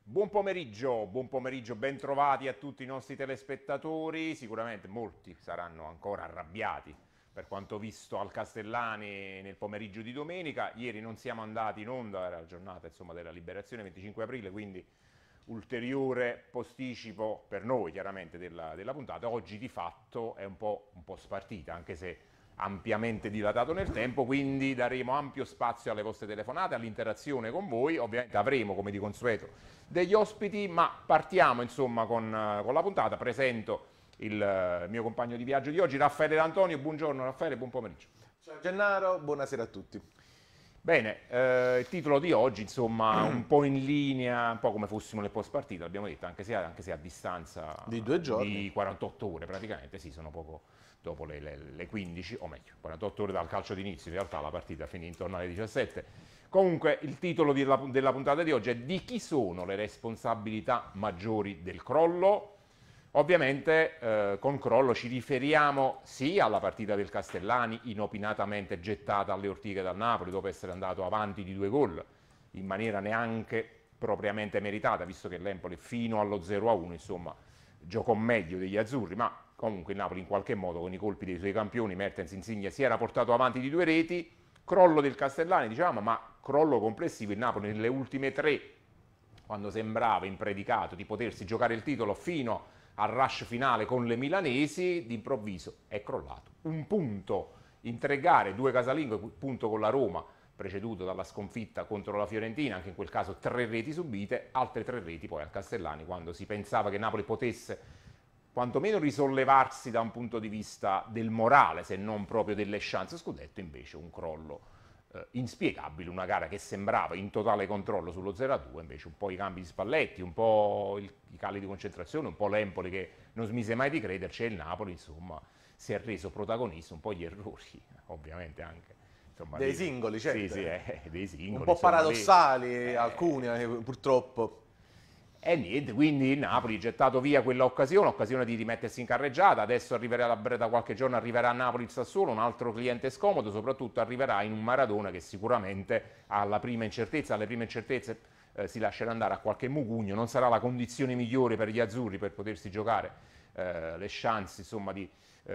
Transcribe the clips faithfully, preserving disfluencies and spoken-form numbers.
Buon pomeriggio, buon pomeriggio, ben trovati a tutti i nostri telespettatori. Sicuramente molti saranno ancora arrabbiati per quanto visto al Castellani nel pomeriggio di domenica. Ieri non siamo andati in onda, era la giornata insomma, della liberazione, venticinque aprile, quindi ulteriore posticipo per noi chiaramente della, della puntata. Oggi di fatto è un po', un po' spartita, anche se ampiamente dilatato nel tempo, quindi daremo ampio spazio alle vostre telefonate, all'interazione con voi. Ovviamente avremo, come di consueto, degli ospiti, ma partiamo insomma con, con la puntata. Presento il mio compagno di viaggio di oggi, Raffaele D'Antonio. Buongiorno Raffaele, buon pomeriggio. Ciao Gennaro, buonasera a tutti. Bene, eh, il titolo di oggi, insomma, un po' in linea, un po' come fossimo nel post partita, l'abbiamo detto, anche se, anche se a distanza di due giorni, di quarantotto ore praticamente, sì, sono poco dopo le, le, le quindici, o meglio, quarantotto ore dal calcio d'inizio, in realtà la partita finì intorno alle diciassette. Comunque il titolo della, della puntata di oggi è: di chi sono le responsabilità maggiori del crollo? Ovviamente eh, con crollo ci riferiamo sì alla partita del Castellani, inopinatamente gettata alle ortiche dal Napoli dopo essere andato avanti di due gol in maniera neanche propriamente meritata, visto che l'Empoli fino allo zero a uno insomma giocò meglio degli azzurri, ma comunque il Napoli in qualche modo con i colpi dei suoi campioni Mertens, Insigne, si era portato avanti di due reti. Crollo del Castellani, diciamo, ma crollo complessivo. Il Napoli nelle ultime tre, quando sembrava impredicato di potersi giocare il titolo fino al rush finale con le milanesi, d'improvviso è crollato. Un punto in tre gare, due casalinghe, punto con la Roma, preceduto dalla sconfitta contro la Fiorentina, anche in quel caso tre reti subite, altre tre reti poi al Castellani, quando si pensava che Napoli potesse quantomeno risollevarsi da un punto di vista del morale, se non proprio delle chance scudetto, invece un crollo eh, inspiegabile, una gara che sembrava in totale controllo sullo zero a due, invece un po' i cambi di Spalletti, un po' il, i cali di concentrazione, un po' l'Empoli che non smise mai di crederci, e il Napoli insomma si è reso protagonista, un po' gli errori, ovviamente anche. Insomma, dei lì, singoli, certo. Sì, sì, eh, dei singoli. Un po' insomma, paradossali lì, alcuni, eh, eh, purtroppo. E niente, quindi il Napoli gettato via quella occasione, occasione di rimettersi in carreggiata. Adesso arriverà da qualche giorno arriverà a Napoli il Sassuolo, un altro cliente scomodo, soprattutto arriverà in un Maradona che sicuramente alla prima incertezza, alle prime incertezze eh, si lascerà andare a qualche mugugno. Non sarà la condizione migliore per gli azzurri per potersi giocare eh, le chance, insomma, di eh,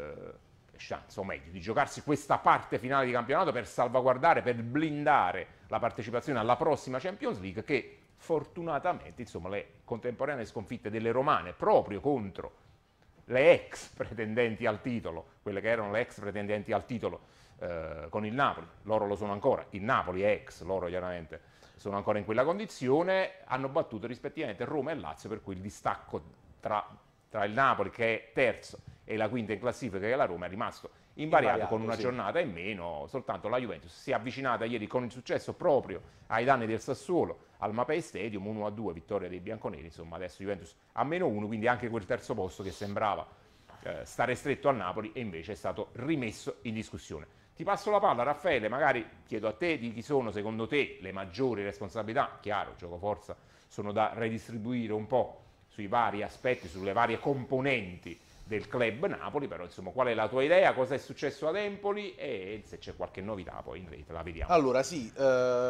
le chance, o meglio, di giocarsi questa parte finale di campionato per salvaguardare, per blindare la partecipazione alla prossima Champions League, che fortunatamente insomma le contemporanee sconfitte delle romane proprio contro le ex pretendenti al titolo, quelle che erano le ex pretendenti al titolo eh, con il Napoli, loro lo sono ancora, il Napoli è ex, loro chiaramente sono ancora in quella condizione, hanno battuto rispettivamente Roma e Lazio, per cui il distacco tra, tra il Napoli che è terzo e la quinta in classifica che è la Roma è rimasto invariato, Invariato, con una sì. giornata in meno. Soltanto la Juventus si è avvicinata ieri con il successo proprio ai danni del Sassuolo al Mapei Stadium, uno a due, vittoria dei bianconeri. Insomma adesso Juventus a meno uno, quindi anche quel terzo posto che sembrava eh, stare stretto al Napoli e invece è stato rimesso in discussione. Ti passo la palla Raffaele, magari chiedo a te di chi sono secondo te le maggiori responsabilità. Chiaro, gioco forza sono da redistribuire un po' sui vari aspetti, sulle varie componenti del club Napoli, però insomma qual è la tua idea, cosa è successo ad Empoli e se c'è qualche novità poi in rete la vediamo. Allora sì, eh,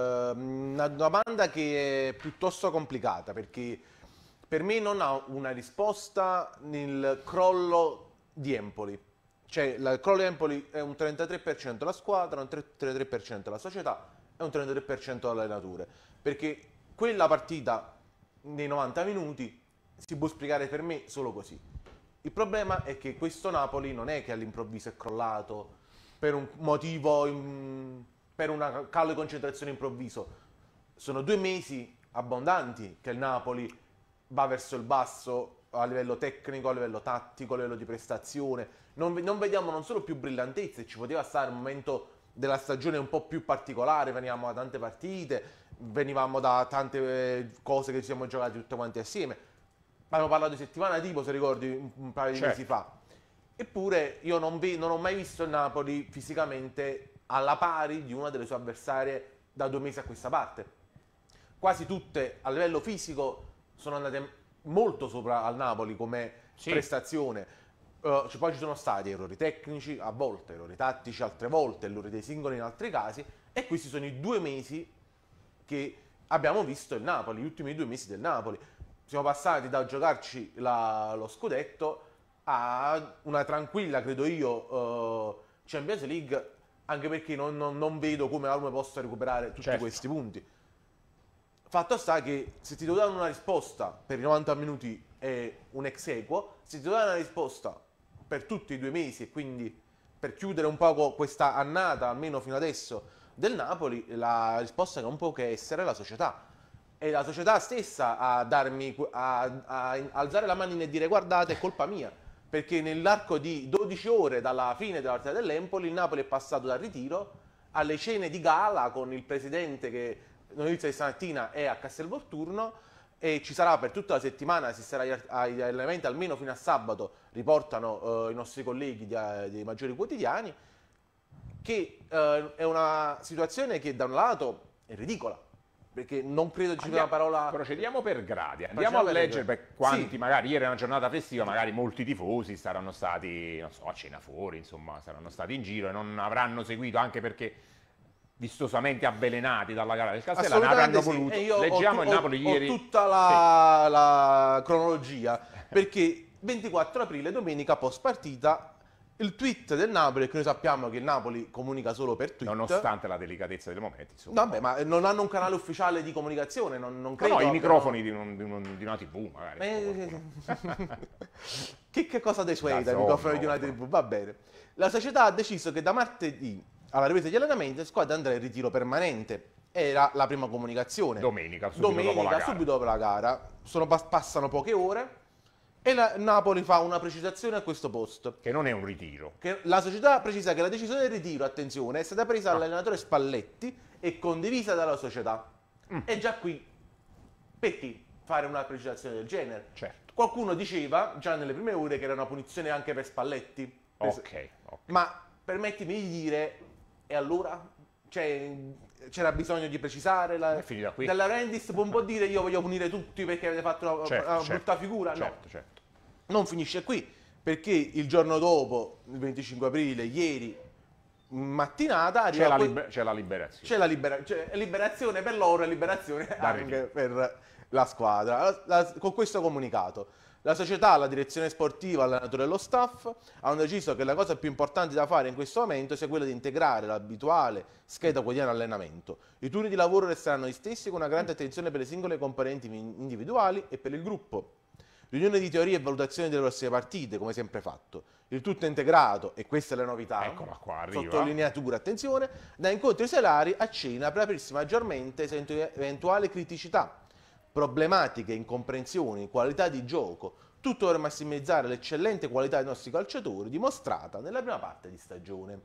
una domanda che è piuttosto complicata, perché per me non ha una risposta nel crollo di Empoli. Cioè il crollo di Empoli è un trentatré per cento la squadra, un trentatré per cento la società e un trentatré per cento l'allenatore, perché quella partita nei novanta minuti si può spiegare per me solo così. Il problema è che questo Napoli non è che all'improvviso è crollato per un motivo, in, per un calo di concentrazione improvviso. Sono due mesi abbondanti che il Napoli va verso il basso a livello tecnico, a livello tattico, a livello di prestazione. Non, non vediamo non solo più brillantezze, ci poteva stare un momento della stagione un po' più particolare, venivamo da tante partite, venivamo da tante cose che ci siamo giocati tutte quante assieme. Abbiamo parlato di settimana tipo, se ricordi, un paio di certo. mesi fa. Eppure io non, vi, non ho mai visto il Napoli fisicamente alla pari di una delle sue avversarie da due mesi a questa parte. Quasi tutte a livello fisico sono andate molto sopra al Napoli come sì. prestazione. Uh, poi ci sono stati errori tecnici, a volte errori tattici, altre volte errori dei singoli in altri casi, e questi sono i due mesi che abbiamo visto il Napoli, gli ultimi due mesi del Napoli. Siamo passati da giocarci la- lo scudetto a una tranquilla, credo io, eh, Champions League, anche perché non, non- non vedo come la Roma possa recuperare tutti Certo. questi punti. Fatto sta che se ti devo dare una risposta per i novanta minuti è un ex equo, se ti devo dare una risposta per tutti i due mesi e quindi per chiudere un po' questa annata, almeno fino adesso, del Napoli, la risposta non può che essere la società. È la società stessa a darmi, a, a alzare la mano e dire guardate è colpa mia, perché nell'arco di dodici ore dalla fine della partita dell'Empoli il Napoli è passato dal ritiro alle cene di gala con il presidente che notizia di stamattina è a Castelvolturno e ci sarà per tutta la settimana, si sarà agli allenamenti almeno fino a sabato, riportano eh, i nostri colleghi di- dei maggiori quotidiani, che eh, è una situazione che da un lato è ridicola, perché non credo ci sia una Andiamo- parola... Procediamo per gradi, andiamo Procediamo a per leggere gradi. per quanti Sì. magari ieri è una giornata festiva, magari molti tifosi saranno stati, non so, a cena fuori, insomma, saranno stati in giro e non avranno seguito, anche perché vistosamente avvelenati dalla gara del Castellano, avranno Assolutamente sì. voluto. E io ho Leggiamo tu- il ho- Napoli ho ieri. tutta la, la cronologia, perché ventiquattro aprile, domenica post partita, il tweet del Napoli, che noi sappiamo che il Napoli comunica solo per Sì, tweet. nonostante la delicatezza del momento, insomma. Vabbè, ma non hanno un canale ufficiale di comunicazione, non, non No, credo no, i abbiano- microfoni di, un- di un- di una tivù, magari. Eh, che, che cosa dei suoi Da dai sonno, microfoni di una vabbè. tivù? Va bene. La società ha deciso che da martedì alla ripresa degli allenamenti la squadra andrà in ritiro permanente. Era la prima comunicazione. Domenica, subito Domenica, dopo la gara. subito dopo la gara. Sono pas- passano poche ore e la Napoli fa una precisazione a questo post. Che non è un ritiro. Che la società precisa che la decisione del ritiro, attenzione, è stata presa Ah. dall'allenatore Spalletti e condivisa dalla società. Mm. E già qui, perché fare una precisazione del genere? Certo. Qualcuno diceva, già nelle prime ore, che era una punizione anche per Spalletti. Per- Ok, ok. Ma permettimi di dire, e allora? Cioè, c'era bisogno di precisare? La... È finita qui. Dalla Rendis può un po' dire io voglio punire tutti perché avete fatto una, Certo, una certo, brutta figura? No. Certo, certo. Non finisce qui, perché il giorno dopo, il venticinque aprile, ieri, mattinata, C'è arriva la, que- liber- c'è la liberazione. c'è la libera- c'è liberazione per loro e liberazione anche ritiro. per la squadra. La- la- con questo comunicato, la società, la direzione sportiva, l'allenatore e lo staff hanno deciso che la cosa più importante da fare in questo momento sia quella di integrare l'abituale scheda quotidiana di allenamento. I turni di lavoro resteranno gli stessi con una grande attenzione per le singole componenti individuali e per il gruppo. Riunione di teoria e valutazione delle prossime partite, come sempre fatto. Il tutto integrato, e questa è la novità, Eccola qua, arriva. sottolineatura, attenzione, da incontri salari a cena per aprirsi maggiormente se eventuali criticità, problematiche, incomprensioni, qualità di gioco, tutto per massimizzare l'eccellente qualità dei nostri calciatori dimostrata nella prima parte di stagione.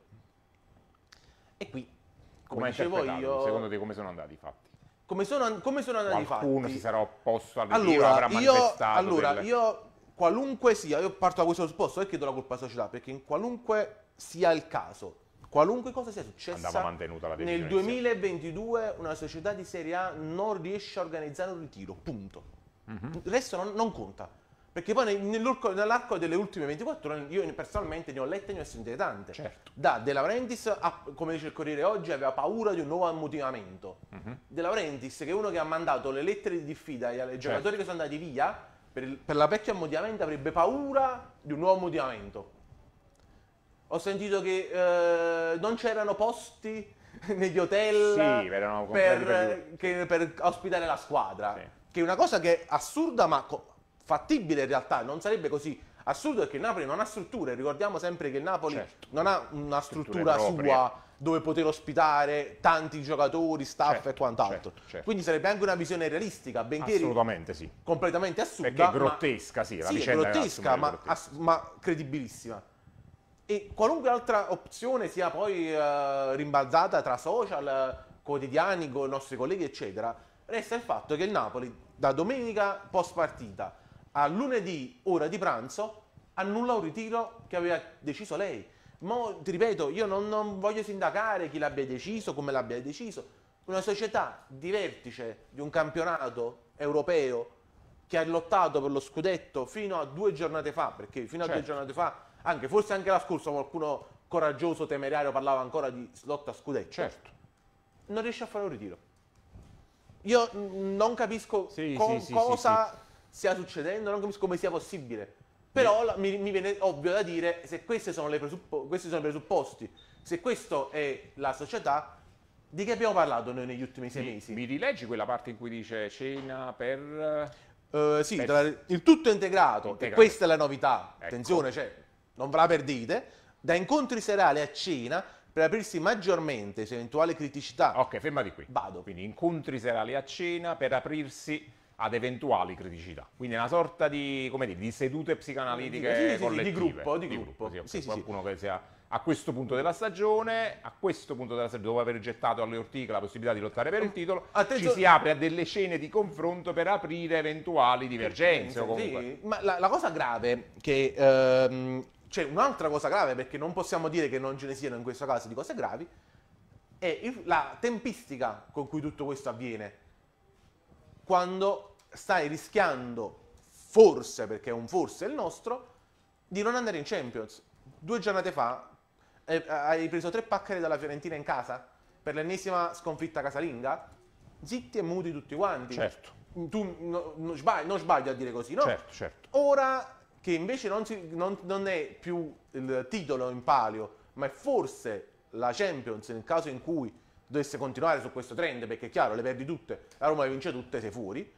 E qui, come Come hai dicevo interpretato? io, Secondo te come sono andati i fatti? come sono, come sono andati i Qualcuno fatti? si sarà opposto al ritiro, Allora, avrà io, manifestato allora del- io, qualunque sia, io parto da questo presupposto perché do la colpa alla società, perché in qualunque sia il caso, qualunque cosa sia successa, Andava mantenuta la decisione nel duemilaventidue una società di Serie A non riesce a organizzare un ritiro, punto. Il resto non, non conta. Perché poi nel- nell'arco, nell'arco delle ultime ventiquattro ore io personalmente ne ho lette e ne ho sentite tante. Certo. Da De Laurentiis, a- come dice il Corriere oggi, aveva paura di un nuovo ammutinamento. Mhm. De Laurentiis, che è uno che ha mandato le lettere di diffida ai ai Certo. giocatori che sono andati via, per, il- per la vecchia ammutinamento avrebbe paura di un nuovo ammutinamento. Ho sentito che eh, non c'erano posti negli hotel Sì, erano comprati per, per- che- per ospitare la squadra. Sì. Che è una cosa che è assurda ma co- fattibile in realtà, non sarebbe così assurdo perché il Napoli non ha strutture, ricordiamo sempre che il Napoli Certo. non ha una Strutture struttura proprie. sua dove poter ospitare tanti giocatori, staff Certo, e quant'altro. certo, certo. Quindi sarebbe anche una visione realistica, benché Assolutamente sì. completamente assurda. Perché è ma- grottesca, sì, la sì, è vicenda era grottesca, ma, assolutamente grottesca. ass- ma credibilissima. E qualunque altra opzione sia poi eh, rimbalzata tra social, eh, quotidiani, con i nostri colleghi, eccetera, resta il fatto che il Napoli, da domenica post partita a lunedì, ora di pranzo, annulla un ritiro che aveva deciso lei. Mo, ti ripeto, io non, non voglio sindacare chi l'abbia deciso, come l'abbia deciso. Una società di vertice di un campionato europeo che ha lottato per lo scudetto fino a due giornate fa, perché fino a due Certo. giornate fa, anche forse anche la scorsa qualcuno coraggioso, temerario parlava ancora di lotta a scudetto, Certo. non riesce a fare un ritiro. io mh, non capisco Sì, co- sì, sì, cosa sì, stia succedendo, non capisco come sia possibile. Però la- mi, mi viene ovvio da dire, se queste sono le presuppo- questi sono i presupposti, se questa è la società, di che abbiamo parlato noi negli ultimi sei Mi, mesi? mi rileggi quella parte in cui dice cena per... Eh, sì, per- tra- il tutto è integrato, e Integrato. questa è la novità. Ecco. Attenzione, cioè, non ve la perdite. Da incontri serali a cena, per aprirsi maggiormente su eventuali criticità. Ok, fermati qui. Vado. Quindi incontri serali a cena per aprirsi ad eventuali criticità. Quindi è una sorta di, come dire, di sedute psicanalitiche Sì, sì, sì, di collettive. gruppo, di gruppo. sì, ok. Sì, sì, Qualcuno che sia a questo punto della stagione, a questo punto della stagione, dopo aver gettato alle ortiche la possibilità di lottare per il titolo, Attenzione- ci si apre a delle scene di confronto per aprire eventuali divergenze o comunque... Sì, ma la, la cosa grave che ehm, c'è un'altra cosa grave, perché non possiamo dire che non ce ne siano in questo caso di cose gravi, è il- la tempistica con cui tutto questo avviene. Quando stai rischiando, forse, perché è un forse il nostro, di non andare in Champions. Due giornate fa eh, hai preso tre pacche dalla Fiorentina in casa per l'ennesima sconfitta casalinga, zitti e muti tutti quanti. Certo. Tu no- non, sbagli, non sbagli a dire così, no? Certo, certo. Ora che invece non, si- non- non è più il titolo in palio, ma è forse la Champions nel caso in cui dovesse continuare su questo trend, perché è chiaro, le perdi tutte, la Roma le vince tutte, sei fuori,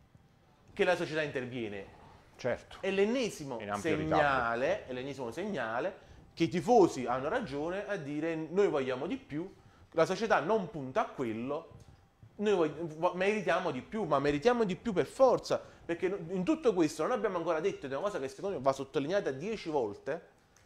che la società interviene. Certo. È l'ennesimo In ampio segnale, è l'ennesimo segnale che i tifosi hanno ragione a dire noi vogliamo di più, la società non punta a quello, noi vog- meritiamo di più, ma meritiamo di più per forza, perché in tutto questo non abbiamo ancora detto, ed è una cosa che secondo me va sottolineata dieci volte,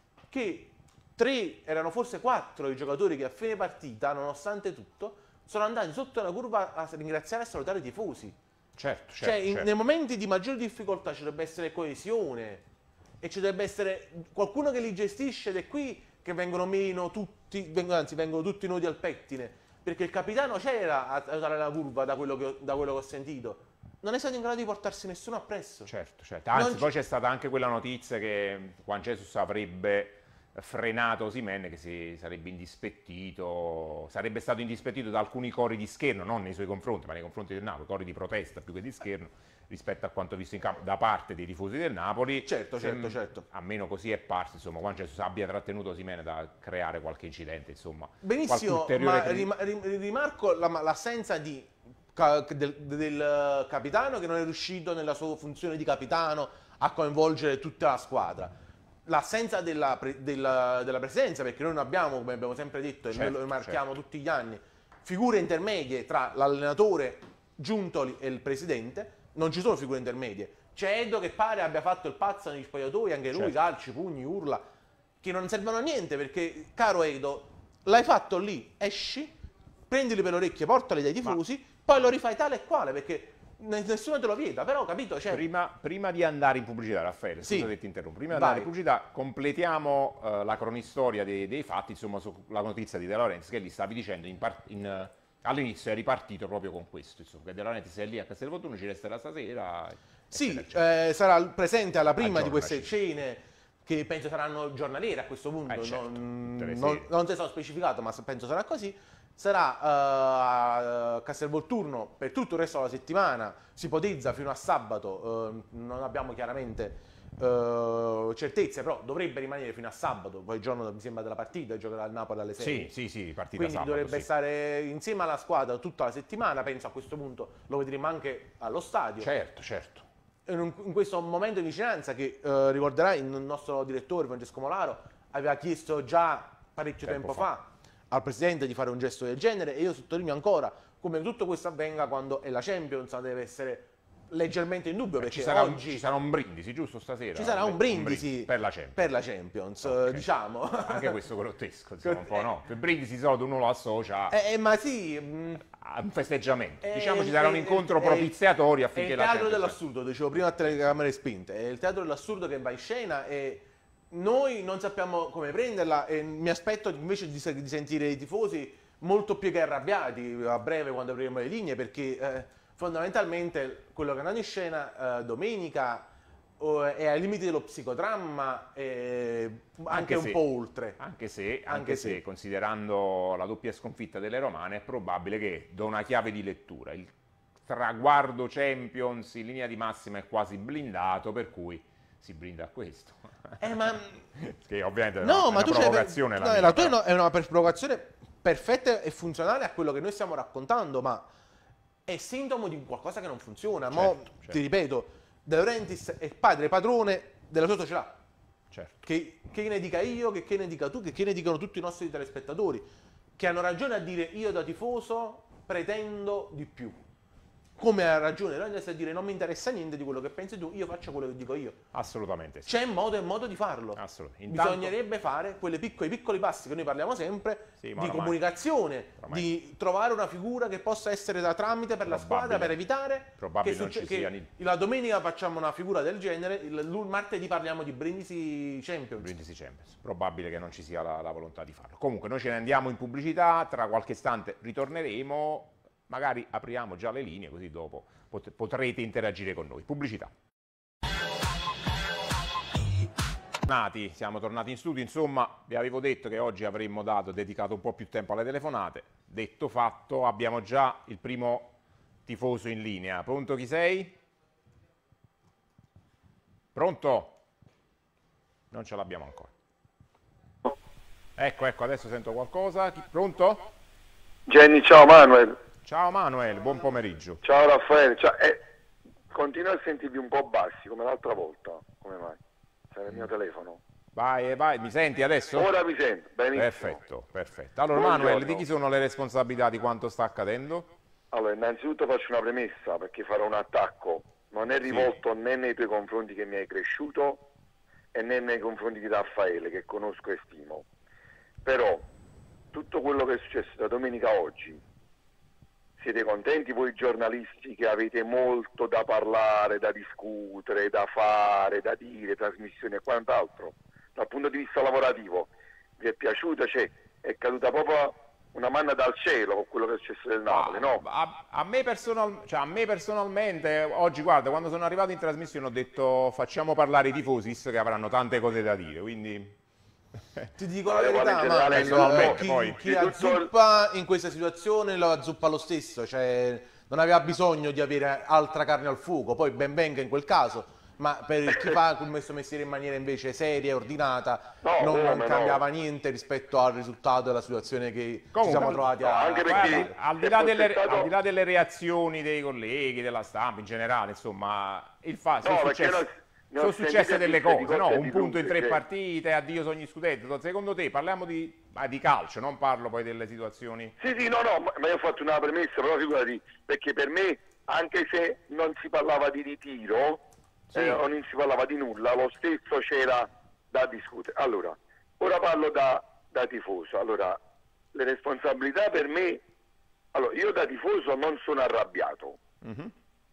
che tre, erano forse quattro i giocatori che a fine partita, nonostante tutto, sono andati sotto la curva a ringraziare e a salutare i tifosi. Certo, certo, Cioè, in- certo. nei momenti di maggior difficoltà ci dovrebbe essere coesione e ci dovrebbe essere qualcuno che li gestisce, ed è qui che vengono meno tutti, vengono, anzi vengono tutti nudi al pettine, perché il capitano c'era a aiutare la curva, da quello che ho, da quello che ho sentito. Non è stato in grado di portarsi nessuno appresso. Certo, certo. Anzi, Non poi ci- c'è stata anche quella notizia che Juan Jesus avrebbe frenato Osimhen, che si sarebbe indispettito, sarebbe stato indispettito da alcuni cori di scherno, non nei suoi confronti, ma nei confronti del Napoli, cori di protesta più che di scherno, rispetto a quanto visto in campo da parte dei tifosi del Napoli. Certo, certo, Sem- certo. Almeno così è parso, insomma, Juan Jesus abbia trattenuto Osimhen da creare qualche incidente, insomma. Benissimo, qualche ma ulteriore cri- rima- rim- rimarco la- l'assenza di ca- del, del capitano che non è riuscito nella sua funzione di capitano a coinvolgere tutta la squadra. L'assenza della, pre- della- della presenza, perché noi non abbiamo, come abbiamo sempre detto, e Certo, noi lo rimarchiamo certo. tutti gli anni, figure intermedie tra l'allenatore Giuntoli e il presidente. Non ci sono figure intermedie. C'è Edo che pare abbia fatto il pazzo negli spogliatoi, anche lui, Certo. calci, pugni, urla, che non servono a niente, perché, caro Edo, l'hai fatto lì, esci, prendili per le orecchie, portali dai tifosi, poi lo rifai tale e quale, perché ne- nessuno te lo vieta, però, capito? Cioè, Prima, prima di andare in pubblicità, Raffaele, Sì. scusa se ti interrompo, prima di Vai. andare in pubblicità completiamo eh, la cronistoria dei, dei fatti, insomma, sulla notizia di De Laurentiis, che lì stavi dicendo in par- in, eh, all'inizio è ripartito proprio con questo, insomma, che De Laurentiis è lì a Castelvolturno, ci resterà stasera. sì, eccetera, eccetera. eh, sarà presente alla prima di Aggiornaci. queste cene, che penso saranno giornaliere a questo punto, Eh, certo, non, tutte le non, sere. non si sono specificato, ma penso sarà così. Sarà eh, a Castelvolturno per tutto il resto della settimana, si ipotizza fino a sabato, eh, non abbiamo chiaramente eh, certezze, però dovrebbe rimanere fino a sabato, poi il giorno mi sembra della partita, giocherà il Napoli alle sei. Sì, sì, sì, partita Quindi sabato, dovrebbe sì. stare insieme alla squadra tutta la settimana, penso a questo punto lo vedremo anche allo stadio. Certo, certo. In, un- in questo momento di vicinanza che eh, ricorderai il nostro direttore Francesco Molaro aveva chiesto già parecchio Tempo tempo, fa. al presidente di fare un gesto del genere, e io sottolineo ancora come tutto questo avvenga quando è la Champions, deve essere leggermente in dubbio, perché Ci sarà, un, oggi ci sarà un brindisi, giusto stasera? ci sarà un brindisi per la Champions. per la Champions, Ok. eh, diciamo. Anche questo grottesco, insomma, un po' no. Il brindisi di solito uno lo associa Eh, eh, ma sì, mh, a un festeggiamento. Eh, Diciamo ci sarà un eh, incontro eh, propiziatorio è affinché il la teatro Champions- dell'assurdo, dicevo prima a telecamere spinte, è il teatro dell'assurdo che va in scena, e noi non sappiamo come prenderla, e mi aspetto invece di, se- di sentire i tifosi molto più che arrabbiati a breve quando apriremo le linee, perché eh, fondamentalmente quello che è andato in scena eh, domenica oh, è ai limiti dello psicodramma, e anche, Anche un se- po' oltre. Anche se, anche Anche se, se. considerando la doppia sconfitta delle romane, è probabile che do una chiave di lettura. Il traguardo Champions in linea di massima è quasi blindato, per cui si blinda a questo. Eh, ma... che ovviamente è no, una, ma una tu provocazione. no, La, la tua è una provocazione perfetta e funzionale a quello che noi stiamo raccontando, ma è sintomo di qualcosa che non funziona. Certo, Mo, certo. ti ripeto, De Laurentiis è padre padrone della sua società. Certo. Che, che ne dica io, che, che ne dica tu, che, che ne dicano tutti i nostri telespettatori, che hanno ragione a dire io da tifoso pretendo di più. Come ha ragione Laurentiis a dire non mi interessa niente di quello che pensi tu, io faccio quello che dico io. Assolutamente sì. C'è modo e modo di farlo. Assolutamente. Intanto... Bisognerebbe fare quei piccoli, piccoli passi che noi parliamo sempre sì, di oramai, comunicazione, oramai. di trovare una figura che possa essere da tramite per la squadra, per evitare probabile che, non ci che sia ni... la domenica facciamo una figura del genere, il, il martedì parliamo di Brindisi Champions. Brindisi Champions. Probabile che non ci sia la, la volontà di farlo. Comunque noi ce ne andiamo in pubblicità, tra qualche istante ritorneremo, magari apriamo già le linee così dopo pot- potrete interagire con noi. Pubblicità. Tornati, siamo tornati in studio, insomma vi avevo detto che oggi avremmo dato, dedicato un po' più tempo alle telefonate, detto fatto, abbiamo già il primo tifoso in linea. Pronto, chi sei? Pronto? Non ce l'abbiamo ancora. Ecco, ecco, adesso sento qualcosa. Chi... Pronto? Jenny, ciao Manuel. Ciao Manuel, buon pomeriggio. Ciao Raffaele, ciao. Eh, continuo a sentirvi un po' bassi come l'altra volta, come mai? C'era il mio telefono. Vai, vai, mi senti adesso? Ora mi sento, benissimo. Perfetto, perfetto. Allora Buongiorno. Manuel, di chi sono le responsabilità di quanto sta accadendo? Allora, innanzitutto faccio una premessa perché farò un attacco. Non è rivolto Sì. né nei tuoi confronti che mi hai cresciuto e né nei confronti di Raffaele che conosco e stimo. Però tutto quello che è successo da domenica a oggi, siete contenti voi giornalisti che avete molto da parlare, da discutere, da fare, da dire, trasmissioni e quant'altro? Dal punto di vista lavorativo, vi è piaciuta? Cioè, è caduta proprio una manna dal cielo con quello che è successo del Napoli, no? A, a, me personal, cioè a me personalmente, oggi guarda, quando sono arrivato in trasmissione ho detto facciamo parlare i tifosi, visto che avranno tante cose da dire, quindi... Ti dico la Allora, verità, in generale, Manuel, chi- chi, poi- chi di tutto azzuppa in questa situazione lo azzuppa lo stesso, cioè non aveva bisogno di avere altra carne al fuoco, poi ben venga in quel caso, ma per chi fa questo mestiere in maniera invece seria e ordinata No, non, non come no? cambiava niente rispetto al risultato della situazione che ci Comunque, siamo trovati no, a anche perché- fare. Al di, se là fosse delle, stato- al di là delle reazioni dei colleghi, della stampa in generale, insomma, il fa- sono No, perché successe, ne ho- ne ho sono sentite successe delle tutte di cose, no? cose Un di punto in tutte, tre cioè. partite, addio sogni scudetto. Secondo te, parliamo di, ah, di calcio, non parlo poi delle situazioni... Sì, sì, no, no, ma ma io ho fatto una premessa, però figurati, perché per me, anche se non si parlava di ritiro, Sì. eh, o non si parlava di nulla, lo stesso c'era da discutere. Allora, ora parlo da, da tifoso. Allora, le responsabilità per me... Allora, io da tifoso non sono arrabbiato. Mhm.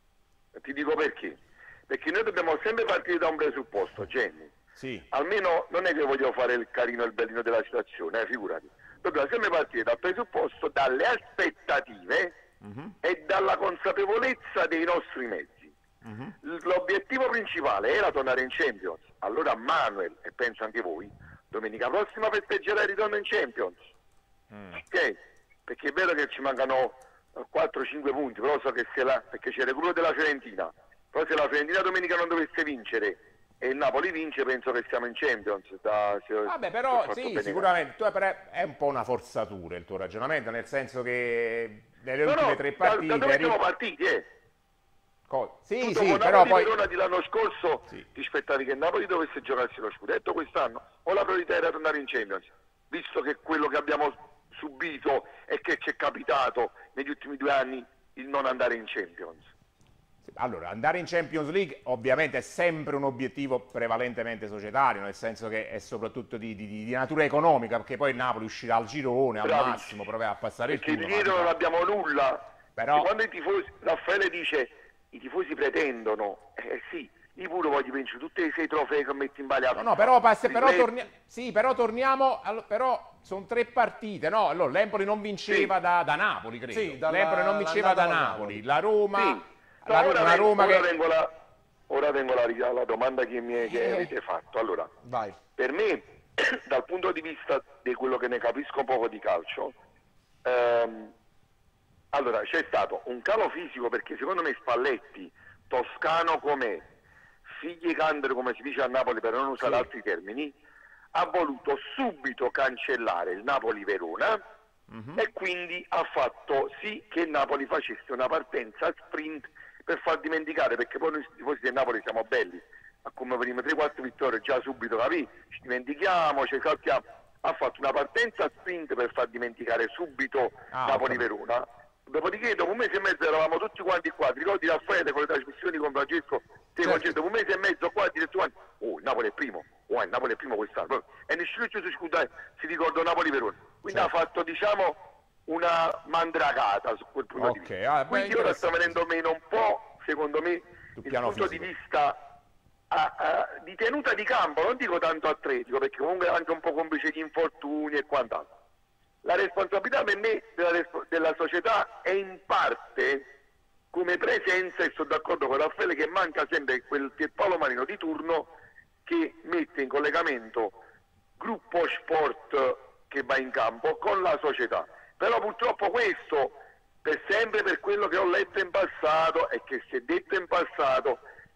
Ti dico perché. Perché noi dobbiamo sempre partire da un presupposto, Jenny. Sì, Almeno non è che voglio fare il carino e il bellino della situazione, eh, figurati. Dobbiamo sempre partire dal presupposto, dalle aspettative Mhm. e dalla consapevolezza dei nostri mezzi. Mhm. L'obiettivo principale era tornare in Champions. Allora Manuel, e penso anche voi, domenica prossima festeggerà il ritorno in Champions. Mm. Ok? Perché è vero che ci mancano quattro cinque punti, però so che se la, perché c'è il recupero della Fiorentina. Però se la Fiorentina domenica non dovesse vincere e il Napoli vince, penso che siamo in Champions. Da, se, Vabbè, se ho però fatto sì, bene. sicuramente tu però è un po' una forzatura il tuo ragionamento, nel senso che nelle No, ultime no, tre da, partite... da dove eri- siamo partiti, eh? Co- Sì, Tu sì, dopo però poi... Napoli-Verona di l'anno scorso Sì. ti aspettavi che Napoli dovesse giocarsi lo scudetto quest'anno o la priorità era tornare in Champions? Visto che quello che abbiamo subito e che ci è capitato negli ultimi due anni il non andare in Champions. Allora, andare in Champions League ovviamente è sempre un obiettivo prevalentemente societario, nel senso che è soprattutto di, di- di natura economica, perché poi il Napoli uscirà al girone, al Bravissimo. massimo, proverà a passare Perché il di turno. dietro ma- non abbiamo nulla. Però- E quando i tifosi, Raffaele dice i tifosi pretendono, eh sì, io pure voglio vincere tutti i sei trofei che metti in balia. No, no, però, pass- però, Rifletti- torni- sì, però torniamo, allo- però sono tre partite, no? Allora, l'Empoli non vinceva Sì. da, da Napoli, credo. Sì, dalla- L'Empoli non vinceva da l'andata al Napoli, Napoli. la Roma... Sì. No, la Ro- ora una vengo, Roma ora che... vengo la, ora vengo la, alla domanda che, mi, che Eh. avete fatto. Allora, Vai. per me, dal punto di vista di quello che ne capisco un poco di calcio, ehm, Allora, c'è stato un calo fisico perché secondo me Spalletti, toscano com'è, figli candere come si dice a Napoli per non usare Sì. altri termini, ha voluto subito cancellare il Napoli-Verona Mhm. e quindi ha fatto sì che il Napoli facesse una partenza a sprint per far dimenticare, perché poi noi tifosi del Napoli siamo belli, a come prime tre quattro vittorie già subito capì, ci dimentichiamo, ci saltiamo, ha fatto una partenza a sprint per far dimenticare subito Ah, Napoli-Verona. Dopodiché dopo un mese e mezzo eravamo tutti quanti qua, ti ricordi Raffaele con le trasmissioni con Francesco, te Certo. dopo un mese e mezzo qua ti detto oh il Napoli è primo, oh il Napoli è primo quest'anno, e nessuno ci si scusa, si ricorda Napoli-Verona, quindi Certo. ha fatto diciamo una mandragata su quel punto di Ok, vista. ah, beh, Quindi ora sta interessante. venendo meno un po', secondo me, Sul il piano punto fisico. di vista a- a- di tenuta di campo, non dico tanto atletico, perché comunque è anche un po' complice di infortuni e quant'altro. La responsabilità per me della, respo- della società è in parte come presenza, e sono d'accordo con Raffaele, che manca sempre quel Pierpaolo Marino di turno che mette in collegamento gruppo sport che va in campo con la società. Però purtroppo questo, per sempre per quello che ho letto in passato e che si è detto in passato,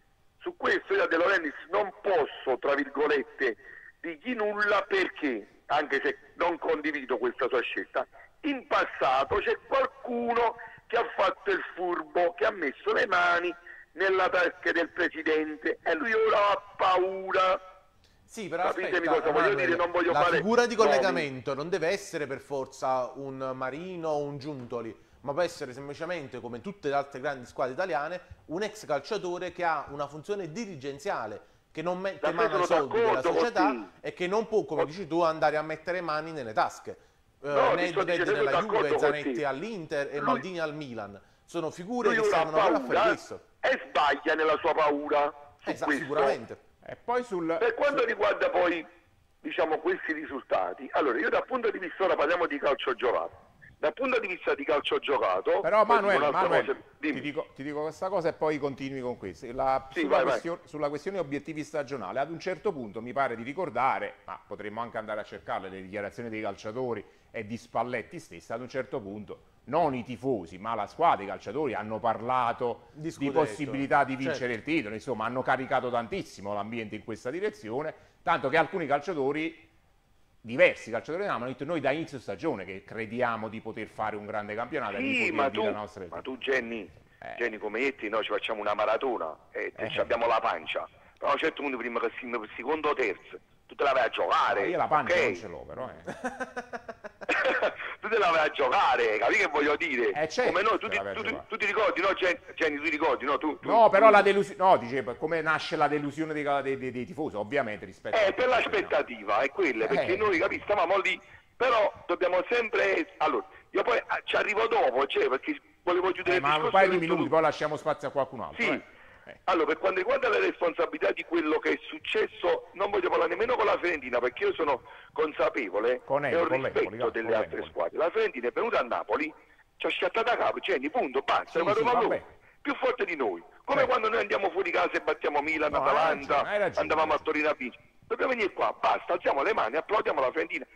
su questo io a De Laurentiis non posso, tra virgolette, dirgli nulla, perché, anche se non condivido questa sua scelta, in passato c'è qualcuno che ha fatto il furbo, che ha messo le mani nella tasca del presidente e lui ora ha paura. Sì, però Capitemi aspetta, cosa voglio Manuel, dire, non voglio la fare figura di nomi. collegamento non deve essere per forza un Marino o un Giuntoli, ma può essere semplicemente, come tutte le altre grandi squadre italiane, un ex calciatore che ha una funzione dirigenziale, che non mette Da te mano ai sono soldi della d'accordo con società te. e che non può, come Oh. dici tu, andare a mettere mani nelle tasche. Eh, No, ti sto Nedved dicendo nella d'accordo Juve, con Zanetti te. all'Inter e Lui- Maldini al Milan. Sono figure Lui che ora ha servono proprio a fare paura questo. e sbaglia nella sua paura su Eh, sa, questo. sicuramente. E poi sul... Per quanto su- riguarda poi, diciamo, questi risultati, allora io dal punto di vista, ora parliamo di calcio giocato, dal punto di vista di calcio giocato, Però poi dico Manuel, un'altra Manuel, cosa, dimmi. ti, dico, ti dico questa cosa e poi continui con questo. La- Sì, sulla, vai, vai. questione, sulla questione obiettivi stagionali, ad un certo punto mi pare di ricordare, ma potremmo anche andare a cercarle, le dichiarazioni dei calciatori e di Spalletti stessa, ad un certo punto non i tifosi ma la squadra, i calciatori hanno parlato Di di, scudetto. possibilità di vincere Certo. il titolo, insomma hanno caricato tantissimo l'ambiente in questa direzione, tanto che alcuni calciatori, diversi calciatori del Napoli, hanno detto noi da inizio stagione che crediamo di poter fare un grande campionato e di Sì, poter ma dire tu, la nostra ma età. tu Jenny, Eh. Jenny come Ietti, noi ci facciamo una maratona e Eh. ci abbiamo la pancia, però a un certo punto prima che siamo per secondo o terzo, tu te la vai a giocare, Ma io la pancia ok? non ce l'ho però, eh. Tu te la vai a giocare, capi che voglio dire? Eh, certo Come no, tu, che ti, la vai a tu ti- giocare. tu ti ricordi, no Gen- Jenny, tu ti ricordi, no? Tu, tu- No, però tu- la delusione, no, dicevo, come nasce la delusione dei, dei- dei- dei tifosi, ovviamente rispetto Eh, a per l'aspettativa, è quella, perché Eh. noi capi, stavamo lì, però dobbiamo sempre... Allora, io poi ah, ci arrivo dopo, cioè, perché volevo chiudere Eh, il ma un discorso paio di che tu- minuti, poi lasciamo spazio a qualcun altro. Sì, eh. Eh. allora per quanto riguarda le responsabilità di quello che è successo, non voglio parlare nemmeno con la Fiorentina, perché io sono consapevole Con e Empoli, ho con rispetto l'Empoli, delle con altre l'Empoli. squadre. La Fiorentina è venuta a Napoli, ci ha schiattato a capo, Jenny, punto, basta, Sì, è arrivato sì, valore, vabbè. più forte di noi. Come Certo. quando noi andiamo fuori casa e battiamo Milan, No, hai Atalanta, ragione, hai ragione, andavamo hai a Torino a vincere. Dobbiamo venire qua, basta, alziamo le mani, applaudiamo la Fiorentina.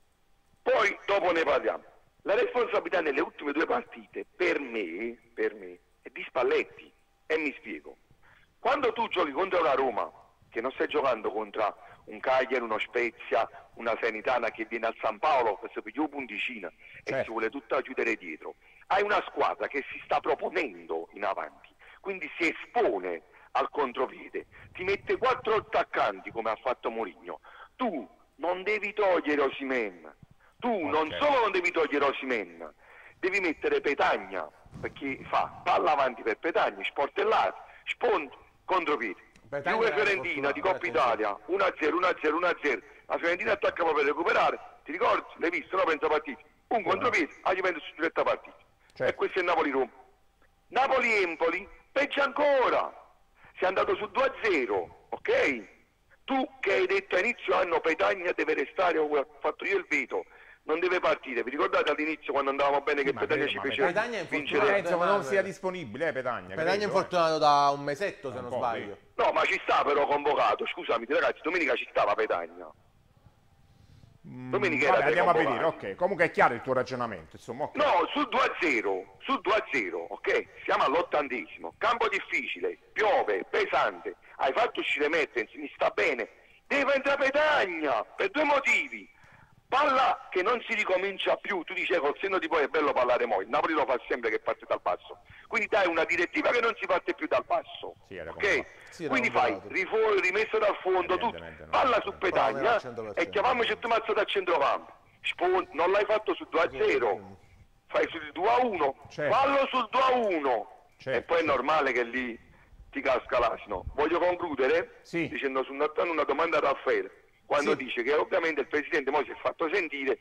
Poi dopo ne parliamo. La responsabilità nelle ultime due partite, per me, per me, è di Spalletti. E mi spiego. Quando tu giochi contro una Roma, che non stai giocando contro un Cagliari, uno Spezia, una Sanitana che viene al San Paolo, che si piglia un punticina e Certo. si vuole tutta chiudere dietro, hai una squadra che si sta proponendo in avanti, quindi si espone al contropiede, ti mette quattro attaccanti come ha fatto Mourinho, tu non devi togliere Osimhen, tu non Ok. solo non devi togliere Osimhen, devi mettere Petagna, perché fa palla avanti per Petagna, sportellati, sponti, contropiede. Petagna Juve era Fiorentina di fortunato, Coppa eh, Italia uno a zero, uno a zero, uno a zero, la Fiorentina attacca per recuperare, ti ricordi? L'hai visto, no? Penso partita, un contropiede, la Juventus su diretta partita. Certo. E questo è Napoli-Roma. Napoli-Empoli, peggio ancora, sei andato su due a zero, ok? Tu che hai detto a inizio anno Petagna deve restare, ho fatto io il veto, non deve partire. Vi ricordate all'inizio quando andavamo bene che ma Petagna vero, ci ma fece Petagna è vincere? infortunato. Penso che non Manuel. sia disponibile, eh, Petagna. Petagna è credo, eh. infortunato da un mesetto, se Un non po', sbaglio. No, ma ci sta però convocato, scusami ragazzi, domenica ci stava Petagna. Domenica Vabbè, era andiamo a convocati. vedere, ok. Comunque è chiaro il tuo ragionamento, insomma, ok. No, sul due a zero, sul due a zero, ok? Siamo all'ottantesimo, campo difficile, piove, pesante, hai fatto uscire Mertens, mi sta bene, deve entrare Petagna, per due motivi. Palla che non si ricomincia più, tu dici col senno di poi è bello parlare mo', il Napoli lo fa sempre che parte dal basso, quindi dai una direttiva che non si parte più dal basso, Sì, era ok? convocato. Sì, era Quindi fai convocato. rifo- rimesso dal fondo, tutto, Evidentemente no. palla su Petagna Però non al cento per cento. e chiamiamoci il mazzo da centrocampo. Spon- non l'hai fatto sul due a zero, fai sul due a uno, Certo. fallo sul due a uno Certo, e poi è certo. normale che lì ti casca l'asino. Voglio concludere Sì. dicendo su Nathan una domanda a Raffaele, quando Sì. dice che ovviamente il presidente mo si è fatto sentire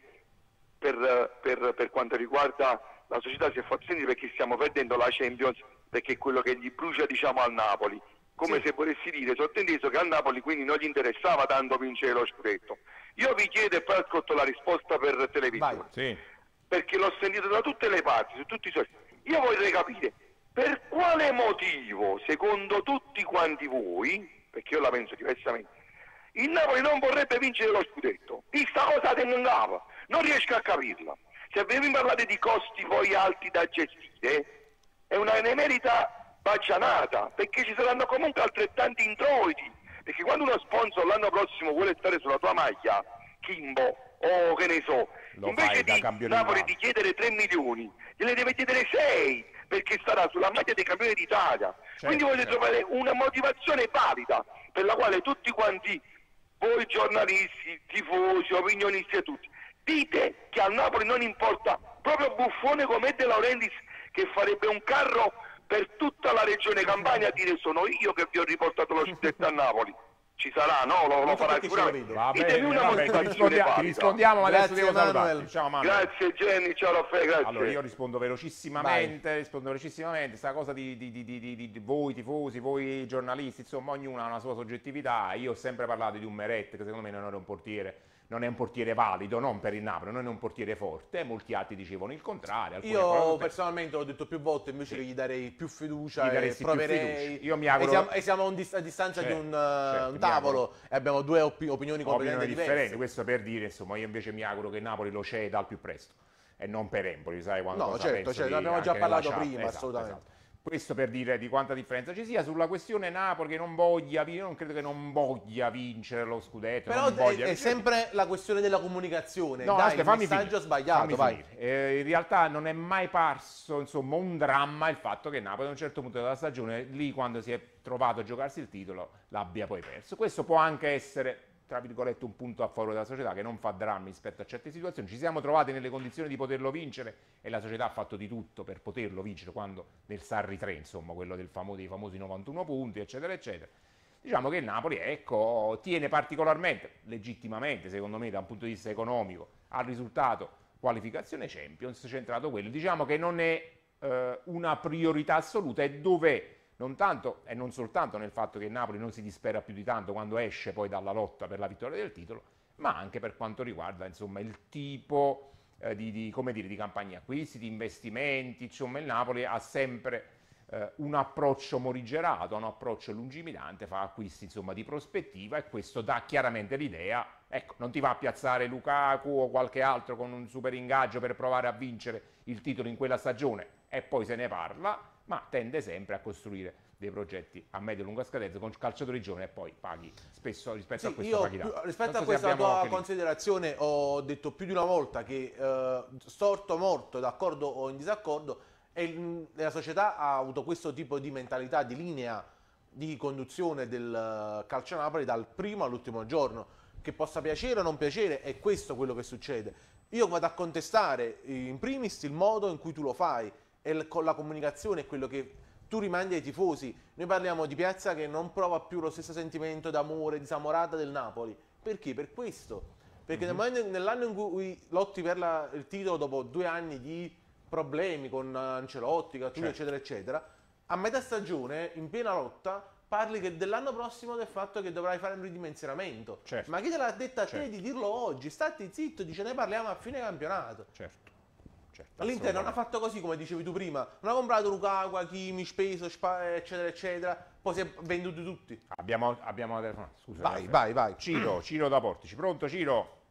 per, per, per quanto riguarda la società, si è fatto sentire perché stiamo perdendo la Champions, perché è quello che gli brucia diciamo al Napoli, come Sì. se volessi dire, sottinteso che al Napoli quindi non gli interessava tanto vincere lo scudetto. Io vi chiedo e poi ascolto la risposta per televisione, Vai. Sì. perché l'ho sentito da tutte le parti, su tutti i social. Io vorrei capire per quale motivo, secondo tutti quanti voi, perché io la penso diversamente, il Napoli non vorrebbe vincere lo scudetto. Questa cosa tengava, non riesco a capirla. Se vi parlate di costi poi alti da gestire, è una emerita baggianata, perché ci saranno comunque altrettanti introiti. Perché quando uno sponsor l'anno prossimo vuole stare sulla tua maglia, Kimbo, o che ne so, Lo invece fai da di campione Napoli d'Italia. di chiedere tre milioni, gliene deve chiedere sei, perché starà sulla maglia dei campioni d'Italia. Quindi volete certo. trovare una motivazione valida per la quale tutti quanti, voi giornalisti, tifosi, opinionisti e tutti, dite che al Napoli non importa proprio Buffone come De Laurentiis, che farebbe un carro per tutta la regione Campania a dire sono io che vi ho riportato lo scudetto a Napoli. Ci sarà, no? Lo, lo Non so farà perché ce sicuramente. lo vedo. Va Ditemi bene, una vabbè, ti motivazione rispondiamo, ti valida. rispondiamo, ma adesso Grazie, devo Manuel. salutarti. Ciao Manuel. Grazie Jenny, ciao Raffaele, grazie. Allora io rispondo velocissimamente, rispondo velocissimamente, sta cosa di, di- di- di- di- di- di voi tifosi, voi giornalisti, insomma ognuno ha una sua soggettività, io ho sempre parlato di un Meret che secondo me non era un portiere, non è un portiere valido, non per il Napoli, non è un portiere forte, molti altri dicevano il contrario. alcuni Io parlano- personalmente l'ho detto più volte, invece che gli darei più fiducia Gli e daresti più proverei. fiducia. Io mi auguro- E siamo, e siamo a, un dis- a distanza Certo, di un, uh, certo, un mi tavolo auguro. e abbiamo due opi- opinioni completamente opinioni diverse. differenti, questo per dire, insomma, io invece mi auguro che Napoli lo ceda al più presto e non per Empoli, sai quando No, cosa certo, penso certo, di- abbiamo già anche nella parlato chat. prima, Esatto, assolutamente. esatto. Questo per dire di quanta differenza ci sia sulla questione Napoli che non voglia, io non credo che non voglia vincere lo scudetto, Però non è, voglia è vincere- sempre la questione della comunicazione. No, Dai, aspetta, il fammi messaggio finire, sbagliato, fammi vai. finire. Eh, in realtà non è mai parso insomma, un dramma il fatto che Napoli a un certo punto della stagione, lì quando si è trovato a giocarsi il titolo, l'abbia poi perso. Questo può anche essere, tra virgolette, un punto a favore della società che non fa drammi rispetto a certe situazioni. Ci siamo trovati nelle condizioni di poterlo vincere e la società ha fatto di tutto per poterlo vincere quando nel Sarri tre, insomma, quello del famo- dei famosi novantuno punti, eccetera, eccetera. Diciamo che il Napoli, ecco, tiene particolarmente, legittimamente, secondo me, da un punto di vista economico, al risultato qualificazione Champions, centrato quello. Diciamo che non è eh, una priorità assoluta, è dove non tanto e non soltanto nel fatto che il Napoli non si dispera più di tanto quando esce poi dalla lotta per la vittoria del titolo, ma anche per quanto riguarda insomma, il tipo eh, di, di, come dire, di campagna acquisti, di investimenti. Insomma il Napoli ha sempre eh, un approccio morigerato, un approccio lungimirante, fa acquisti insomma, di prospettiva e questo dà chiaramente l'idea, ecco, non ti va a piazzare Lukaku o qualche altro con un super ingaggio per provare a vincere il titolo in quella stagione e poi se ne parla, ma tende sempre a costruire dei progetti a medio e lunga scadenza con calciatori giovani e poi paghi spesso rispetto Sì, a questo io paghi più- tanto. rispetto Non a so se questa abbiamo tua anche lì. considerazione ho detto più di una volta che eh, storto o morto, d'accordo o in disaccordo, e il- la società ha avuto questo tipo di mentalità, di linea di conduzione del eh, calcio Napoli dal primo all'ultimo giorno. Che possa piacere o non piacere, è questo quello che succede. Io vado a contestare in primis il modo in cui tu lo fai e il- con la comunicazione è quello che tu rimandi ai tifosi. Noi parliamo di Piazza che non prova più lo stesso sentimento d'amore, di Samorata del Napoli. Perché? Per questo. Perché nel momento- nell'anno in cui lotti per la- il titolo dopo due anni di problemi con Ancelotti, Gattuso, Certo. eccetera, eccetera, a metà stagione, in piena lotta, parli che dell'anno prossimo del fatto che dovrai fare un ridimensionamento. Certo. Ma chi te l'ha detto a te Certo. di dirlo oggi? Stati zitto, dice ne parliamo a fine campionato. Certo, certo, L'Inter non ha assolutamente. fatto così come dicevi tu prima, non ha comprato Lukaku, Hakimi, speso, Spa- eccetera eccetera, poi si è venduti tutti. Abbiamo, abbiamo la telefonata, scusa. Vai, Raffaele. vai, vai. Ciro, Ciro da Portici. Pronto Ciro?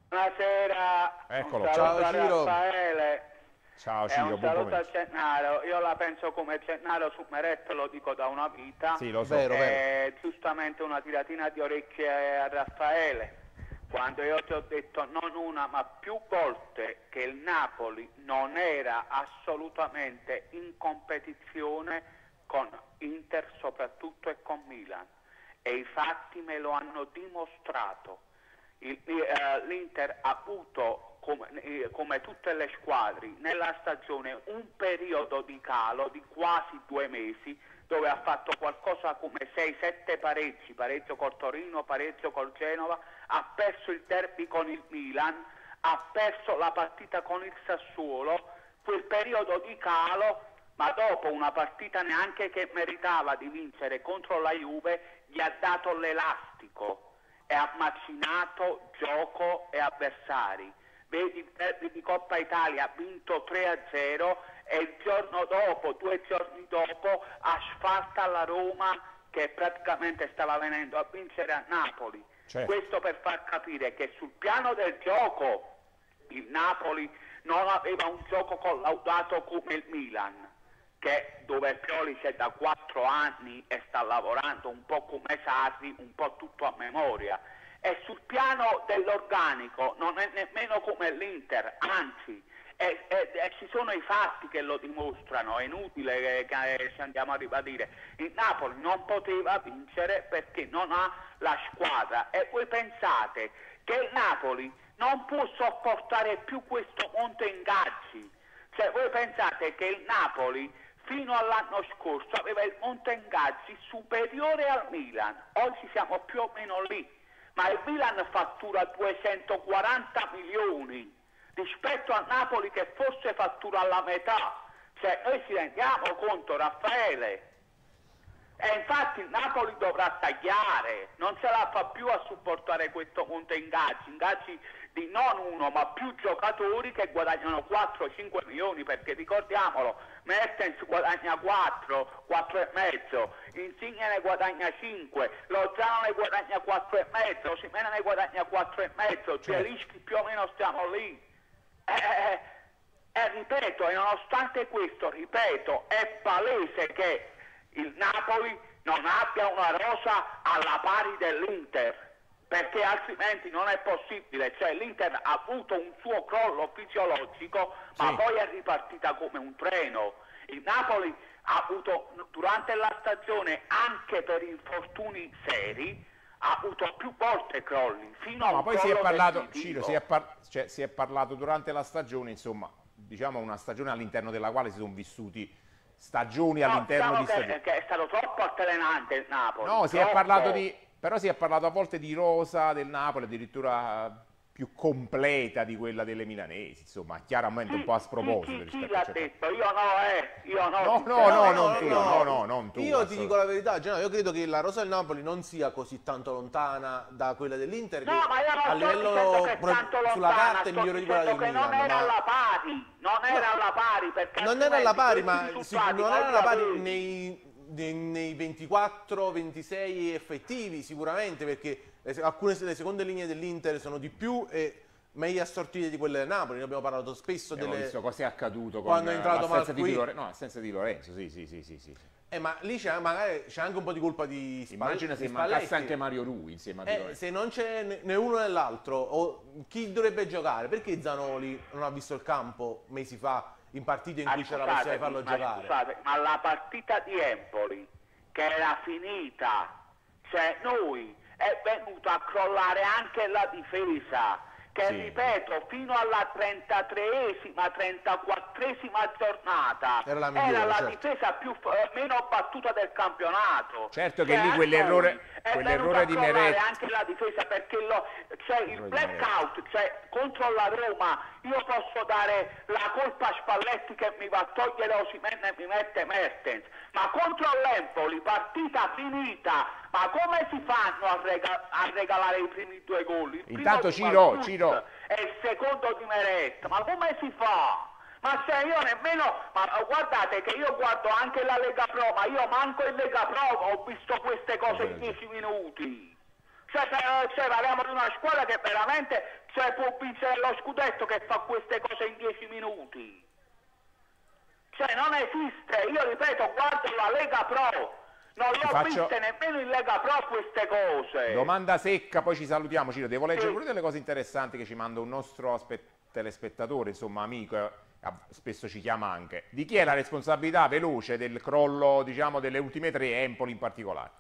Buonasera, Eccolo. un Ciao, saluto a Ciro. Raffaele. Ciao E Ciro, un buon saluto a pomeriggio. Gennaro. Io la penso come Gennaro su Meret, lo dico da una vita. Sì, lo so. Vero, vero. E giustamente una tiratina di orecchie a Raffaele. Quando io ti ho detto non una ma più volte che il Napoli non era assolutamente in competizione con Inter soprattutto e con Milan, e i fatti me lo hanno dimostrato. Il- eh, L'Inter ha avuto, come, eh, come tutte le squadre, nella stagione un periodo di calo di quasi due mesi, dove ha fatto qualcosa come sei sette pareggi, pareggio col Torino, pareggio col Genova, ha perso il derby con il Milan, ha perso la partita con il Sassuolo, quel periodo di calo, ma dopo una partita neanche che meritava di vincere contro la Juve, gli ha dato l'elastico e ha macinato gioco e avversari. Vedi il derby di Coppa Italia, ha vinto tre a zero e il giorno dopo, due giorni dopo, asfalta la Roma che praticamente stava venendo a vincere a Napoli. Certo. Questo per far capire che sul piano del gioco il Napoli non aveva un gioco collaudato come il Milan, che dove Pioli c'è da quattro anni e sta lavorando un po' come Sarri, un po' tutto a memoria. E sul piano dell'organico non è nemmeno come l'Inter, anzi, e, e, e ci sono i fatti che lo dimostrano, è inutile che, che ci andiamo a ribadire. Il Napoli non poteva vincere perché non ha la squadra, e voi pensate che il Napoli non può sopportare più questo monte ingaggi. Cioè voi pensate che il Napoli fino all'anno scorso aveva il monte ingaggi superiore al Milan, oggi siamo più o meno lì, ma il Milan fattura duecentoquaranta milioni rispetto a Napoli che forse fattura la metà. Cioè noi ci rendiamo conto, Raffaele? E infatti il Napoli dovrà tagliare, non ce la fa più a supportare questo monte ingaggi, ingaggi di non uno ma più giocatori che guadagnano quattro cinque milioni, perché ricordiamolo, Mertens guadagna quattro, quattro e mezzo, Insigne ne guadagna cinque, Lozano ne guadagna quattro e mezzo, Osimhen ne guadagna quattro e mezzo, Zielinski più o meno stiamo lì. E eh, eh, ripeto, e nonostante questo, ripeto, è palese che il Napoli non abbia una rosa alla pari dell'Inter, perché altrimenti non è possibile. Cioè l'Inter ha avuto un suo crollo fisiologico, ma Sì. poi è ripartita come un treno. Il Napoli ha avuto durante la stagione, anche per infortuni seri, ha avuto più volte crolli, fino a No, un ma poi si è crollo parlato, definitivo. Ciro, si è, par- cioè, si è parlato durante la stagione, insomma, diciamo una stagione all'interno della quale si sono vissuti stagioni No, all'interno diciamo di che, stagioni. che è stato troppo altalenante il Napoli. No, si è troppo. parlato di, però si è parlato a volte di rosa del Napoli, addirittura più completa di quella delle milanesi, insomma, chiaramente un po' a sproposito. Chi, chi, chi rispetto l'ha a certe- detto? Io no, eh. Io no. No, no, sinceramente. no, non tu, no, no, non tu. Io ti assolutamente. dico la verità, Gennaro, io credo che la rosa del Napoli non sia così tanto lontana da quella dell'Inter, No, che ma io non a sto livello dicendo che è pro- tanto sulla lontana, carta è sto migliore di quella del dicendo che Milan, non era ma alla pari, non era alla pari, perché non era alla pari, altrimenti ma questi sì, risultati non era non alla li pari avevi. nei, nei- nei ventiquattro ventisei effettivi sicuramente, perché le- alcune delle seconde linee dell'Inter sono di più e meglio assortite di quelle del Napoli. Ne abbiamo parlato spesso Abbiamo delle... visto cosa è accaduto con quando è entrato l'assenza di, Di Marquis. Lore- no, l'assenza di Lorenzo, sì, sì, sì, sì, sì. Eh, ma lì c'è magari c'è anche un po' di colpa di Spalletti. Immagina se di mancasse Spalletti. anche Mario Rui insieme a Di Eh, Lorenzo. se non c'è né- né uno né l'altro, o chi dovrebbe giocare? Perché Zanoli non ha visto il campo mesi fa in partite in Ah, cui c'era la possibilità di scusate, farlo ma giocare? scusate, ma la partita di Empoli, che era finita, cioè noi è venuto a crollare anche la difesa, che Sì. ripeto, fino alla trentatreesima, trentaquattresima giornata Era la migliore, la certo. difesa più eh, meno battuta del campionato. Certo che Cioè, lì a quell'errore- noi è quell'errore venuto a di crollare Meret- anche la difesa, perché lo, cioè il Errore di blackout, cioè contro la Roma io posso dare la colpa a Spalletti che mi va a togliere Osimhen e mi mette Mertens, ma contro l'Empoli, partita finita, ma come si fanno a, rega- a regalare i primi due gol? Il primo Intanto di Ciro, Marcus Ciro. e il secondo di Meret, ma come si fa? Ma se io nemmeno, ma guardate che io guardo anche la Lega Pro, ma io manco in Lega Pro ho visto queste cose in dieci minuti. Cioè, eh, cioè parliamo di una squadra che veramente Cioè può vincere lo scudetto che fa queste cose in dieci minuti. Cioè non esiste, io ripeto, guardo la Lega Pro, non le ho faccio... viste nemmeno in Lega Pro queste cose. Domanda secca, poi ci salutiamo, Ciro, devo leggere Sì. pure delle cose interessanti che ci manda un nostro aspe... telespettatore, insomma amico, eh, spesso ci chiama anche. Di chi è la responsabilità veloce del crollo, diciamo, delle ultime tre, Empoli in particolare?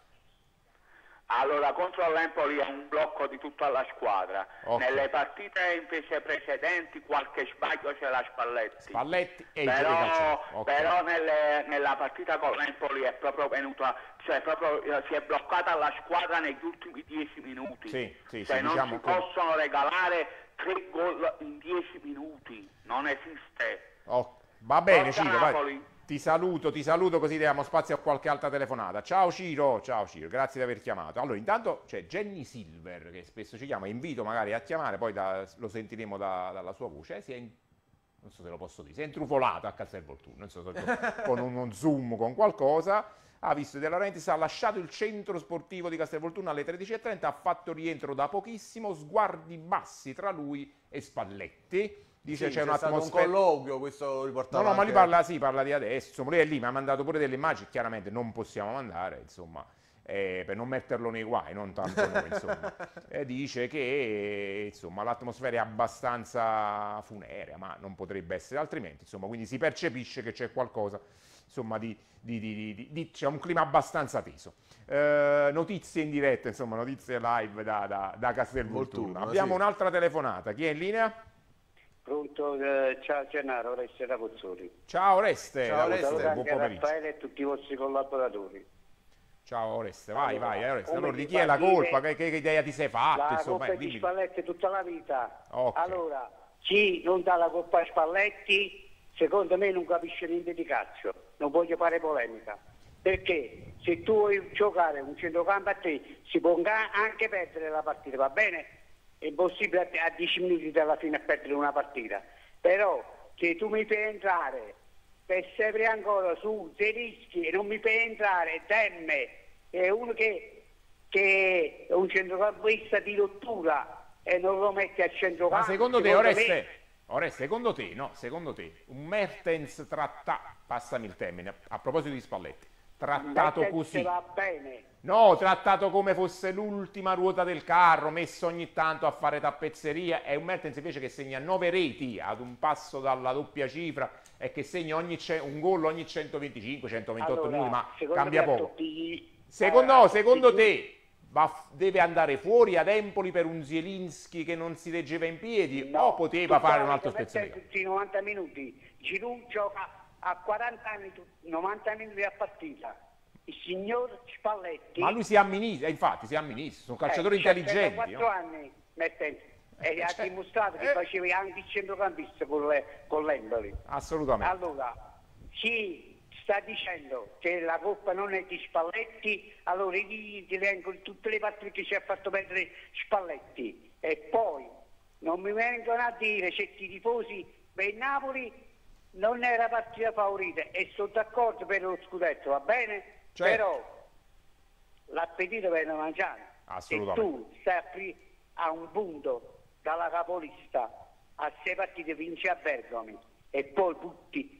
Allora, contro l'Empoli è un blocco di tutta la squadra. Okay. Nelle partite invece precedenti qualche sbaglio c'è la Spalletti. Spalletti e i però, giocatori. Okay. però nelle, nella partita con l'Empoli è proprio venuta, cioè proprio eh, si è bloccata la squadra negli ultimi dieci minuti. Sì, sì, cioè sì, non diciamo si che... possono regalare tre gol in dieci minuti, non esiste. Oh, va bene, Forza Ciro, vai. Napoli. Ti saluto, ti saluto così diamo spazio a qualche altra telefonata. Ciao Ciro, ciao Ciro, grazie di aver chiamato. Allora, intanto c'è Jenny Silver che spesso ci chiama, invito magari a chiamare, poi da, lo sentiremo da, dalla sua voce. Eh, si è in, non so se lo posso dire, si è intrufolata a Castelvolturno, non so se con uno zoom, con qualcosa. Ha visto De Laurentiis, ha lasciato il centro sportivo di Castelvolturno alle tredici e trenta, ha fatto rientro da pochissimo, sguardi bassi tra lui e Spalletti. Dice Sì, c'è, c'è stato un un'atmosfera... colloquio, questo riportava No, no, ma lui anche- parla, sì, parla di adesso, insomma, lui è lì, mi ha mandato pure delle immagini, chiaramente non possiamo mandare, insomma, eh, per non metterlo nei guai, non tanto noi, insomma. E dice che, insomma, l'atmosfera è abbastanza funerea, ma non potrebbe essere altrimenti, insomma, quindi si percepisce che c'è qualcosa, insomma, di, di, di, di, di, di c'è un clima abbastanza teso. Eh, notizie in diretta, insomma, notizie live da, da, da Castelvolturno. Volturno, Abbiamo sì. un'altra telefonata, chi è in linea? Pronto, eh, ciao Gennaro, Oreste da Pozzuoli. Ciao Oreste, Ciao, da Oreste. Pozzuoli, Saluto buon anche a pomeriggio. Raffaele e tutti i vostri collaboratori. Ciao Oreste, vai, Allora, vai, eh, Oreste. come Allora, di ti chi è la fa dire- colpa? Che, che idea ti sei fatto? La Insomma, colpa eh, è di dimmi. Spalletti tutta la vita. Ok. Allora, chi non dà la colpa a Spalletti, secondo me non capisce niente di calcio. Non voglio fare polemica. Perché se tu vuoi giocare un centrocampo a te, si può ga- anche perdere la partita, va bene? È impossibile a dieci minuti dalla fine a perdere una partita. Però se tu mi fai entrare per sempre ancora su Zelischi e non mi fai entrare Demme, è uno che, che è un centrocampista di rottura e non lo metti a centrocampo. Ma secondo te, secondo Oreste, me- Oreste, secondo te, no, secondo te, un Mertens trattato, passami il termine, a proposito di Spalletti, trattato Mertens così, va bene. no, trattato come fosse l'ultima ruota del carro, messo ogni tanto a fare tappezzeria, è un Mertens invece che segna nove reti ad un passo dalla doppia cifra e che segna ogni ce- un gol ogni centoventicinque centoventotto Allora, minuti, ma secondo cambia me a poco. tutti- Secondo, a no, tutti secondo i- te va- deve andare fuori ad Empoli per un Zielinski che non si reggeva in piedi No, o poteva tutta fare la un altro vita spezzone? Mertens tutti i novanta minuti. Giroud gioca a quaranta anni, tu- novanta minuti a partita. Il signor Spalletti Ma lui si amministra, infatti si amministra, sono calciatori eh, intelligenti. quattro no? anni Mertens e Eh, ha cioè, dimostrato che eh. facevi anche il centrocampista con, le, con l'Empoli. Assolutamente. Allora, chi sta dicendo che la colpa non è di Spalletti, allora io ti elenco tutte le partite che ci ha fatto perdere Spalletti e poi non mi vengono a dire certi tifosi per il Napoli non era partita favorita e sono d'accordo per lo scudetto, va bene? Certo. Però l'appetito viene mangiato. Assolutamente. E tu stai a, pri- a un punto dalla capolista a sei partite vinci a Bergamo e poi butti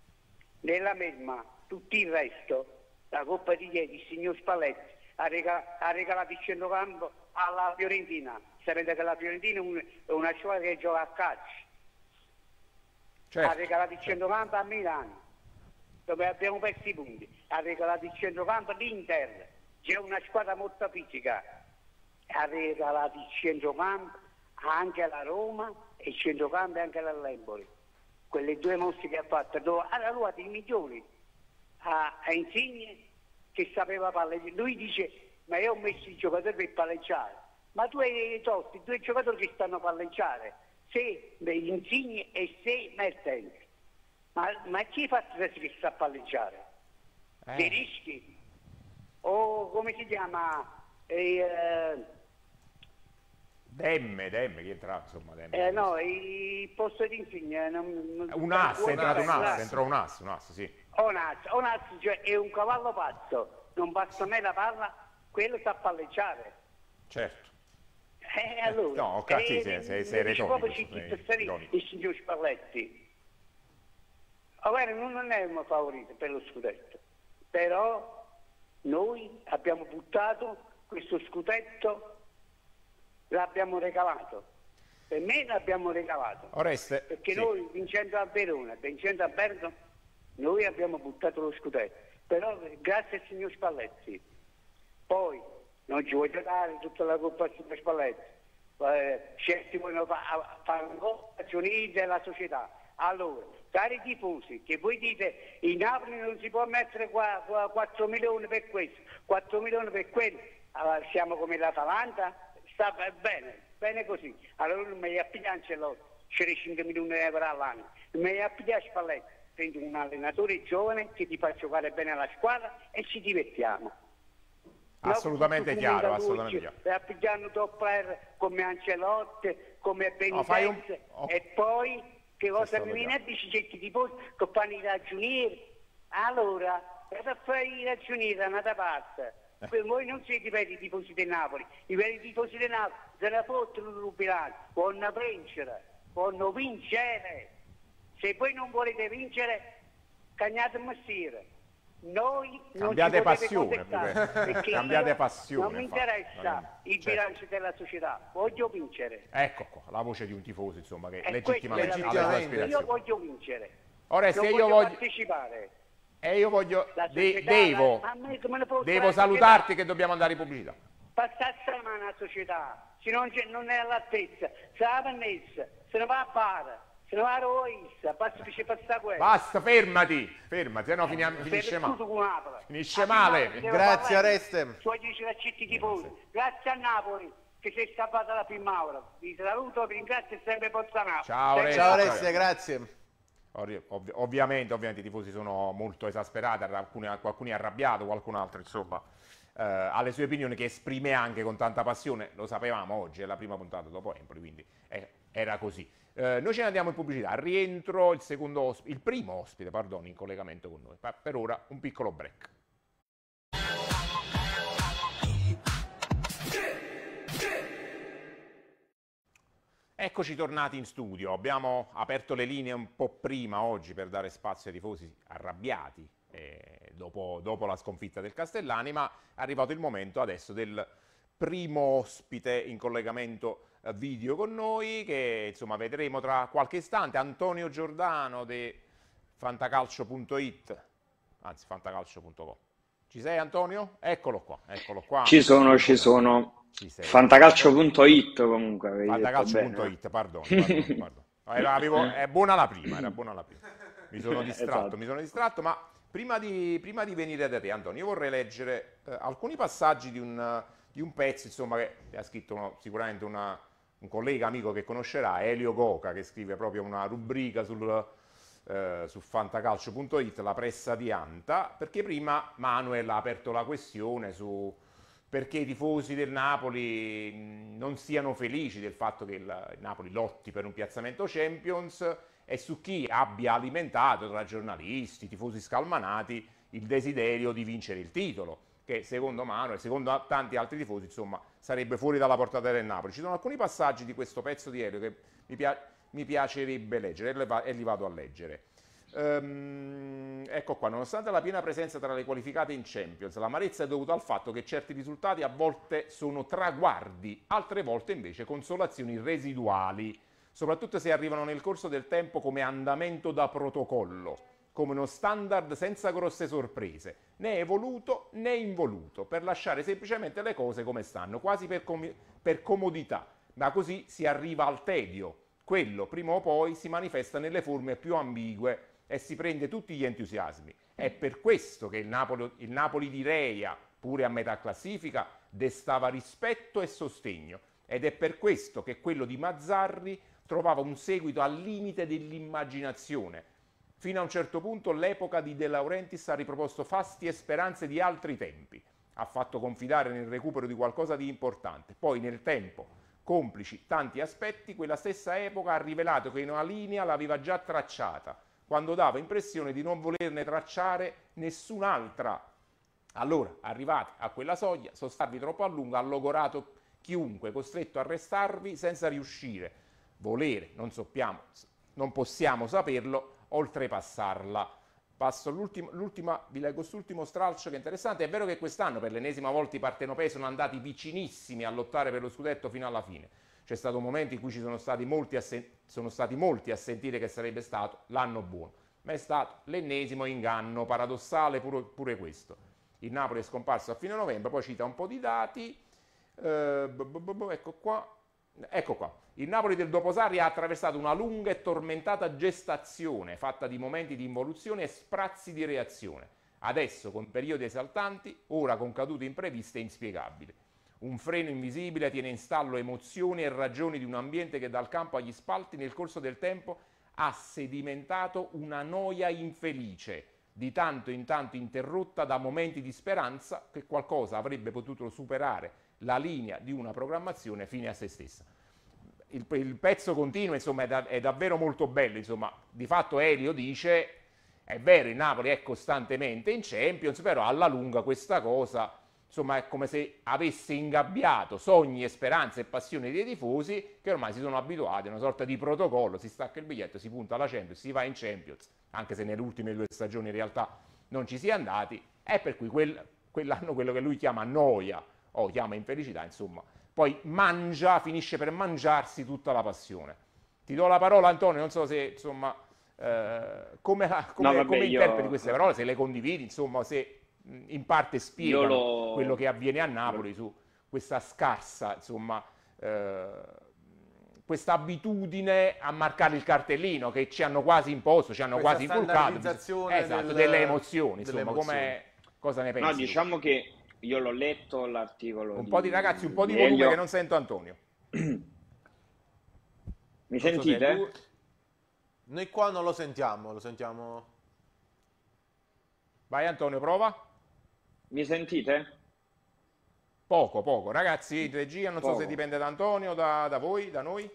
nella mesma tutto il resto, la Coppa di ieri, il signor Spalletti ha, rega- ha regalato il centrocampo alla Fiorentina. Sapete che la Fiorentina è, un- è una squadra che gioca a calcio. Certo. Ha regalato il centrocampo a Milano, dove abbiamo perso i punti. Ha regalato il centrocampo all'Inter, c'è una squadra molto fisica. Ha regalato il centrocampo anche alla Roma e il centrocampo anche all'Empoli. Quelle due mostre che ha fatto, dove ha ruotato i migliori a, a Insigne che sapeva palleggiare. Lui dice, ma io ho messo i giocatori per palleggiare. Ma tu hai tolto i due giocatori che stanno a palleggiare, se Insigne e se Mertens. Ma, ma chi fa che sta a palleggiare? Eh. Dei rischi? O come si chiama? Eh, Demme, Demme, chi entra, insomma, Demme. eh, no, il posto di Insigne. Non, non- Un ass, è entrato un ass, ass. entrò un ass, un ass, sì. Onas, Onas cioè è un cavallo pazzo, non basta mai la palla, quello sa palleggiare. Certo. Eh, allora, No, cazzo, eh, sei- sei- eh, sei dice retorico, proprio sei zitti per stare ironico. il signor Spalletti. Allora, non non è un favorito per lo scudetto, però noi abbiamo buttato questo scudetto, l'abbiamo regalato. Per me l'abbiamo regalato. Oreste, Perché sì. noi vincendo a Verona, vincendo a Bergamo, noi abbiamo buttato lo scudetto. Però grazie al signor Spalletti. Poi non ci voglio dare tutta la colpa al signor Spalletti. Eh, certi vogliono fa- fare un po' azioni della società. Allora, cari tifosi, che voi dite in Napoli non si può mettere qua, qua quattro milioni per questo, quattro milioni per quello, allora, siamo come l'Atalanta, sta bene, bene così. Allora non mi appigliare Ancelotti, c'è cinque milioni di euro all'anno, non mi appigliare Spalletti, prendi un allenatore giovane che ti fa giocare bene alla squadra e ci divertiamo. Assolutamente No, chiaro, come assolutamente Luigi, chiaro. e appigliando top player come Ancelotti, come No, fai un- Benitez, oh. e poi che cosa stato mi viene a chiaro. dire certi tifosi che fanno i ragionieri? Allora, per fare i ragionieri da un'altra parte, Eh. per voi non siete i veri tifosi del Napoli, i veri tifosi del Napoli se ne fottono il bilancio, vogliono vincere, vogliono vincere. Se voi non volete vincere, cagnate il mestiere. Noi non Cambiate ci potete passione, contestare, più che- perché cambiate io passione, non mi infatti. interessa Non è- il certo. bilancio della società, voglio vincere. Ecco qua, la voce di un tifoso, insomma, che E legittimamente questa ha è le la sue verità. Io aspirazioni. voglio vincere. Oreste, non io voglio, voglio... partecipare. E io voglio... La de- società, devo... a me come ne può Devo fare salutarti società? che dobbiamo andare in pubblicità. Passate la mano alla società, se non, c'è- non è all'altezza, se la pennessa, se ne va a bar, se ne va a Roissa, basta che ci passa quello. Basta, fermati, fermati, se no finiamo- finisce Per male. tutto con Napoli. Finisce A male. Napoli devo Grazie, parlare. Oreste. Ci voglio dire a certi tifosi. Grazie a Napoli che si è scappata la prima ora. Vi saluto, vi ringrazio e sempre Forza Napoli. Ciao, Sempre Oreste. Ciao Napoli. Oreste, grazie. Ovvi- ovvi- ovviamente, ovviamente i tifosi sono molto esasperati, alcuni, qualcuno è arrabbiato, qualcun altro insomma eh, ha le sue opinioni che esprime anche con tanta passione, lo sapevamo oggi, è la prima puntata dopo Empoli, quindi eh, era così. Eh, noi ce ne andiamo in pubblicità, al rientro il, secondo ospite, il primo ospite, pardon, in collegamento con noi, ma per ora un piccolo break. Eccoci tornati in studio, abbiamo aperto le linee un po' prima oggi per dare spazio ai tifosi arrabbiati eh, dopo, dopo la sconfitta del Castellani, ma è arrivato il momento adesso del primo ospite in collegamento eh, video con noi, che insomma vedremo tra qualche istante, Antonio Giordano di fantacalcio punto it, anzi fantacalcio punto com. Ci sei Antonio? Eccolo qua, eccolo qua. Ci sono, ci sono. Ci sei. Fantacalcio punto it comunque. avevi detto fantacalcio bene, punto eh. it, pardon, pardon, pardon. Era- avevo- è buona la prima, era buona la prima. Mi sono distratto, Esatto. mi sono distratto, ma prima di, prima di venire da te, Antonio, io vorrei leggere eh, alcuni passaggi di un, di un pezzo, insomma, che ha scritto uno- sicuramente una- un collega amico che conoscerà, Elio Goca, che scrive proprio una rubrica sul, eh, su fantacalcio punto it, la pressa di Anta, perché prima Manuel ha aperto la questione su perché i tifosi del Napoli mh, non siano felici del fatto che il, il Napoli lotti per un piazzamento Champions e su chi abbia alimentato tra giornalisti, tifosi scalmanati, il desiderio di vincere il titolo, che secondo Manuel, secondo tanti altri tifosi, insomma, sarebbe fuori dalla portata del Napoli. Ci sono alcuni passaggi di questo pezzo di Elio che mi, pia- mi piacerebbe leggere e le va- e li vado a leggere. Ehm, ecco qua, nonostante la piena presenza tra le qualificate in Champions, l'amarezza è dovuta al fatto che certi risultati a volte sono traguardi, altre volte invece consolazioni residuali, soprattutto se arrivano nel corso del tempo come andamento da protocollo, come uno standard senza grosse sorprese, né evoluto né involuto, per lasciare semplicemente le cose come stanno, quasi per, com- per comodità, ma così si arriva al tedio. Quello, prima o poi, si manifesta nelle forme più ambigue e si prende tutti gli entusiasmi. È per questo che il Napoli, il Napoli di Reia, pure a metà classifica, destava rispetto e sostegno. Ed è per questo che quello di Mazzarri trovava un seguito al limite dell'immaginazione. Fino a un certo punto l'epoca di De Laurentiis ha riproposto fasti e speranze di altri tempi. Ha fatto confidare nel recupero di qualcosa di importante. Poi nel tempo, complici tanti aspetti, quella stessa epoca ha rivelato che una linea l'aveva già tracciata, quando dava impressione di non volerne tracciare nessun'altra. Allora, arrivati a quella soglia, sostarvi troppo a lungo ha logorato chiunque costretto a restarvi senza riuscire, volere, non sappiamo, non possiamo saperlo, oltrepassarla. Passo all'ultimo, l'ultima, vi leggo quest'ultimo stralcio che è interessante. È vero che quest'anno per l'ennesima volta i partenopei sono andati vicinissimi a lottare per lo scudetto fino alla fine. C'è stato un momento in cui ci sono stati molti a, sen- sono stati molti a sentire che sarebbe stato l'anno buono, ma è stato l'ennesimo inganno, paradossale pure, pure questo. Il Napoli è scomparso a fine novembre, poi cita un po' di dati, eh, ecco qua. Ecco qua, il Napoli del dopo Sarri ha attraversato una lunga e tormentata gestazione fatta di momenti di involuzione e sprazzi di reazione. Adesso con periodi esaltanti, ora con cadute impreviste e inspiegabili. Un freno invisibile tiene in stallo emozioni e ragioni di un ambiente che dal campo agli spalti nel corso del tempo ha sedimentato una noia infelice, di tanto in tanto interrotta da momenti di speranza che qualcosa avrebbe potuto superare la linea di una programmazione fine a se stessa. Il, il pezzo continua, insomma, è, da, è davvero molto bello, insomma, di fatto Elio dice, è vero, il Napoli è costantemente in Champions, però alla lunga questa cosa, insomma, è come se avesse ingabbiato sogni e speranze e passioni dei tifosi che ormai si sono abituati a una sorta di protocollo, si stacca il biglietto, si punta alla Champions, si va in Champions, anche se nelle ultime due stagioni in realtà non ci si è andati, è per cui quel, quell'anno quello che lui chiama noia, o chiama infelicità, insomma, poi mangia, finisce per mangiarsi tutta la passione. Ti do la parola, Antonio, non so se, insomma, eh, come, come, No, vabbè, come io- interpreti queste parole, se le condividi, insomma, se mh, in parte spiegano lo- quello che avviene a Napoli su questa scarsa, insomma, eh, questa abitudine a marcare il cartellino che ci hanno quasi imposto, ci hanno Questa quasi inculcato. standardizzazione Esatto, del- delle emozioni, delle insomma, emozioni. come, cosa ne pensi? No, tu? diciamo che io l'ho letto l'articolo. Un po' di ragazzi, un po' di di volume Elio. che non sento Antonio. Mi Non so se sentite? è tu- Noi qua non lo sentiamo, lo sentiamo... Vai Antonio, prova. Mi sentite? Poco, poco. Ragazzi, in regia, non so Poco. se dipende da Antonio, da, da voi, da noi.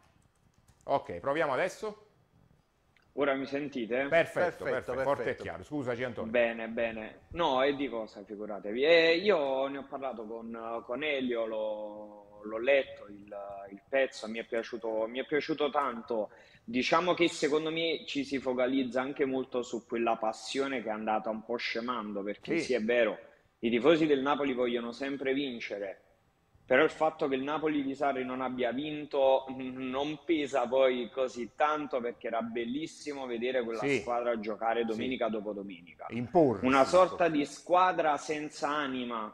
Ok, proviamo adesso. Ora mi sentite? Perfetto, perfetto, Perfetto, forte e perfetto. chiaro. Scusaci Antonio. Bene, bene. No, e di cosa, figuratevi. Eh, io ne ho parlato con, con Elio, l'ho, l'ho letto il, il pezzo, mi è piaciuto, mi è piaciuto tanto. Diciamo che secondo me ci si focalizza anche molto su quella passione che è andata un po' scemando, perché Sì. sì, è vero, i tifosi del Napoli vogliono sempre vincere, però il fatto che il Napoli di Sarri non abbia vinto non pesa poi così tanto, perché era bellissimo vedere quella Sì. squadra giocare domenica dopo domenica. Imporsi. Una sorta di squadra senza anima,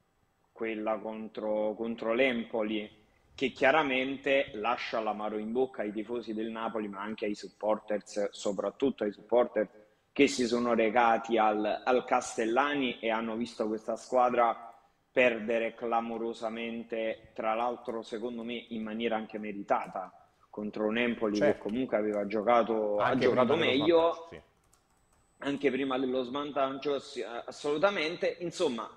quella contro, contro l'Empoli, che chiaramente lascia l'amaro in bocca ai tifosi del Napoli, ma anche ai supporters, soprattutto ai supporter che si sono recati al, al Castellani e hanno visto questa squadra perdere clamorosamente, tra l'altro secondo me in maniera anche meritata, contro un Empoli Certo. che comunque aveva giocato, ha Anche giocato prima dello meglio, svantaggio, sì. anche prima dello svantaggio, sì, assolutamente. Insomma,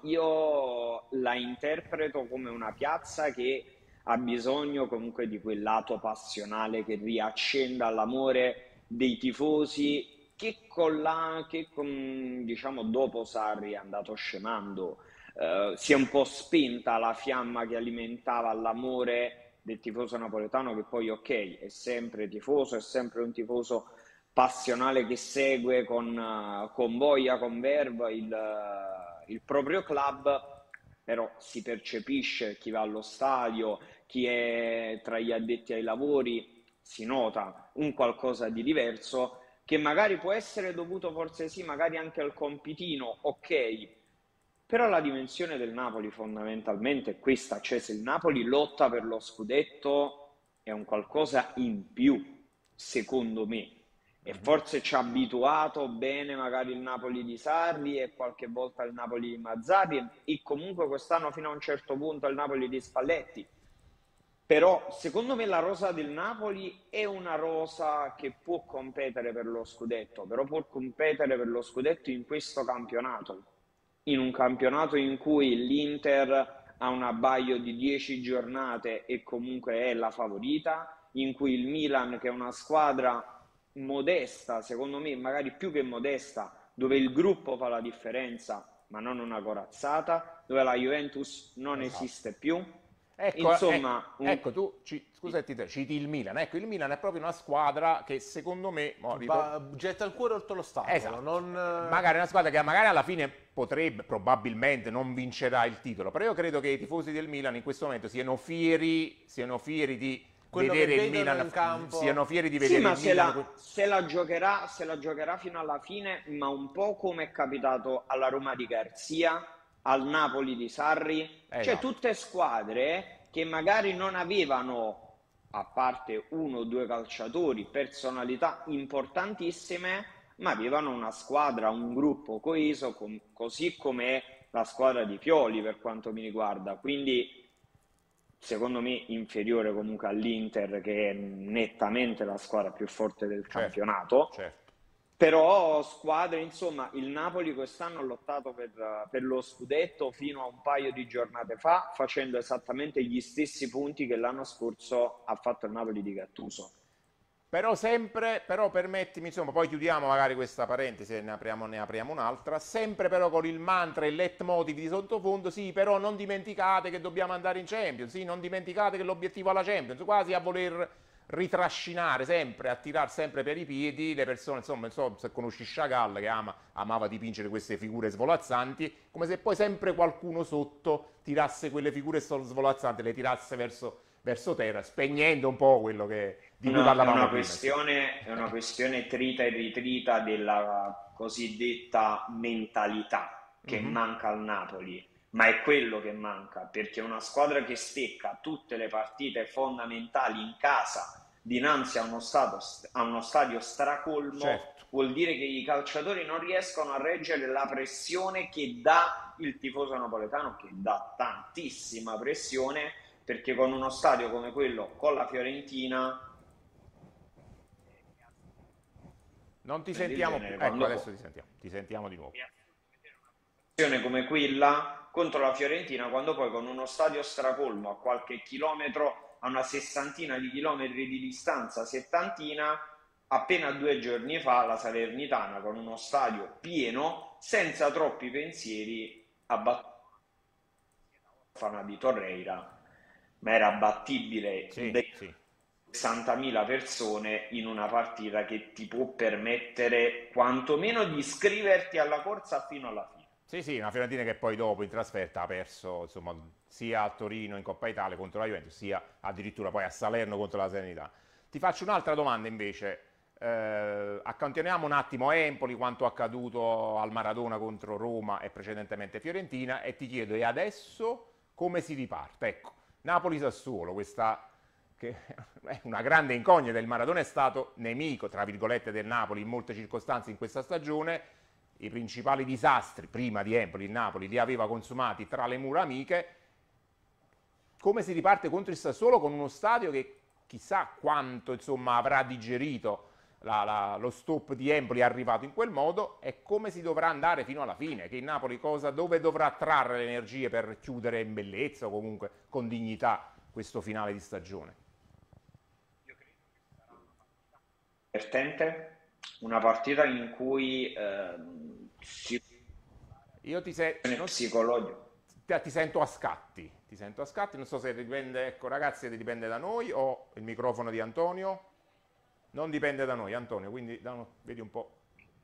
io la interpreto come una piazza che ha bisogno comunque di quel lato passionale che riaccenda l'amore dei tifosi, che con la, che con, diciamo, dopo Sarri è andato scemando. Eh, si è un po' spenta la fiamma che alimentava l'amore del tifoso napoletano, che poi ok, è sempre tifoso, è sempre un tifoso passionale che segue con, uh, con voglia, con verve il, uh, il proprio club, però si percepisce, chi va allo stadio, chi è tra gli addetti ai lavori, si nota un qualcosa di diverso, che magari può essere dovuto forse sì, magari anche al compitino, ok, però la dimensione del Napoli fondamentalmente è questa, cioè se il Napoli lotta per lo scudetto è un qualcosa in più, secondo me, e forse ci ha abituato bene magari il Napoli di Sarri e qualche volta il Napoli di Mazzarri e comunque quest'anno fino a un certo punto il Napoli di Spalletti. Però secondo me la rosa del Napoli è una rosa che può competere per lo scudetto, però può competere per lo scudetto in questo campionato, in un campionato in cui l'Inter ha un abbaglio di dieci giornate e comunque è la favorita, in cui il Milan, che è una squadra modesta, secondo me magari più che modesta, dove il gruppo fa la differenza ma non una corazzata, dove la Juventus non Esatto. esiste più, Ecco, Insomma, eh, ecco tu ci, scusati te, citi il Milan. Ecco, il Milan è proprio una squadra che secondo me mo, Va, getta il cuore oltre lo stacco. esatto. Non... Magari è una squadra che magari alla fine potrebbe, probabilmente non vincerà il titolo, però io credo che i tifosi del Milan in questo momento siano fieri, siano fieri di Quello vedere che il vedono Milan, in campo. siano fieri di sì, vedere ma il se Milan. la, se la giocherà, se la giocherà fino alla fine, ma un po' come è capitato alla Roma di Garzia, al Napoli di Sarri, Eh, cioè no. tutte squadre che magari non avevano, a parte uno o due calciatori, personalità importantissime, ma avevano una squadra, un gruppo coeso, com- così come la squadra di Pioli per quanto mi riguarda. Quindi secondo me inferiore comunque all'Inter, che è nettamente la squadra più forte del Certo, campionato. certo. Però squadre, insomma, il Napoli quest'anno ha lottato per, per lo scudetto fino a un paio di giornate fa, facendo esattamente gli stessi punti che l'anno scorso ha fatto il Napoli di Gattuso. Però sempre, però permettimi, insomma, poi chiudiamo magari questa parentesi e ne apriamo, ne apriamo un'altra, sempre però con il mantra e il leitmotiv di sottofondo, sì, però non dimenticate che dobbiamo andare in Champions, sì, non dimenticate che l'obiettivo è la Champions, quasi a voler ritrascinare sempre, a tirar sempre per i piedi le persone, insomma, non so se conosci Chagall che ama, amava dipingere queste figure svolazzanti, come se poi sempre qualcuno sotto tirasse quelle figure svolazzanti, le tirasse verso, verso terra, spegnendo un po' quello che, di cui Una- è parlavamo una prima. questione, è una questione trita e ritrita della cosiddetta mentalità che Mhm. manca al Napoli, ma è quello che manca, perché una squadra che stecca tutte le partite fondamentali in casa dinanzi a uno stadio, a uno stadio stracolmo, Certo. vuol dire che i calciatori non riescono a reggere la pressione che dà il tifoso napoletano, che dà tantissima pressione, perché con uno stadio come quello, con la Fiorentina, Non ti del sentiamo più. genere, Ecco, quando adesso ti sentiamo. Ti sentiamo di nuovo. situazione come quella contro la Fiorentina, quando poi con uno stadio stracolmo a qualche chilometro, a una sessantina di chilometri di distanza, settantina, appena due giorni fa la Salernitana con uno stadio pieno, senza troppi pensieri, ha battuto Fana di Torreira, ma era battibile Sì, dai sì. sessantamila persone in una partita che ti può permettere quantomeno di iscriverti alla corsa fino alla fine. Sì, sì, una Fiorentina che poi dopo in trasferta ha perso, insomma, sia a Torino in Coppa Italia contro la Juventus, sia addirittura poi a Salerno contro la Serenità. Ti faccio un'altra domanda invece. Eh, accantioniamo un attimo Empoli, quanto accaduto al Maradona contro Roma e precedentemente Fiorentina, e ti chiedo, e adesso come si riparte? Ecco, Napoli-Sassuolo, questa che è una grande incognita. Il Maradona è stato nemico, tra virgolette, del Napoli in molte circostanze in questa stagione. I principali disastri prima di Empoli, il Napoli li aveva consumati tra le mura amiche. Come si riparte contro il Sassuolo con uno stadio che chissà quanto, insomma, avrà digerito la- la- lo stop di Empoli arrivato in quel modo, e come si dovrà andare fino alla fine, che il Napoli cosa, dove dovrà trarre le energie per chiudere in bellezza o comunque con dignità questo finale di stagione? Divertente, una partita in cui ehm, si Io ti, se- non- psicologico. ti- ti sento a scatti, ti sento a scatti, non so se dipende, ecco ragazzi, se dipende da noi o il microfono di Antonio. Non dipende da noi, Antonio, quindi da- vedi un po'.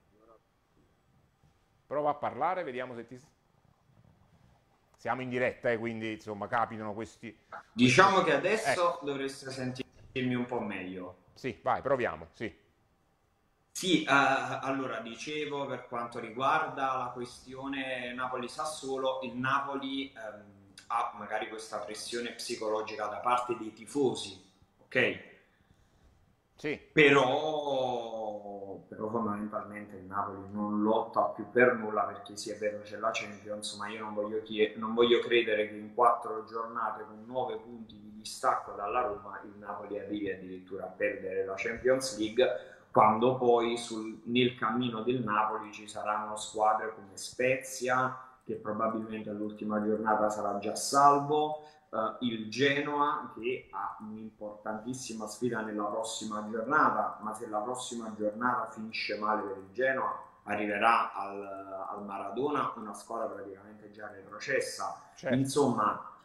Prova a parlare, vediamo se ti... Siamo in diretta, eh, quindi insomma capitano questi... Diciamo questi- che adesso Ecco, dovreste sentirmi un po' meglio. sì, vai, proviamo, sì. Sì, eh, allora dicevo per quanto riguarda la questione Napoli-Sassuolo, il Napoli ehm, ha magari questa pressione psicologica da parte dei tifosi, ok? Sì, Però, però fondamentalmente il Napoli non lotta più per nulla, perché sì, è vero, c'è la Champions, ma io non voglio, chie- non voglio credere che in quattro giornate con nove punti di distacco dalla Roma il Napoli arrivi addirittura a perdere la Champions League, quando poi sul- nel cammino del Napoli ci saranno squadre come Spezia, che probabilmente all'ultima giornata sarà già salvo, Uh, il Genoa, che ha un'importantissima sfida nella prossima giornata, ma se la prossima giornata finisce male per il Genoa arriverà al, al Maradona, una squadra praticamente già retrocessa. certo. Insomma,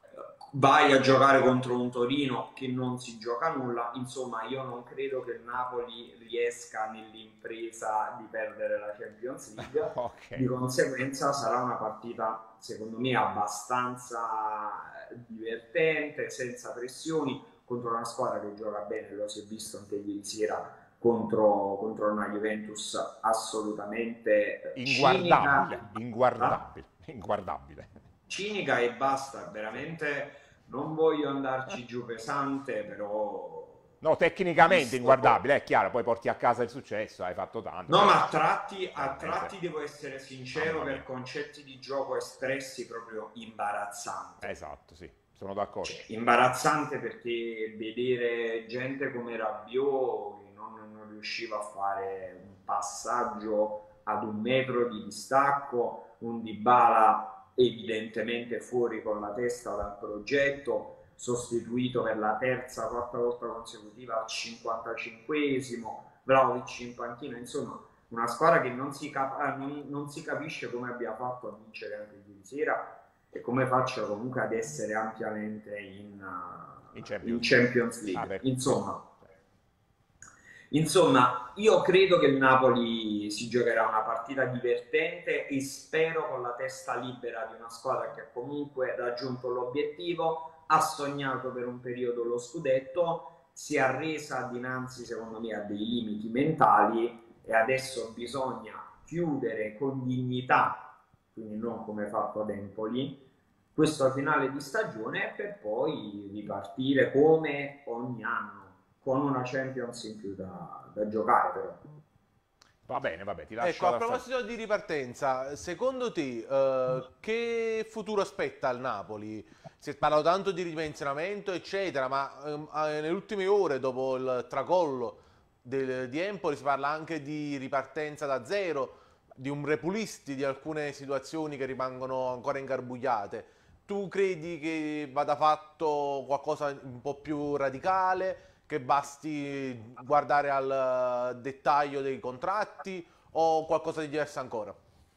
vai a giocare contro un Torino che non si gioca nulla. Insomma, io non credo che il Napoli riesca nell'impresa di perdere la Champions League. Okay. Di conseguenza sarà una partita, secondo me, abbastanza divertente, senza pressioni, contro una squadra che gioca bene. Lo si è visto anche ieri sera contro, contro una Juventus assolutamente Inguardabile, cinica, inguardabile, inguardabile. cinica e basta. Veramente non voglio andarci giù pesante, però No, tecnicamente visto- inguardabile, è chiaro, poi porti a casa il successo, hai fatto tanto. No, ma a tratti, a Veramente. tratti devo essere sincero, Mamma mia. per concetti di gioco espressi proprio imbarazzante. Esatto, sì, sono d'accordo. Cioè, imbarazzante, perché vedere gente come Rabiot che non, non riusciva a fare un passaggio ad un metro di distacco, un Dybala evidentemente fuori con la testa dal progetto, sostituito per la terza, quarta volta consecutiva al cinquantacinquesimo, Vlahovic in panchina, insomma una squadra che non si, cap- non, non si capisce come abbia fatto a vincere anche ieri sera e come faccia comunque ad essere ampiamente in, uh, In Champions. in Champions League. Ah, beh. Insomma, insomma, io credo che il Napoli si giocherà una partita divertente e spero con la testa libera di una squadra che ha comunque raggiunto l'obiettivo, ha sognato per un periodo lo scudetto, si è arresa dinanzi, secondo me, a dei limiti mentali e adesso bisogna chiudere con dignità, quindi non come fatto ad Empoli, questo finale di stagione per poi ripartire come ogni anno, con una Champions in più da, da giocare però. Va bene, vabbè, ti lascio Ecco, a la sta- proposito di ripartenza, secondo te eh, che futuro aspetta al Napoli? Si è parlato tanto di ridimensionamento, eccetera, ma ehm, eh, nelle ultime ore, dopo il tracollo del- di Empoli, si parla anche di ripartenza da zero, di un repulisti di alcune situazioni che rimangono ancora ingarbugliate. Tu credi che vada fatto qualcosa un po' più radicale? Che basti guardare al eh, dettaglio dei contratti o qualcosa di diverso ancora?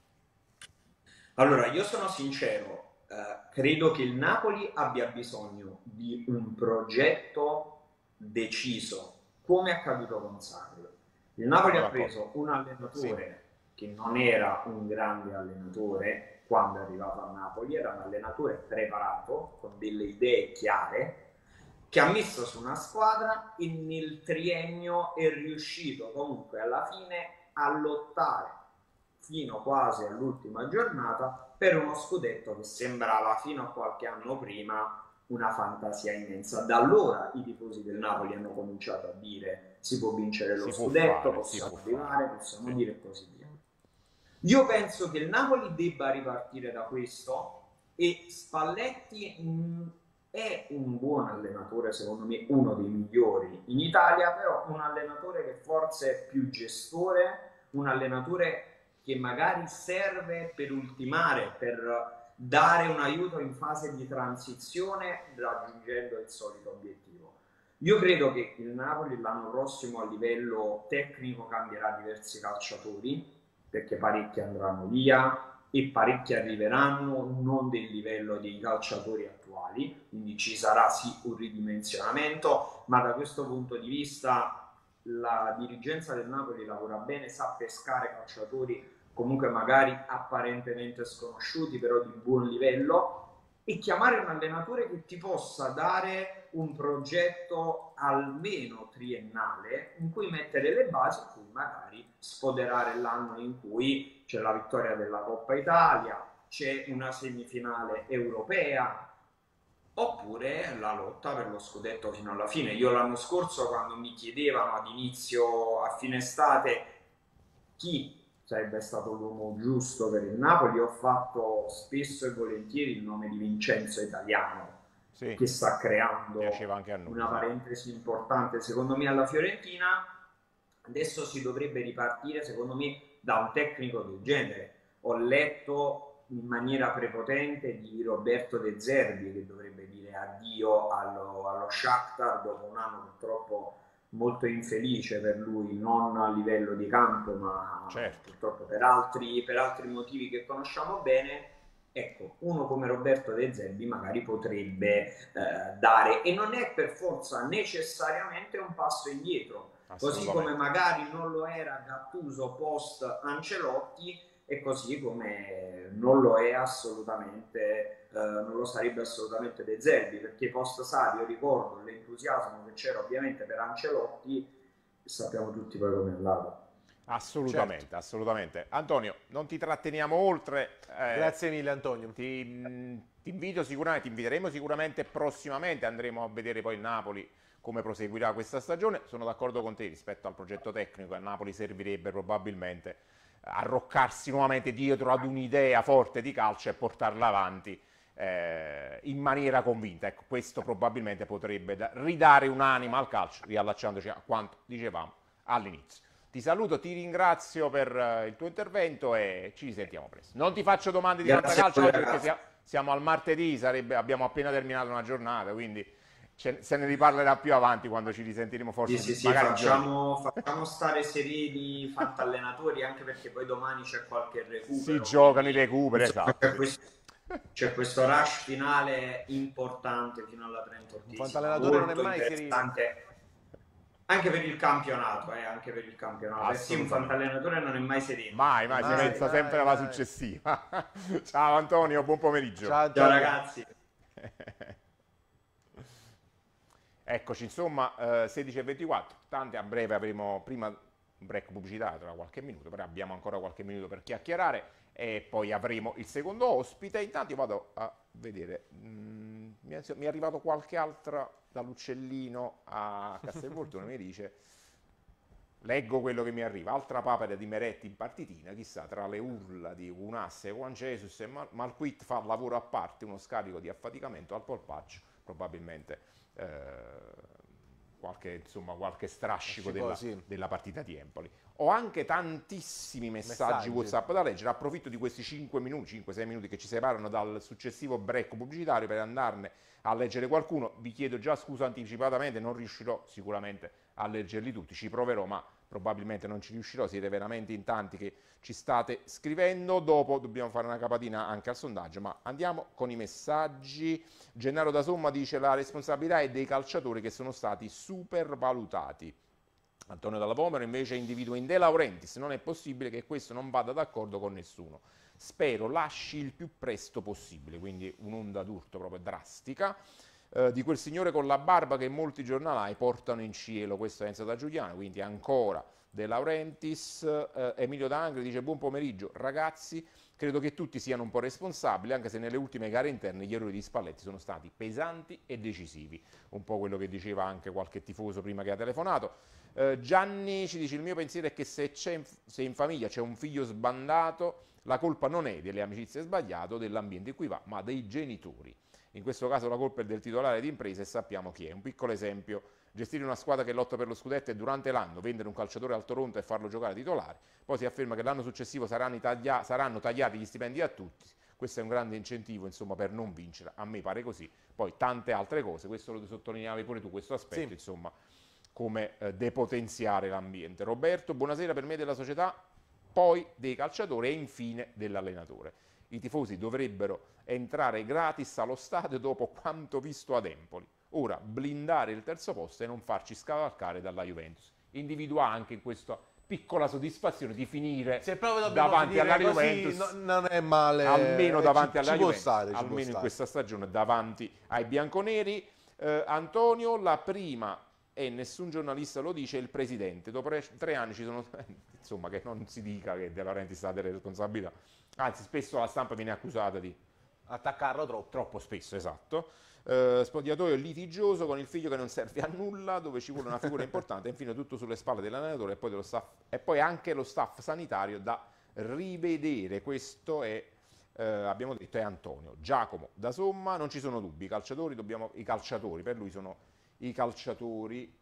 Allora, io sono sincero, eh, credo che il Napoli abbia bisogno di un progetto deciso, come è accaduto con Sarri. Il Napoli Sono ha d'accordo. preso un allenatore che non era un grande allenatore quando è arrivato a Napoli, era un allenatore preparato, con delle idee chiare, che ha messo su una squadra e nel triennio è riuscito comunque alla fine a lottare fino quasi all'ultima giornata per uno scudetto che sembrava fino a qualche anno prima una fantasia immensa. Da allora i tifosi del Napoli hanno cominciato a dire si può vincere lo Si può scudetto, fare, si possiamo può arrivare, fare. possiamo Sì. dire e così via. Io penso che il Napoli debba ripartire da questo e Spalletti mh, è un buon allenatore, secondo me uno dei migliori in Italia, però un allenatore che forse è più gestore, un allenatore che magari serve per ultimare, per dare un aiuto in fase di transizione raggiungendo il solito obiettivo. Io credo che il Napoli l'anno prossimo a livello tecnico cambierà diversi calciatori, perché parecchi andranno via e parecchi arriveranno non del livello dei calciatori attuali, quindi ci sarà sì un ridimensionamento, ma da questo punto di vista la dirigenza del Napoli lavora bene, sa pescare calciatori comunque magari apparentemente sconosciuti, però di buon livello, e chiamare un allenatore che ti possa dare un progetto almeno triennale in cui mettere le basi e poi magari spoderare l'anno in cui c'è la vittoria della Coppa Italia, c'è una semifinale europea oppure la lotta per lo scudetto fino alla fine. Io l'anno scorso, quando mi chiedevano ad inizio, a fine estate, chi sarebbe stato l'uomo giusto per il Napoli, ho fatto spesso e volentieri il nome di Vincenzo Italiano, Sì, che sta creando piaceva anche a noi. una parentesi importante secondo me alla Fiorentina. Adesso si dovrebbe ripartire secondo me da un tecnico del genere. Ho letto in maniera prepotente di Roberto De Zerbi che dovrebbe dire addio allo, allo Shakhtar dopo un anno purtroppo molto infelice per lui, non a livello di campo ma Certo. purtroppo per altri, per altri motivi che conosciamo bene. ecco, uno come Roberto De Zerbi magari potrebbe eh, dare, e non è per forza necessariamente un passo indietro, così come magari non lo era Gattuso post Ancelotti, e così come non lo è assolutamente, eh, non lo sarebbe assolutamente De Zerbi, perché post Sarri, io ricordo l'entusiasmo che c'era ovviamente per Ancelotti, sappiamo tutti poi come è andato. Assolutamente, Certo. assolutamente. Antonio, non ti tratteniamo oltre. eh, Grazie mille Antonio. Ti, mh, ti invito sicuramente, ti inviteremo sicuramente prossimamente, andremo a vedere poi il Napoli come proseguirà questa stagione. Sono d'accordo con te rispetto al progetto tecnico, a Napoli servirebbe probabilmente arroccarsi nuovamente dietro ad un'idea forte di calcio e portarla avanti eh, in maniera convinta. Ecco, questo probabilmente potrebbe da- ridare un'anima al calcio, riallacciandoci a quanto dicevamo all'inizio. Ti saluto, ti ringrazio per uh, il tuo intervento e ci risentiamo presto. Non ti faccio domande di fantacalcio oggi perché sia, siamo al martedì, sarebbe, abbiamo appena terminato una giornata, quindi ce, se ne riparlerà più avanti quando ci risentiremo forse. Sì, sì, sì, magari facciamo, facciamo stare sereni i fantallenatori, anche perché poi domani c'è qualche recupero. Si giocano i quindi, recuperi, insomma, esatto. C'è Sì. questo, c'è questo rush finale importante fino alla trentottesima. Un fantallenatore non è molto mai interessante. Anche per il campionato, eh, anche per il campionato. Eh sì, un fantallenatore non è mai sereno. Mai, mai, si Mai, pensa mai, sempre alla mai. successiva. Ciao Antonio, buon pomeriggio. Ciao, Ciao ragazzi. Eccoci, insomma, eh, sedici e ventiquattro, tante a breve avremo prima un break pubblicitario tra qualche minuto, però abbiamo ancora qualche minuto per chiacchierare e poi avremo il secondo ospite. Intanto io vado a vedere, mm, mi, è, mi è arrivato qualche altra dall'uccellino a Castelvolturno, mi dice, leggo quello che mi arriva, altra papera di Meretti in partitina, chissà, tra le urla di Unasse, Juan Jesus e Mal- Malquit fa lavoro a parte, uno scarico di affaticamento al polpaccio, probabilmente eh, qualche, insomma, qualche strascico Ci può, della, sì. della partita di Empoli. Ho anche tantissimi messaggi, Messaggi. WhatsApp da leggere, approfitto di questi cinque minuti, cinque sei minuti che ci separano dal successivo break pubblicitario per andarne a leggere qualcuno. Vi chiedo già scusa anticipatamente, non riuscirò sicuramente a leggerli tutti, ci proverò, ma probabilmente non ci riuscirò, siete veramente in tanti che ci state scrivendo. Dopo dobbiamo fare una capatina anche al sondaggio, ma andiamo con i messaggi. Gennaro da Somma dice: la responsabilità è dei calciatori che sono stati supervalutati. Antonio Dalla Pomero invece individua in De Laurentiis: non è possibile che questo non vada d'accordo con nessuno, spero lasci il più presto possibile, quindi un'onda d'urto proprio drastica. Eh, di quel signore con la barba che molti giornalai portano in cielo, questo è Enzo da Giuliano, quindi ancora De Laurentiis. eh, Emilio D'Angri dice: buon pomeriggio ragazzi, credo che tutti siano un po' responsabili, anche se nelle ultime gare interne gli errori di Spalletti sono stati pesanti e decisivi, un po' quello che diceva anche qualche tifoso prima che ha telefonato. eh, Gianni ci dice: il mio pensiero è che se, c'è, se in famiglia c'è un figlio sbandato, la colpa non è delle amicizie sbagliate o dell'ambiente in cui va, ma dei genitori. In questo caso la colpa è del titolare di impresa e sappiamo chi è. Un piccolo esempio: gestire una squadra che lotta per lo scudetto e durante l'anno vendere un calciatore al Toronto e farlo giocare titolare, poi si afferma che l'anno successivo saranno, taglia- saranno tagliati gli stipendi a tutti. Questo è un grande incentivo, insomma, per non vincere, a me pare così. Poi tante altre cose, questo lo sottolineavi pure tu, questo aspetto, Sì. insomma, come eh, depotenziare l'ambiente. Roberto, buonasera, per me della società, poi dei calciatori e infine dell'allenatore. I tifosi dovrebbero entrare gratis allo stadio dopo quanto visto ad Empoli. Ora blindare il terzo posto e non farci scavalcare dalla Juventus. Individua anche in questa piccola soddisfazione di finire Se proprio dobbiamo davanti finire alla così, Juventus, no- non è male. almeno eh, davanti ci- alla ci può Juventus, stare, ci può almeno in stare. questa stagione davanti ai bianconeri. Eh, Antonio, la prima, e nessun giornalista lo dice, è il presidente. Dopo tre, tre anni ci sono, insomma, che non si dica che De Laurentiis ha delle responsabilità, anzi spesso la stampa viene accusata di Attaccarlo troppo. troppo spesso, esatto. Eh, spogliatoio litigioso con il figlio che non serve a nulla, dove ci vuole una figura importante, e infine tutto sulle spalle dell'allenatore e poi dello staff, e poi anche lo staff sanitario da rivedere. Questo è, eh, abbiamo detto, è Antonio. Giacomo da Somma: non ci sono dubbi, i calciatori dobbiamo, i calciatori per lui sono i calciatori.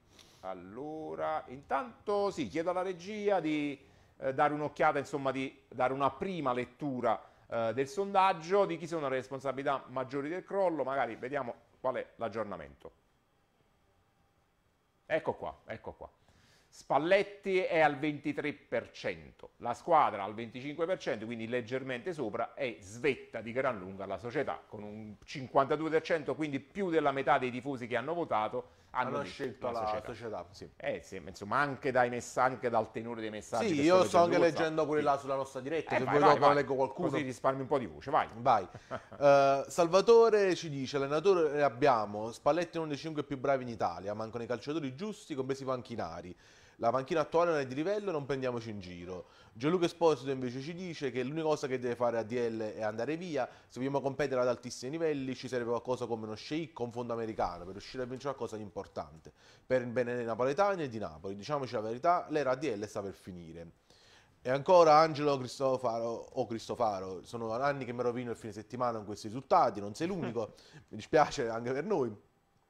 Allora, intanto sì, chiedo alla regia di eh, dare un'occhiata, insomma, di dare una prima lettura eh, del sondaggio, di chi sono le responsabilità maggiori del crollo, magari vediamo qual è l'aggiornamento. Ecco qua, ecco qua. Spalletti è al ventitré per cento, la squadra al venticinque per cento, quindi leggermente sopra, e svetta di gran lunga la società con un cinquantadue per cento, quindi più della metà dei tifosi che hanno votato hanno, hanno scelto la, la società. società sì. Eh, sì, insomma, anche, dai mess- anche dal tenore dei messaggi. Sì, io sto anche leggendo pure là sulla nostra diretta, eh, se vai, vuoi vai, dopo vai. leggo qualcuno. Così risparmi un po' di voce, vai. Vai. uh, Salvatore ci dice, allenatore abbiamo, Spalletti è uno dei cinque più bravi in Italia, mancano i calciatori giusti, compresi i panchinari. La panchina attuale non è di livello, non prendiamoci in giro. Gianluca Esposito invece ci dice che l'unica cosa che deve fare A D L è andare via. Se vogliamo competere ad altissimi livelli ci serve qualcosa come uno sceicco, un fondo americano per riuscire a vincere qualcosa di importante. Per il bene dei napoletani e di Napoli, diciamoci la verità, l'era A D L sta per finire. E ancora Angelo Cristofaro o Cristofaro, sono anni che mi rovino il fine settimana con questi risultati, non sei l'unico, mi dispiace anche per noi.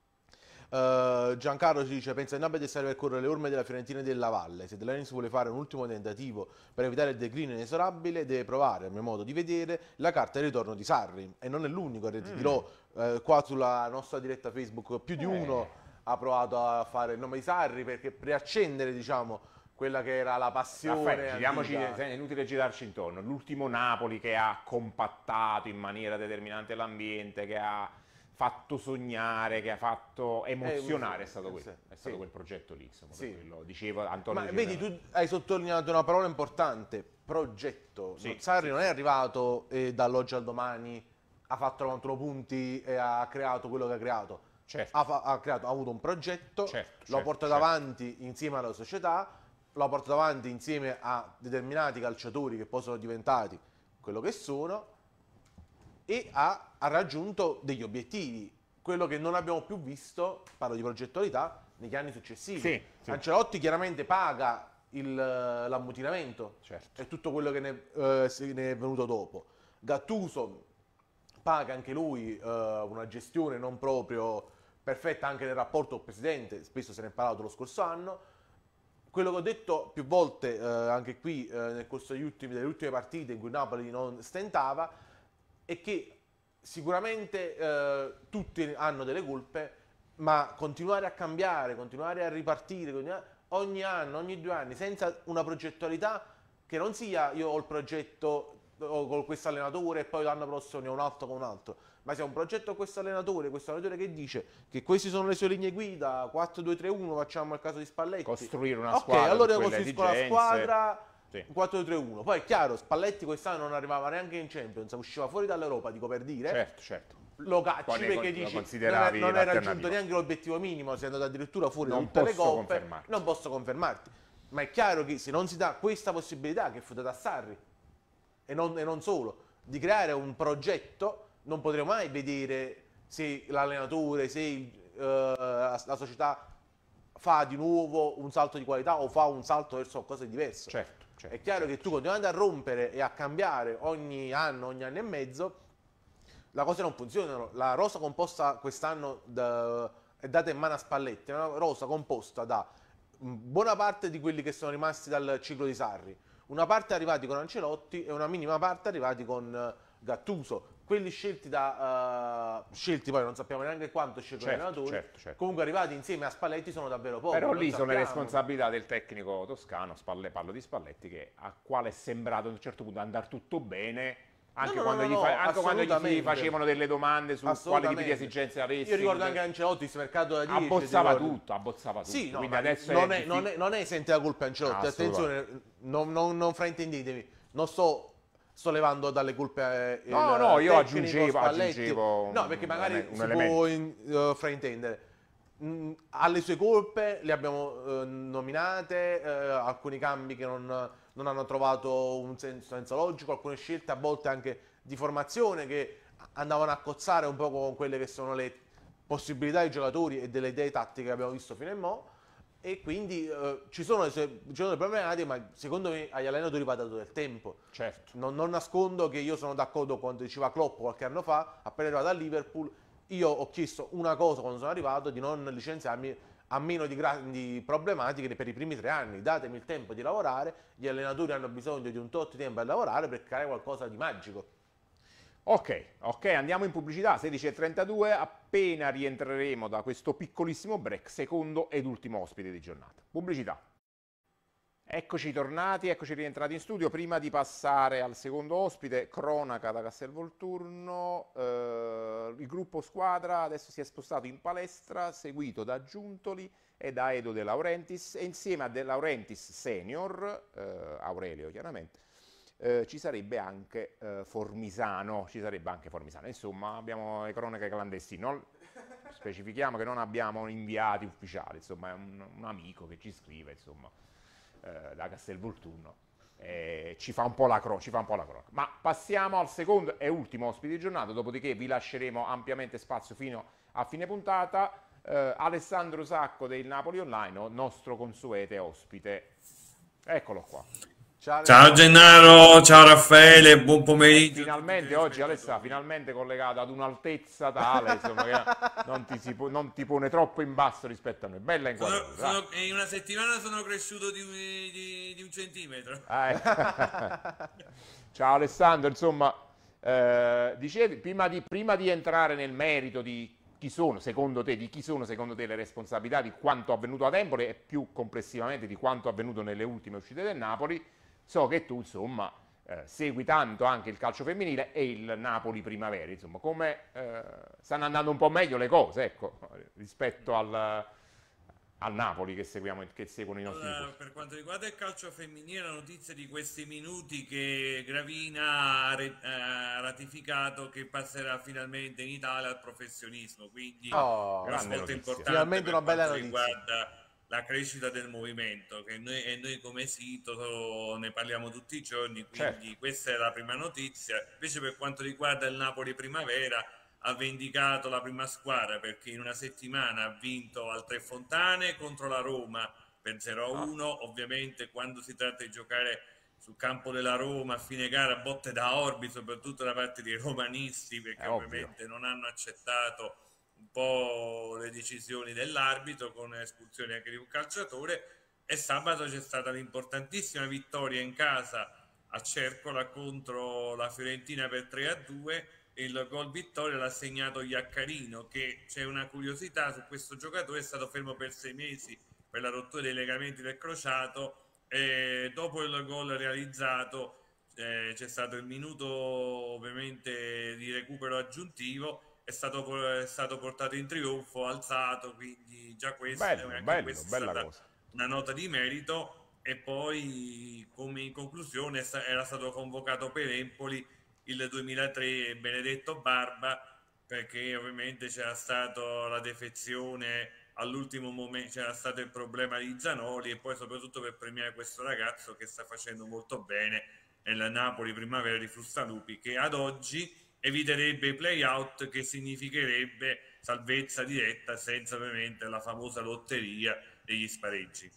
Uh, Giancarlo ci dice, pensa che Napoli serve per correre le orme della Fiorentina e della Valle. Se Delanis vuole fare un ultimo tentativo per evitare il declino inesorabile, deve provare, a mio modo di vedere, la carta di ritorno di Sarri. E non è l'unico, ti mm. dirò, uh, qua sulla nostra diretta Facebook più di uno eh. ha provato a fare il nome di Sarri perché per riaccendere, diciamo, quella che era la passione. Raffaele, giriamoci, è inutile girarci intorno. L'ultimo Napoli che ha compattato in maniera determinante l'ambiente, che ha fatto sognare, che ha fatto emozionare, eh, è stato, eh, quello, è stato sì. quel progetto lì, insomma, sì. quello diceva Antonio. Ma vedi, tu hai sottolineato una parola importante, progetto. Sì, Sarri sì, non è arrivato e dall'oggi al domani ha fatto novantuno punti e ha creato quello che ha creato. Certo. Ha, ha, creato, ha avuto un progetto, certo, l'ha certo, portato certo. avanti insieme alla società, l'ha portato avanti insieme a determinati calciatori che poi sono diventati quello che sono, e ha, ha raggiunto degli obiettivi, quello che non abbiamo più visto, parlo di progettualità, negli anni successivi. Sì, sì. Ancelotti chiaramente paga l'ammutinamento, certo. e tutto quello che ne, eh, se ne è venuto dopo. Gattuso paga anche lui eh, una gestione non proprio perfetta anche nel rapporto col presidente, spesso se ne è parlato lo scorso anno. Quello che ho detto più volte eh, anche qui eh, nel corso degli ultimi, delle ultime partite in cui Napoli non stentava, è che sicuramente eh, tutti hanno delle colpe, ma continuare a cambiare, continuare a ripartire continuare, ogni anno, ogni due anni, senza una progettualità che non sia io ho il progetto con questo allenatore e poi l'anno prossimo ne ho un altro con un altro, ma sia un progetto con questo allenatore, questo allenatore che dice che queste sono le sue linee guida, quattro due tre uno, facciamo il caso di Spalletti. Costruire una squadra. Ok, allora io costruisco la squadra. Sì. quattro due tre uno. Poi è chiaro, Spalletti quest'anno non arrivava neanche in Champions, usciva fuori dall'Europa, dico per dire. Certo, certo. Lo cacci perché dici non, non hai raggiunto neanche l'obiettivo minimo, sei andato addirittura fuori da tutte le coppe, non posso confermarti. Ma è chiaro che se non si dà questa possibilità che fu data a Sarri, e non, e non solo, di creare un progetto, non potremo mai vedere se l'allenatore, se il, uh, la, la società fa di nuovo un salto di qualità o fa un salto verso qualcosa di diverso. Certo, certo, è chiaro certo, che tu continuando a rompere e a cambiare ogni anno, ogni anno e mezzo, la cosa non funziona. La rosa composta quest'anno è data in mano a Spalletti, è una rosa composta da buona parte di quelli che sono rimasti dal ciclo di Sarri, una parte arrivati con Ancelotti e una minima parte arrivati con Gattuso. Quelli scelti da uh, scelti poi non sappiamo neanche quanto scelgono certo, gli allenatori, certo, certo. Comunque arrivati insieme a Spalletti sono davvero pochi. Però lì sono le responsabilità del tecnico toscano, Spalle, parlo di Spalletti, che a quale è sembrato a un certo punto andare tutto bene, anche, no, quando, no, gli no, fa, anche quando gli facevano delle domande su quali tipi di esigenze avessi. Io ricordo anche Ancelotti, il mercato da dieci, abbozzava tutto, abbozzava tutto. Sì, no, quindi adesso non, è è, non, è, non è sente la colpa Ancelotti, attenzione, non, non, non fraintendetemi, non sto... sto levando dalle colpe eh, no, il no, io tecnico, aggiungevo, Spalletti. aggiungevo no, perché magari un, un si elemento. può in, uh, fraintendere. Mm, alle sue colpe le abbiamo uh, nominate, uh, alcuni cambi che non, non hanno trovato un senso, senso logico, alcune scelte a volte anche di formazione che andavano a cozzare un po' con quelle che sono le possibilità dei giocatori e delle idee tattiche che abbiamo visto fino a mo'. E quindi uh, ci sono le sue, ci sono le problematiche, ma secondo me agli allenatori va dato del tempo. Certo. Non, non nascondo che io sono d'accordo con quando diceva Klopp qualche anno fa, appena arrivato a Liverpool, io ho chiesto una cosa quando sono arrivato, di non licenziarmi a meno di grandi problematiche per i primi tre anni. Datemi il tempo di lavorare, gli allenatori hanno bisogno di un tot di tempo per lavorare per creare qualcosa di magico. Ok, ok, andiamo in pubblicità, sedici e trentadue, appena rientreremo da questo piccolissimo break, secondo ed ultimo ospite di giornata. Pubblicità. Eccoci tornati, eccoci rientrati in studio. Prima di passare al secondo ospite, cronaca da Castelvolturno, eh, il gruppo squadra adesso si è spostato in palestra, seguito da Giuntoli e da Edo De Laurentiis, e insieme a De Laurentiis senior, eh, Aurelio chiaramente, eh, ci sarebbe anche eh, Formisano, ci sarebbe anche Formisano. Insomma, abbiamo le cronache clandestine. Non specifichiamo che non abbiamo inviati ufficiali, insomma, è un, un amico che ci scrive, insomma. Eh, da Castelvolturno, eh, ci fa un po' la croce, ci fa un po' la cronaca. Ma passiamo al secondo e ultimo ospite di giornata, dopodiché vi lasceremo ampiamente spazio fino a fine puntata. eh, Alessandro Sacco del Napoli Online, nostro consuete ospite. Eccolo qua. Ciao, ciao Gennaro, ciao Raffaele, buon pomeriggio. Finalmente oggi Alessà, finalmente collegato ad un'altezza tale, insomma, che non ti, si, non ti pone troppo in basso rispetto a noi. Bella inquadratura. Sono, sono, in una settimana sono cresciuto di un, di, di un centimetro. Ah, eh. Ciao Alessandro, insomma, eh, dicevi, prima di, prima di entrare nel merito di chi sono, secondo te, di chi sono secondo te le responsabilità di quanto avvenuto ad Empoli e più complessivamente di quanto avvenuto nelle ultime uscite del Napoli, so che tu, insomma, eh, segui tanto anche il calcio femminile e il Napoli Primavera, insomma, come eh, stanno andando un po' meglio le cose, ecco, rispetto al, al Napoli che seguiamo, che seguono i nostri allora, per quanto riguarda il calcio femminile, la notizia di questi minuti che Gravina ha, re, ha ratificato che passerà finalmente in Italia al professionismo, quindi oh, una svolta importante finalmente per una bella quanto notizia. Riguarda la crescita del movimento, che noi, e noi come sito ne parliamo tutti i giorni, quindi certo. Questa è la prima notizia. Invece per quanto riguarda il Napoli Primavera, ha vendicato la prima squadra perché in una settimana ha vinto al Tre Fontane contro la Roma per zero a uno, ah. Ovviamente quando si tratta di giocare sul campo della Roma a fine gara, botte da orbi, soprattutto da parte dei romanisti, perché è ovviamente ovvio. Non hanno accettato un po' le decisioni dell'arbitro con espulsione anche di un calciatore. E sabato c'è stata l'importantissima vittoria in casa a Cercola contro la Fiorentina per tre a due. Il gol vittoria l'ha segnato Iaccarino, che c'è una curiosità su questo giocatore, è stato fermo per sei mesi per la rottura dei legamenti del crociato e dopo il gol realizzato eh, c'è stato il minuto ovviamente di recupero aggiuntivo. È stato, è stato portato in trionfo, alzato, quindi già questa, bello, anche bello, questa è bella stata cosa. Una nota di merito. E poi come in conclusione era stato convocato per Empoli il duemilatré Benedetto Barba, perché ovviamente c'era stata la defezione all'ultimo momento, c'era stato il problema di Zanoli, e poi soprattutto per premiare questo ragazzo che sta facendo molto bene nel Napoli Primavera di Frustalupi, che ad oggi eviterebbe i play-out, che significherebbe salvezza diretta senza ovviamente la famosa lotteria degli spareggi.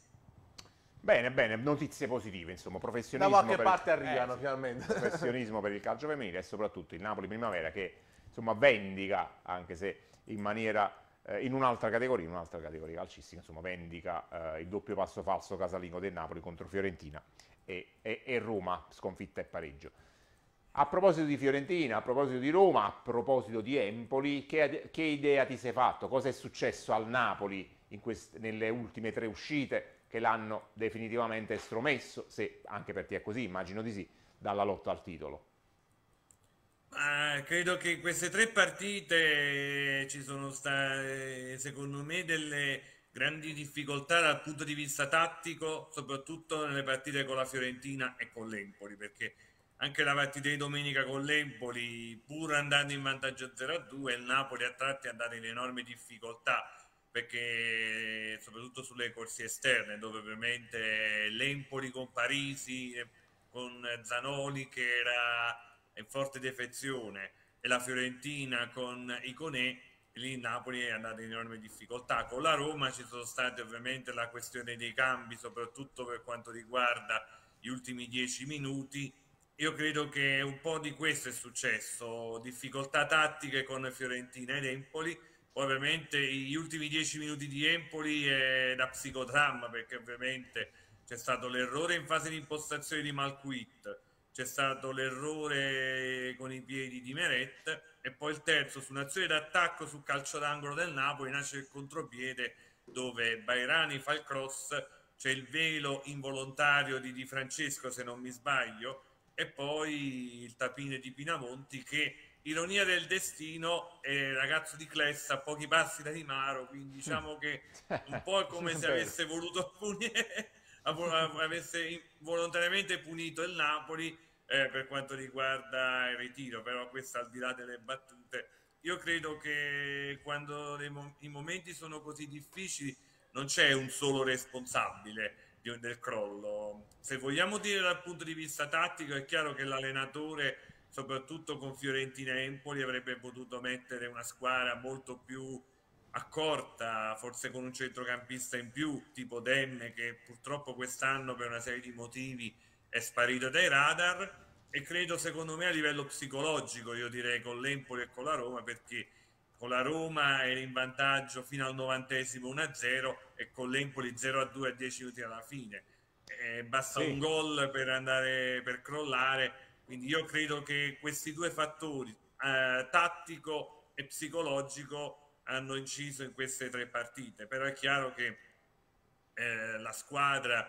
Bene, bene, notizie positive, insomma, professionismo da qualche per parte il, arrivano eh, finalmente. Professionismo per il calcio femminile e soprattutto il Napoli Primavera che, insomma, vendica, anche se in maniera, eh, in un'altra categoria, in un'altra categoria calcistica, insomma, vendica eh, il doppio passo falso casalingo del Napoli contro Fiorentina e, e, e Roma, sconfitta e pareggio. A proposito di Fiorentina, a proposito di Roma, a proposito di Empoli, che, che idea ti sei fatto? Cosa è successo al Napoli in queste, nelle ultime tre uscite che l'hanno definitivamente estromesso, se anche per te è così, immagino di sì, dalla lotta al titolo? Uh, credo che in queste tre partite ci sono state, secondo me, delle grandi difficoltà dal punto di vista tattico, soprattutto nelle partite con la Fiorentina e con l'Empoli, perché anche la partita di domenica con l'Empoli, pur andando in vantaggio zero a due, il Napoli a tratti è andato in enormi difficoltà, perché soprattutto sulle corsie esterne, dove ovviamente l'Empoli con Parisi, con Zanoli che era in forte defezione e la Fiorentina con Iconè, lì il Napoli è andato in enorme difficoltà. Con la Roma ci sono state ovviamente la questione dei cambi, soprattutto per quanto riguarda gli ultimi dieci minuti. Io credo che un po' di questo è successo, difficoltà tattiche con Fiorentina ed Empoli. Poi ovviamente gli ultimi dieci minuti di Empoli è da psicodramma, perché ovviamente c'è stato l'errore in fase di impostazione di Malquit, c'è stato l'errore con i piedi di Meret, e poi il terzo su un'azione d'attacco sul calcio d'angolo del Napoli nasce il contropiede dove Bairani fa il cross, c'è il velo involontario di Di Francesco, se non mi sbaglio, e poi il tapine di Pinamonti che, ironia del destino, è ragazzo di Clessa a pochi passi da Di Maro, quindi diciamo che un po' è come se avesse voluto punire, avesse volontariamente punito il Napoli eh, per quanto riguarda il ritiro, però questo al di là delle battute. Io credo che quando mo- i momenti sono così difficili non c'è un solo responsabile di, del crollo. Se vogliamo dire dal punto di vista tattico, è chiaro che l'allenatore, soprattutto con Fiorentina e Empoli, avrebbe potuto mettere una squadra molto più accorta, forse con un centrocampista in più, tipo Demme, che purtroppo quest'anno per una serie di motivi è sparito dai radar. E credo, secondo me, a livello psicologico, io direi con l'Empoli e con la Roma, perché con la Roma era in vantaggio fino al novantesimo uno a zero e con l'Empoli zero a due a dieci minuti alla fine. Eh, basta Sì. un gol per andare per crollare. Quindi io credo che questi due fattori, eh, tattico e psicologico, hanno inciso in queste tre partite. Però è chiaro che eh, la squadra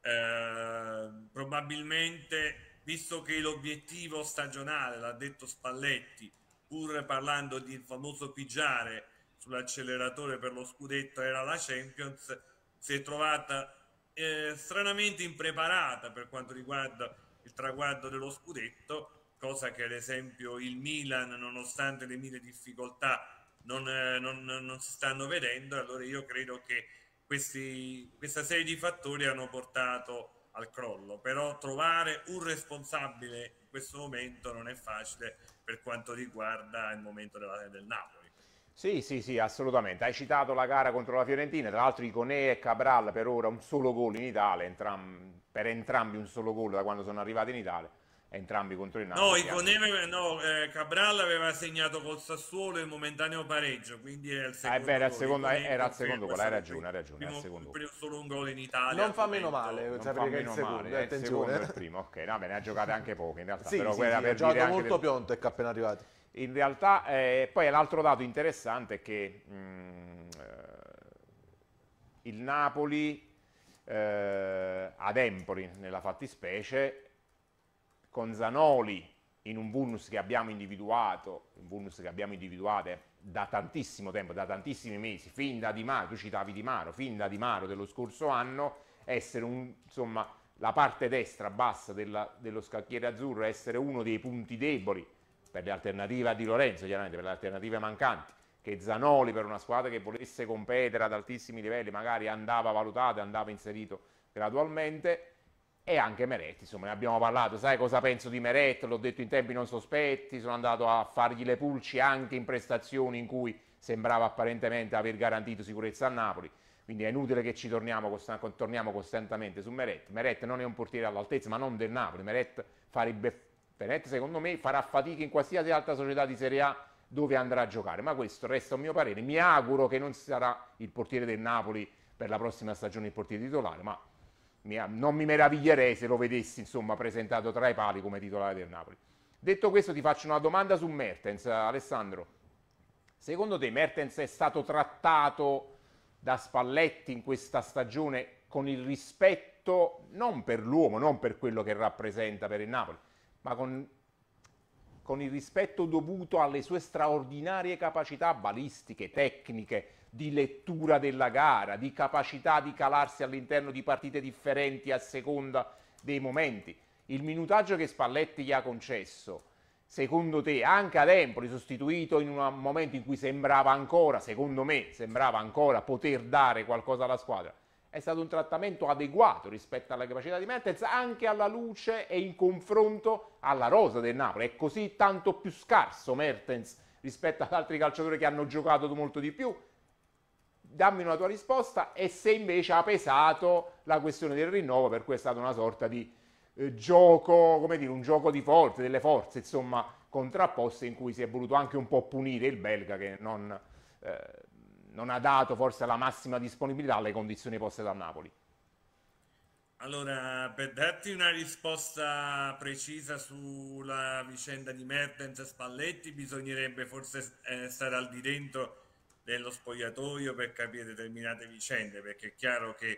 eh, probabilmente, visto che l'obiettivo stagionale, l'ha detto Spalletti, pur parlando di famoso pigiare sull'acceleratore per lo scudetto, era la Champions, si è trovata eh, stranamente impreparata per quanto riguarda il traguardo dello scudetto, cosa che ad esempio il Milan, nonostante le mille difficoltà, non, eh, non, non si stanno vedendo. Allora io credo che questi, questa serie di fattori hanno portato al crollo, però trovare un responsabile in questo momento non è facile per quanto riguarda il momento della, del Napoli. Sì, sì, sì, assolutamente. Hai citato la gara contro la Fiorentina, tra l'altro Iconè e Cabral per ora un solo gol in Italia, entram- per entrambi un solo gol da quando sono arrivati in Italia, entrambi contro il No, Napoli. Iconè, no eh, Cabral aveva segnato col Sassuolo il momentaneo pareggio, quindi è il Ah, è secondo vero, era il gol. secondo, Iconè era il conferma, secondo è gol, hai stato il ragione, hai ragione, primo, era il secondo gol. primo- solo un gol in Italia. Non fa al meno momento. male, Non sapere fa che è il meno secondo, male, è il attenzione. secondo e il primo, ok, no, beh, ne ha giocate anche poche in realtà, Sì, però sì, quella sì, per ha giocato dire anche molto del- Piontek appena arrivato. In realtà, eh, poi l'altro dato interessante è che mh, eh, il Napoli eh, ad Empoli, nella fattispecie, con Zanoli in un vulnus che abbiamo individuato, un vulnus che abbiamo individuato da tantissimo tempo, da tantissimi mesi, fin da Di Maro, tu citavi Di Maro, fin da Di Maro dello scorso anno, essere un, insomma, la parte destra bassa della- dello scacchiere azzurro, essere uno dei punti deboli per le alternative a Di Lorenzo, chiaramente per le alternative mancanti, che Zanoli per una squadra che volesse competere ad altissimi livelli magari andava valutato e andava inserito gradualmente, e anche Meret, insomma ne abbiamo parlato, sai cosa penso di Meret, l'ho detto in tempi non sospetti, sono andato a fargli le pulci anche in prestazioni in cui sembrava apparentemente aver garantito sicurezza a Napoli, quindi è inutile che ci torniamo, costan- torniamo costantemente su Meret. Meret non è un portiere all'altezza, ma non del Napoli, Meret farebbe, Meret secondo me farà fatica in qualsiasi altra società di Serie A dove andrà a giocare, ma questo resta un mio parere, mi auguro che non sarà il portiere del Napoli per la prossima stagione il portiere titolare, ma mi- non mi meraviglierei se lo vedessi insomma presentato tra i pali come titolare del Napoli. Detto questo ti faccio una domanda su Mertens, Alessandro. Secondo te Mertens è stato trattato da Spalletti in questa stagione con il rispetto non per l'uomo, non per quello che rappresenta per il Napoli, ma con, con il rispetto dovuto alle sue straordinarie capacità balistiche, tecniche, di lettura della gara, di capacità di calarsi all'interno di partite differenti a seconda dei momenti? Il minutaggio che Spalletti gli ha concesso, secondo te, anche ad Empoli, sostituito in un momento in cui sembrava ancora, secondo me, sembrava ancora poter dare qualcosa alla squadra, è stato un trattamento adeguato rispetto alla capacità di Mertens, anche alla luce e in confronto alla rosa del Napoli? È così tanto più scarso Mertens rispetto ad altri calciatori che hanno giocato molto di più? Dammi una tua risposta, e se invece ha pesato la questione del rinnovo, per cui è stata una sorta di eh, gioco, come dire, un gioco di forze, delle forze insomma contrapposte, in cui si è voluto anche un po' punire il belga che non, eh, non ha dato forse la massima disponibilità alle condizioni poste dal Napoli. Allora, per darti una risposta precisa sulla vicenda di Mertens e Spalletti, bisognerebbe forse eh, stare al di dentro dello spogliatoio per capire determinate vicende, perché è chiaro che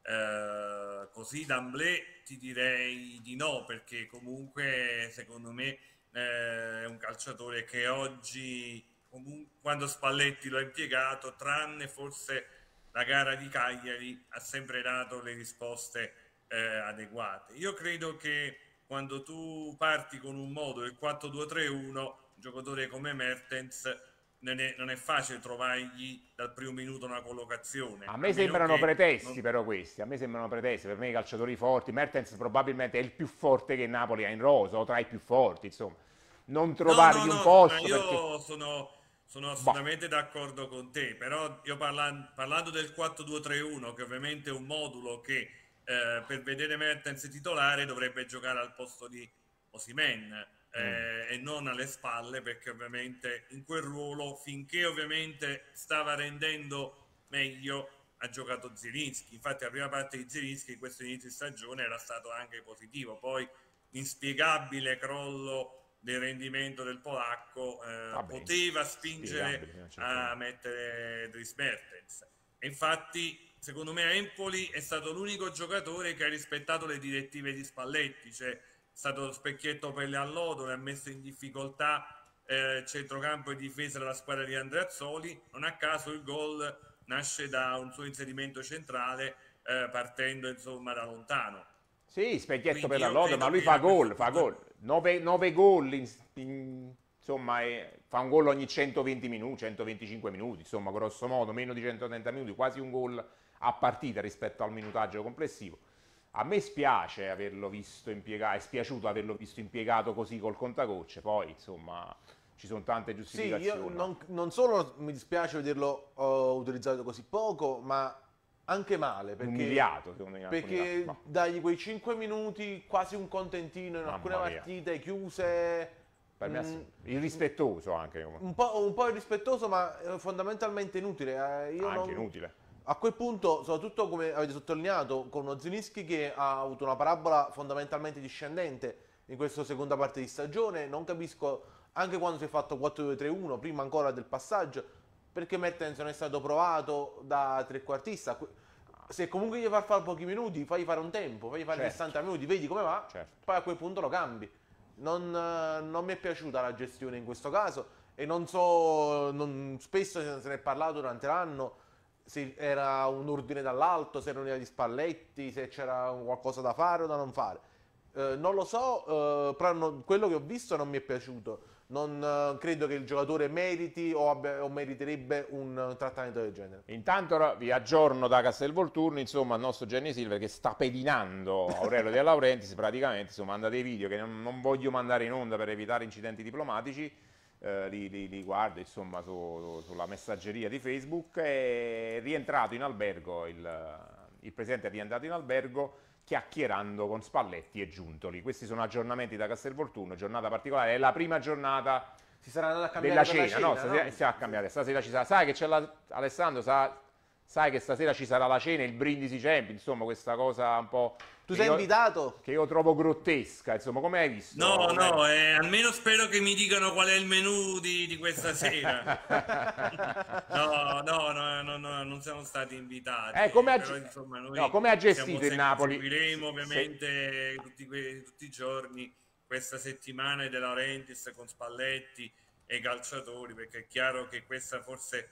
Eh, così d'amblè ti direi di no, perché comunque secondo me eh, è un calciatore che oggi, comunque, quando Spalletti lo ha impiegato, tranne forse la gara di Cagliari, ha sempre dato le risposte eh, adeguate. Io credo che quando tu parti con un modo, il quattro due tre uno, un giocatore come Mertens non è, non è facile trovargli dal primo minuto una collocazione. A me sembrano che pretesti non... però questi, a me sembrano pretesti, per me i calciatori forti, Mertens probabilmente è il più forte che il Napoli ha in rosa, o tra i più forti, insomma. Non trovargli no, no, un no, posto io perché... sono, sono Boh. assolutamente d'accordo con te, però io parla- parlando del quattro due tre uno, che ovviamente è un modulo che eh, per vedere Mertens titolare dovrebbe giocare al posto di Osimhen eh, Mm. e non alle spalle, perché ovviamente in quel ruolo, finché ovviamente stava rendendo meglio, ha giocato Zielinski. Infatti la prima parte di Zielinski in questo inizio di stagione era stato anche positivo, poi inspiegabile crollo del rendimento del polacco eh, Vabbè, poteva spiegabile, spingere non c'è a problema. mettere Dries Mertens. E infatti secondo me Empoli è stato l'unico giocatore che ha rispettato le direttive di Spalletti, cioè è stato lo specchietto per le allodole, ha messo in difficoltà eh, centrocampo e difesa della squadra di Andreazzoli. Non a caso il gol nasce da un suo inserimento centrale eh, partendo insomma da lontano. Sì, specchietto per Quindi la io lode, ma credo lui che fa a questo gol, fa punto... gol. nove, nove gol, in- in- insomma, è- fa un gol ogni centoventi minuti, centoventicinque minuti, insomma, grosso modo, meno di centotrenta minuti, quasi un gol a partita rispetto al minutaggio complessivo. A me spiace averlo visto impiegato, è spiaciuto averlo visto impiegato così col contagocce, poi, insomma, ci sono tante Sì, giustificazioni. io no? non, non solo mi dispiace vederlo oh, utilizzato così poco, ma anche male, perché, Umiliato, secondo me, in alcuni perché casi. Boh, dagli quei cinque minuti quasi un contentino in Mamma alcune mia. partite chiuse, per me è mm, assurdo. Irrispettoso anche, un po', un po' irrispettoso, ma eh, fondamentalmente inutile. Eh, io anche non- inutile. A quel punto, soprattutto come avete sottolineato, con uno Zielinski che ha avuto una parabola fondamentalmente discendente in questa seconda parte di stagione, non capisco, anche quando si è fatto quattro due tre uno, prima ancora del passaggio, perché Mertens non è stato provato da trequartista. Que- Se comunque gli fai fare pochi minuti, fai fare un tempo, fai fare Certo. sessanta minuti, vedi come va, Certo. poi a quel punto lo cambi. Non, eh, non mi è piaciuta la gestione in questo caso e non so, non- spesso se ne è parlato durante l'anno, se era un ordine dall'alto, se erano gli Spalletti, se c'era qualcosa da fare o da non fare. Eh, non lo so, eh, però non- quello che ho visto non mi è piaciuto. Non eh, credo che il giocatore meriti o, abbia- o meriterebbe un eh, trattamento del genere. Intanto ora vi aggiorno da Castelvolturno, insomma, il nostro Gianni Silver che sta pedinando Aurelio De Laurentiis, praticamente, insomma, manda dei video che non, non voglio mandare in onda per evitare incidenti diplomatici, eh, li, li- li guardo, insomma, su- sulla messaggeria di Facebook, è rientrato in albergo, il, il presidente è rientrato in albergo chiacchierando con Spalletti e Giuntoli. Questi sono aggiornamenti da Castelvolturno, giornata particolare, è la prima giornata Si saranno andati a della cambiare per cena, la no, cena, stasera, si è cambiata, stasera ci sarà, sai che c'è la, Alessandro, sa- sai che stasera ci sarà la cena, il brindisi Champions, insomma questa cosa un po'... Tu che sei io- invitato? Che io trovo grottesca, insomma, come hai visto? No, Come- no, eh, almeno spero che mi dicano qual è il menù di, di questa sera. No, no, no, no, no, non siamo stati invitati. Eh, come ha però, ge- insomma, noi no, come ha gestito siamo il se- Napoli? Seguiremo Se- ovviamente tutti, que- tutti i giorni questa settimana De Laurentiis con Spalletti e i calciatori, perché è chiaro che questa forse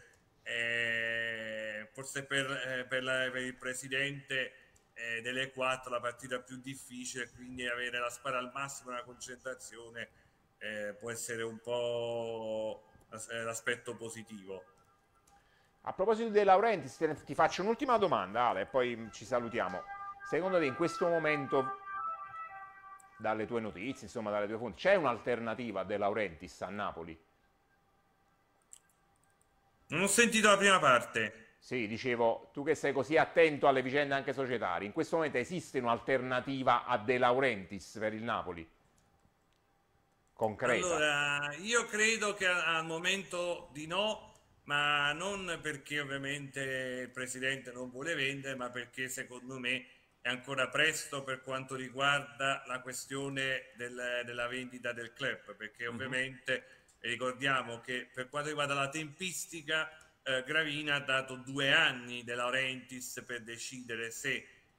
è, forse per, eh, per, la- per il presidente eh, delle quattro la partita più difficile, quindi avere la squadra al massimo nella concentrazione eh, può essere un po' l'as- eh, l'aspetto positivo. A proposito De Laurentiis, te ne- ti faccio un'ultima domanda, Ale, e poi ci salutiamo. Secondo te in questo momento, dalle tue notizie, insomma, dalle tue fonti, c'è un'alternativa a De Laurentiis a Napoli? Non ho sentito la prima parte. Sì, dicevo, tu che sei così attento alle vicende anche societarie, in questo momento esiste un'alternativa a De Laurentiis per il Napoli? Concreta? Allora, io credo che a- al momento di no, ma non perché ovviamente il presidente non vuole vendere, ma perché secondo me è ancora presto per quanto riguarda la questione del- della vendita del club, perché ovviamente ricordiamo che per quanto riguarda la tempistica, eh, Gravina ha dato due anni De Laurentiis per decidere se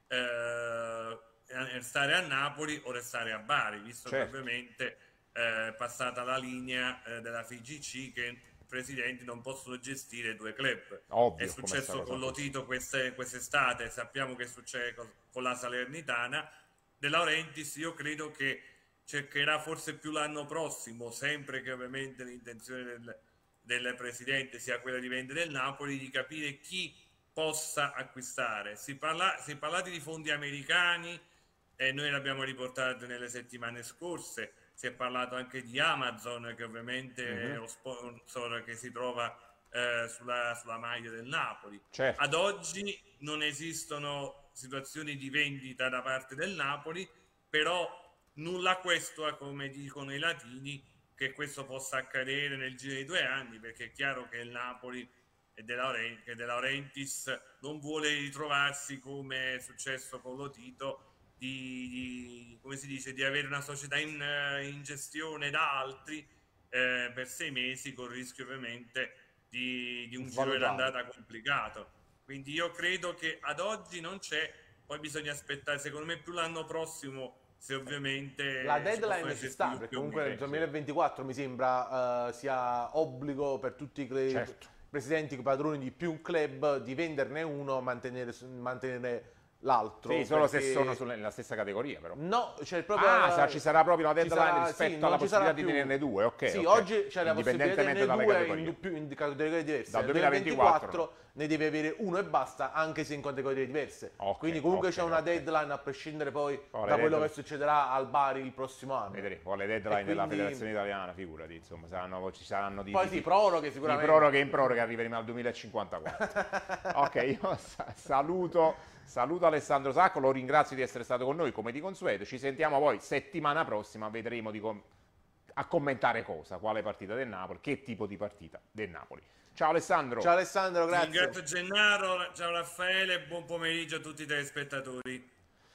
eh, restare a Napoli o restare a Bari, visto Certo. che ovviamente eh, è passata la linea eh, della F I G C che i presidenti non possono gestire due club. Ovvio, È come successo sta cosa con fosse. Lotito queste- quest'estate, sappiamo che succede co- con la Salernitana. De Laurentiis io credo che cercherà forse più l'anno prossimo, sempre che ovviamente l'intenzione del, del presidente sia quella di vendere il Napoli, di capire chi possa acquistare. Si parla, si è parlato di fondi americani e noi l'abbiamo riportato nelle settimane scorse, si è parlato anche di Amazon, che ovviamente Mhm. è lo sponsor che si trova eh, sulla, sulla maglia del Napoli. Certo. Ad oggi non esistono situazioni di vendita da parte del Napoli, però nulla questo, come dicono i latini, che questo possa accadere nel giro di due anni, perché è chiaro che il Napoli e De Laurentiis, che De Laurentiis non vuole ritrovarsi, come è successo con Lotito, di, di, come si dice, di avere una società in, in gestione da altri eh, per sei mesi, con il rischio ovviamente di, di un giro Svalutato. d'andata complicato. Quindi io credo che ad oggi non c'è, poi bisogna aspettare secondo me più l'anno prossimo, se ovviamente La ci possono deadline ci essere sta, più- perché più comunque nel mesi. duemilaventiquattro mi sembra eh, sia obbligo per tutti i cre- Certo. presidenti padroni di più club di venderne uno, mantenere, mantenere l'altro. Sì, solo se perché- sono sulle- nella stessa categoria, però. No, c'è proprio... Ah, sa- ci sarà proprio una ci deadline sarà- rispetto sì, non alla ci sarà possibilità di più- tenerne due, ok. Sì, ok. oggi c'è la possibilità di Indipendentemente tenerne dalle due categorie. in, più, in categorie diverse. Dal Nel duemilaventiquattro ne devi avere uno e basta, anche se in categorie diverse. Ok, Quindi comunque ok, c'è una ok. deadline a prescindere poi Oh, le da quello deadline- che succederà al Bari il prossimo anno. Vedremo, con le deadline E della quindi- Federazione Italiana, figurati, insomma, saranno, ci saranno di, Poi di- sì, proroghe di sicuramente. proroghe in proroghe, arriveremo al duemilacinquantaquattro. Ok, io sa- saluto, saluto Alessandro Sacco, lo ringrazio di essere stato con noi come di consueto. Ci sentiamo poi settimana prossima, vedremo di com- a commentare cosa, quale partita del Napoli, che tipo di partita del Napoli. Ciao Alessandro. Ciao Alessandro, grazie. Ringrazio Gennaro, ciao Raffaele, buon pomeriggio a tutti i telespettatori.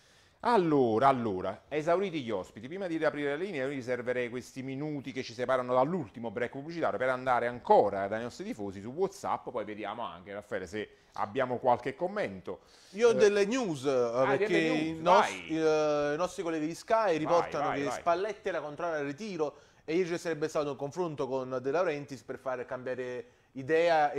Allora, allora, esauriti gli ospiti, prima di riaprire le linee io riserverei questi minuti che ci separano dall'ultimo break pubblicitario per andare ancora dai nostri tifosi su WhatsApp, poi vediamo anche, Raffaele, se abbiamo qualche commento. Io ho Eh, delle news, eh, perché delle news, i, nos- vai. eh, i nostri colleghi di Sky riportano vai, che vai. Spalletti era contrario al ritiro e ieri ci sarebbe stato un confronto con De Laurentiis per fare cambiare idea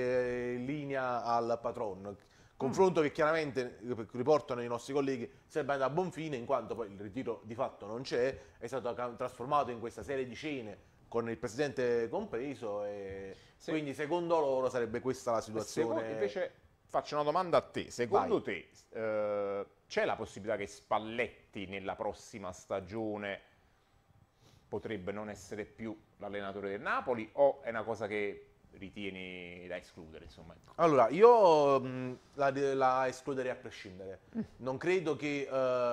e linea al patron. Confronto che chiaramente, eh, riportano i nostri colleghi, sarebbe andato a buon fine, in quanto poi il ritiro di fatto non c'è, è stato ca- trasformato in questa serie di cene con il presidente compreso e Sì. quindi secondo loro sarebbe questa la situazione. Secondo- invece faccio una domanda a te, secondo te eh, c'è la possibilità che Spalletti nella prossima stagione potrebbe non essere più l'allenatore del Napoli o è una cosa che ritieni da escludere, insomma, ecco. Allora, io mh, la, la escluderei a prescindere. Non credo che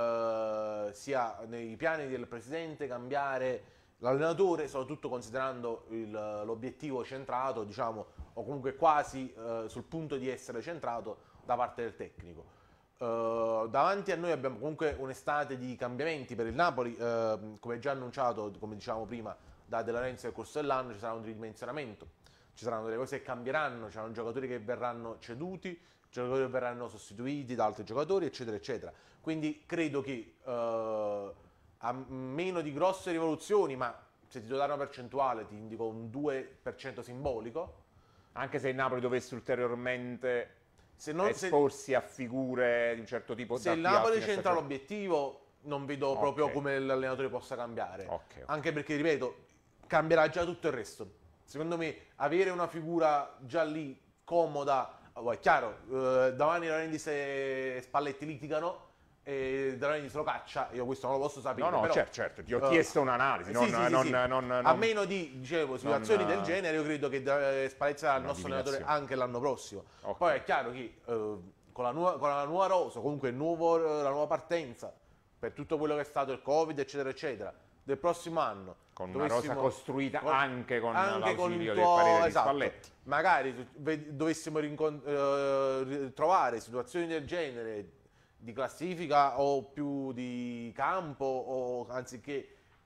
eh, sia nei piani del presidente cambiare l'allenatore, soprattutto considerando il- l'obiettivo centrato, diciamo, o comunque quasi eh, sul punto di essere centrato da parte del tecnico. Eh, davanti a noi abbiamo comunque un'estate di cambiamenti per il Napoli, eh, come già annunciato, come dicevamo prima, da De Laurentiis nel corso dell'anno ci sarà un ridimensionamento. Ci saranno delle cose che cambieranno, ci saranno giocatori che verranno ceduti, giocatori che verranno sostituiti da altri giocatori, eccetera, eccetera. Quindi credo che eh, a meno di grosse rivoluzioni, ma se ti devo dare una percentuale ti indico un due per cento simbolico, Anche se il Napoli dovesse ulteriormente se, non, se, esporsi a figure di un certo tipo se da il qui a Napoli fine centra stagione. l'obiettivo non vedo Ok. proprio come l'allenatore possa cambiare. Ok, ok. Anche perché, ripeto, cambierà già tutto il resto. Secondo me avere una figura già lì comoda, oh, è chiaro, eh, davanti Laurentiis e Spalletti litigano e De Laurentiis lo caccia, io questo non lo posso sapere. No, no, però, certo, certo, ti ho eh, chiesto un'analisi, sì, non, sì, sì, non- sì. non- a non- meno di, dicevo, situazioni non- del genere, io credo che eh, Spalletti sarà il Una nostro allenatore divinazione. anche l'anno prossimo. Ok. Poi è chiaro che eh, con, la nuova, con la nuova rosa, comunque il nuovo, la nuova partenza, per tutto quello che è stato il Covid, eccetera, eccetera, del prossimo anno, Con una rosa dovessimo- costruita con- anche con anche con il l'ausilio tuo- del parere esatto. di Spalletti. Magari ve- dovessimo rincon- eh, trovare situazioni del genere di classifica o più di campo o anziché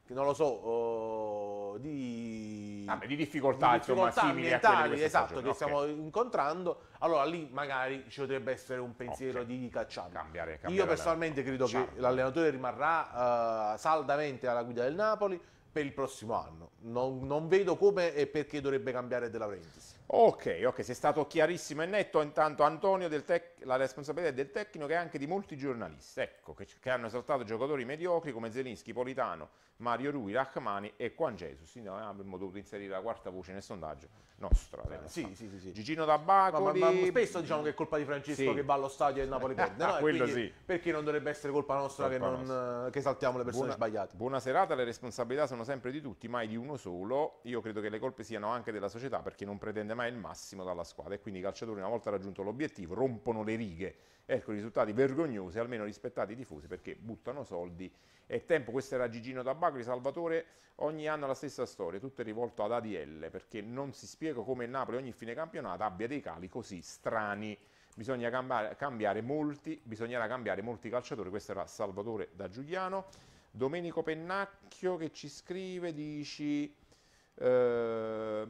non lo so, oh, di, ah, beh, di difficoltà, di insomma, difficoltà simili a quelle di ambientali, questa esatto, stagione. che Ok. stiamo incontrando, allora lì magari ci potrebbe essere un pensiero Ok. di cacciare. Cambiare, cambiare Io personalmente credo che Charlie. l'allenatore rimarrà eh, saldamente alla guida del Napoli per il prossimo anno. Non, non vedo come e perché dovrebbe cambiare De Laurentiis. Ok, ok, sei stato chiarissimo e netto. Intanto Antonio, del tec- la responsabilità è del tecnico e anche di molti giornalisti, ecco, che, che hanno esaltato giocatori mediocri come Zelinski, Politano, Mario Rui, Rachmani e Juan Jesus. Sì, no, avremmo dovuto inserire la quarta voce nel sondaggio nostro. Eh, sì, sì, sì, sì. Gigino Ma, ma- Tabacoli. ma spesso diciamo che è colpa di Francesco Sì. che va allo stadio e il Napoli perde, no? E Quello quindi sì. perché non dovrebbe essere colpa nostra Colpa che, non, che saltiamo le persone Buona, sbagliate? buona serata, le responsabilità sono sempre di tutti, mai di uno solo. Io credo che le colpe siano anche della società perché non pretende mai il massimo dalla squadra e quindi i calciatori una volta raggiunto l'obiettivo rompono le righe, ecco risultati vergognosi, almeno rispettati i tifosi perché buttano soldi. È tempo, questo era Gigino Tabacoli, Salvatore, ogni anno la stessa storia, tutto è rivolto ad A D L perché non si spiega come il Napoli ogni fine campionato abbia dei cali così strani. Bisogna cambiare, cambiare molti, bisognerà cambiare molti calciatori, questo era Salvatore da Giuliano. Domenico Pennacchio che ci scrive, dici eh,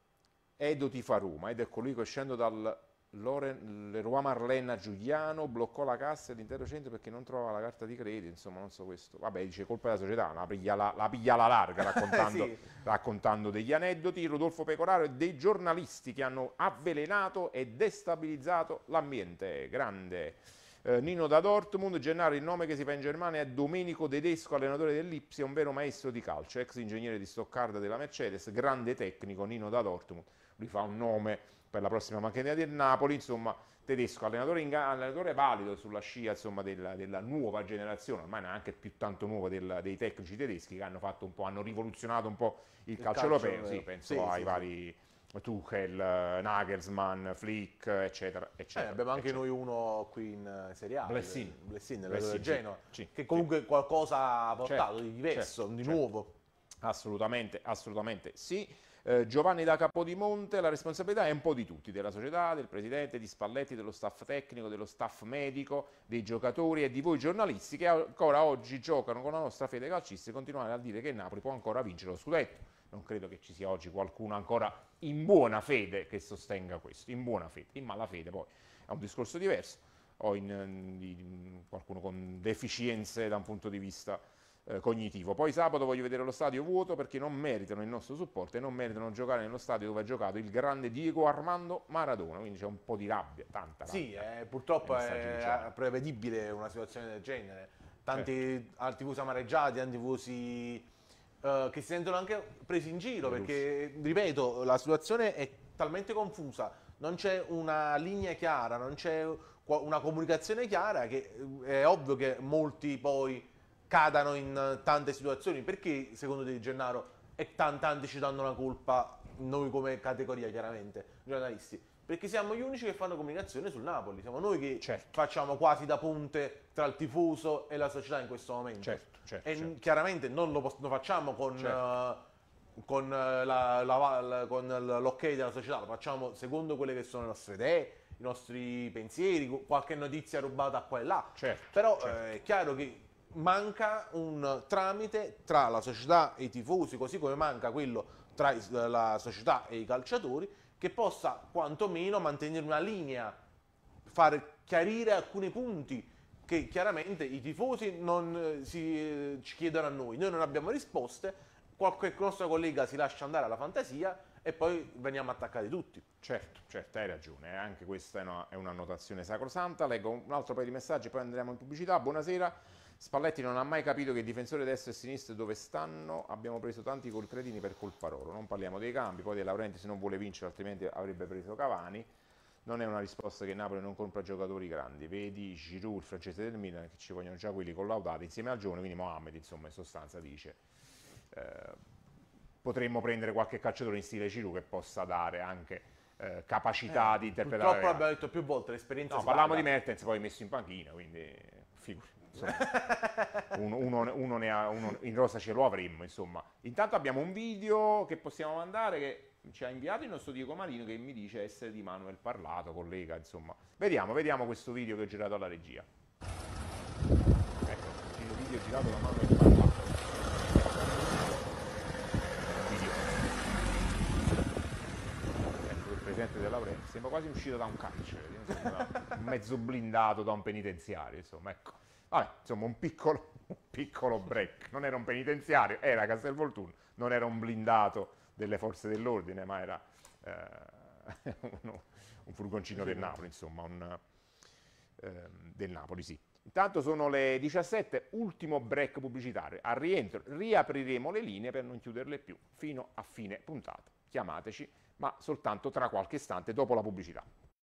Edo tifa Roma ed è colui che scendo dal Loren, Leroy Marlène a Giuliano, bloccò la cassa e l'intero centro perché non trovava la carta di credito, insomma non so questo. Vabbè, dice colpa della società, la piglia alla, la piglia alla larga raccontando, Sì. raccontando degli aneddoti. Rodolfo Pecoraro e dei giornalisti che hanno avvelenato e destabilizzato l'ambiente. Grande. Eh, Nino da Dortmund, Gennaro, il nome che si fa in Germania è Domenico Tedesco, allenatore dell'Ipsia, un vero maestro di calcio, ex ingegnere di Stoccarda della Mercedes, grande tecnico, Nino da Dortmund. Lui fa un nome per la prossima macchina del Napoli, insomma, Tedesco, allenatore, in ga- allenatore valido sulla scia insomma, della, della nuova generazione, ormai neanche più tanto nuova del- dei tecnici tedeschi che hanno fatto un po', hanno rivoluzionato un po' il, Il calcio, calcio europeo, sì, europeo. penso Sì, ai sì, vari Tuchel, eh, Nagelsmann, Flick, eccetera, Eh, eccetera. abbiamo anche eccetera. noi uno qui in eh, Serie A, Blessin. eh, Blessin, Blessin, l'allenatore del sì, Genoa, sì, che sì. comunque qualcosa ha portato Certo, di diverso, certo, di certo. nuovo. Assolutamente, assolutamente sì. Eh, Giovanni da Capodimonte, la responsabilità è un po' di tutti, della società, del presidente, di Spalletti, dello staff tecnico, dello staff medico, dei giocatori e di voi giornalisti che ancora oggi giocano con la nostra fede calcistica e continuare a dire che il Napoli può ancora vincere lo scudetto. Non credo che ci sia oggi qualcuno ancora in buona fede che sostenga questo, in buona fede, in malafede poi è un discorso diverso, o in, in qualcuno con deficienze da un punto di vista eh, cognitivo. Poi sabato voglio vedere lo stadio vuoto perché non meritano il nostro supporto e non meritano giocare nello stadio dove ha giocato il grande Diego Armando Maradona, quindi c'è un po' si tanta rabbia. Sì, eh, purtroppo Nei messaggi di è Giovanni. prevedibile una situazione del genere. Tanti Certo. tifosi amareggiati, tanti tifosi eh, che si sentono anche presi in giro Delusi. perché, ripeto, la situazione è talmente confusa, non c'è una linea chiara, non c'è qua- una comunicazione chiara che eh, è ovvio che molti poi cadano in tante situazioni. Perché secondo te, Gennaro, e tan- tanti ci danno la colpa, noi come categoria chiaramente, giornalisti? Perché siamo gli unici che fanno comunicazione sul Napoli, siamo noi che Certo. facciamo quasi da ponte tra il tifoso e la società in questo momento. Certo, certo, E certo. chiaramente non lo, pos- lo facciamo con, Certo. eh, con, eh, la- la- la- con l- l'ok della società, lo facciamo secondo quelle che sono le nostre idee, i nostri pensieri, co- qualche notizia rubata qua e là. Certo, Però certo. eh, è chiaro che manca un tramite tra la società e i tifosi, così come manca quello tra i- la società e i calciatori, che possa quantomeno mantenere una linea, far chiarire alcuni punti che chiaramente i tifosi non eh, si, eh, ci chiedono a noi. Noi non abbiamo risposte, qualche nostro collega si lascia andare alla fantasia e poi veniamo attaccati tutti. Certo, certo, hai ragione, eh, anche questa è una, è una notazione sacrosanta. Leggo un altro paio di messaggi, poi andremo in pubblicità. Buonasera. Spalletti non ha mai capito che i difensori destra e sinistra dove stanno, abbiamo preso tanti col credini per colpa loro, non parliamo dei cambi, poi De Laurentiis non vuole vincere altrimenti avrebbe preso Cavani, non è una risposta che Napoli non compra giocatori grandi, vedi Giroud, il francese del Milan, che ci vogliono già quelli collaudati insieme al giovane, quindi Mohamed insomma in sostanza dice eh, potremmo prendere qualche calciatore in stile Giroud che possa dare anche eh, capacità Eh, di interpretare. Purtroppo l'abbiamo detto più volte, l'esperienza No, si parlavamo paga. di Mertens, poi messo in panchina, quindi figuri. Insomma, uno, uno- uno ne ha, uno in rosa ce lo avremmo, insomma. Intanto abbiamo un video che possiamo mandare che ci ha inviato il nostro Diego Marino che mi dice essere di Manuel Parlato, collega, insomma. Vediamo, vediamo questo video che ho girato alla regia. Ecco, il video girato da Manuel Parlato. presidente della Pre, sembra quasi uscito da un carcere, sembra mezzo blindato da un penitenziario, insomma, ecco. Vabbè, insomma, un piccolo, un piccolo break. Non era un penitenziario, era Castelvolturno, non era un blindato delle forze dell'ordine, ma era eh, un, un furgoncino del Napoli, insomma, un, eh, del Napoli, sì. Intanto sono le diciassette, ultimo break pubblicitario. Al rientro riapriremo le linee per non chiuderle più fino a fine puntata. Chiamateci, ma soltanto tra qualche istante dopo la pubblicità.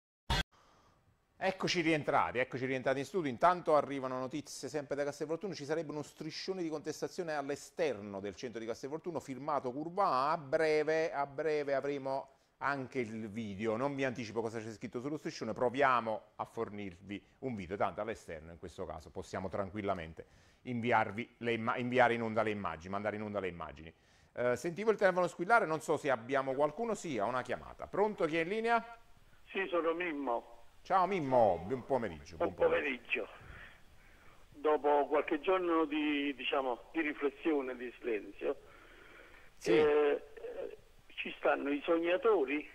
Eccoci rientrati, eccoci rientrati in studio. Intanto arrivano notizie sempre da Castelvolturno. Ci sarebbe uno striscione di contestazione all'esterno del centro di Castelvolturno firmato Curva. A breve, a breve avremo anche il video. Non vi anticipo cosa c'è scritto sullo striscione, proviamo a fornirvi un video. Tanto all'esterno in questo caso possiamo tranquillamente inviarvi le inviare in onda le immagini, mandare in onda le immagini. Eh, sentivo il telefono squillare, non so se abbiamo qualcuno. Sì, ho una chiamata. Pronto, chi è in linea? Sì, sono Mimmo. Ciao Mimmo, buon pomeriggio. Buon pomeriggio. Dopo qualche giorno di, diciamo, di riflessione, di silenzio, sì. eh, ci stanno i sognatori,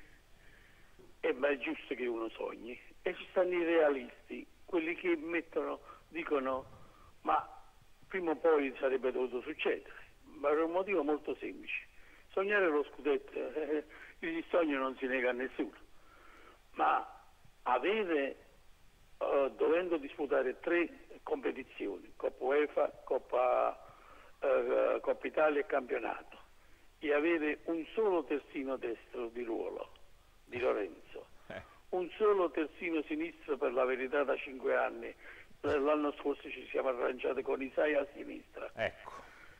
e ma è giusto che uno sogni, e ci stanno i realisti, quelli che mettono, dicono, ma prima o poi sarebbe dovuto succedere, ma per un motivo molto semplice. Sognare lo scudetto, eh, il sogno non si nega a nessuno, ma avere, uh, dovendo disputare tre competizioni, Coppa UEFA, Coppa, uh, Coppa Italia e campionato, e avere un solo terzino destro di ruolo, di Lorenzo, eh. un solo terzino sinistro per la verità da cinque anni, l'anno scorso ci siamo arrangiati con Isaia a sinistra, ecco.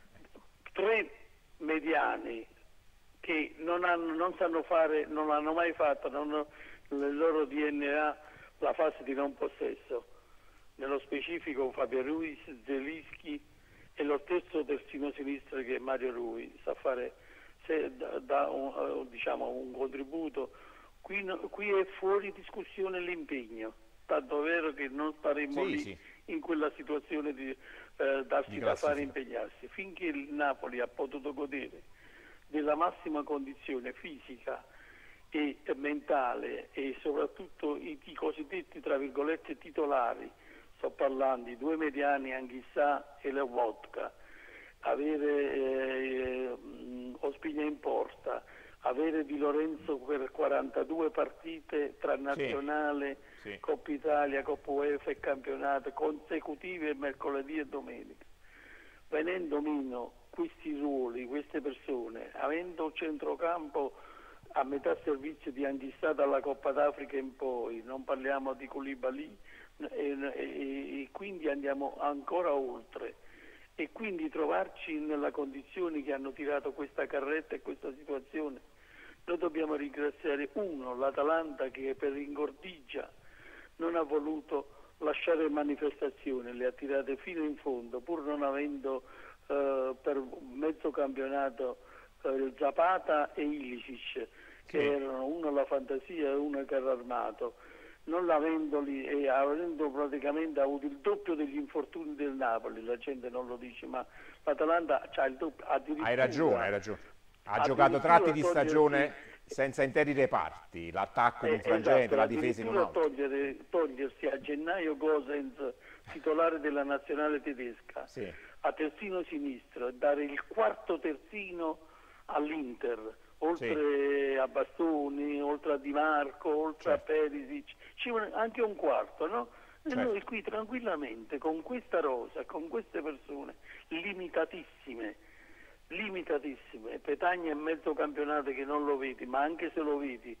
tre mediani che non, hanno, non sanno fare, non hanno mai fatto, non nel loro D N A la fase di non possesso, nello specifico Fabio Ruiz, Zelischi e lo stesso terzino sinistro che è Mario Rui, sa fare se, da, da un, diciamo, un contributo. Qui, no, qui è fuori discussione l'impegno, tanto vero che non staremo sì, lì sì. in quella situazione di eh, darsi da fare impegnarsi. Finché il Napoli ha potuto godere della massima condizione fisica e mentale e soprattutto i, i cosiddetti tra virgolette titolari, sto parlando di due mediani Anghissà e Lobotka, avere eh, Ospigna in porta, avere Di Lorenzo per quarantadue partite tra nazionale, sì, sì. Coppa Italia, Coppa UEFA e campionato consecutive mercoledì e domenica, venendo meno questi ruoli, queste persone, avendo il centrocampo a metà servizio di Anghissà dalla Coppa d'Africa in poi, non parliamo di Koulibaly, e, e, e quindi andiamo ancora oltre, e quindi trovarci nella condizione che hanno tirato questa carretta e questa situazione. Noi dobbiamo ringraziare uno, l'Atalanta, che per ingordigia non ha voluto lasciare manifestazioni, le ha tirate fino in fondo, pur non avendo eh, per mezzo campionato eh, Zapata e Ilicic, che sì. erano uno la fantasia e uno il carro armato, non avendoli e avendo praticamente avuto il doppio degli infortuni del Napoli. La gente non lo dice, ma l'Atalanta c'ha il doppio, addirittura. Hai ragione, hai ragione. Ha giocato tratti di stagione senza interi reparti, l'attacco in un frangente, esatto, la difesa in un altro. Togliere, togliersi a gennaio Gosens, titolare della nazionale tedesca, sì. a terzino sinistro, e dare il quarto terzino all'Inter, oltre sì. a Bastoni, oltre a Di Marco, oltre certo. a Perisic, ci vuole anche un quarto, no? E certo. noi qui tranquillamente, con questa rosa, con queste persone limitatissime, limitatissime, Petagna è mezzo campionato che non lo vedi, ma anche se lo vedi,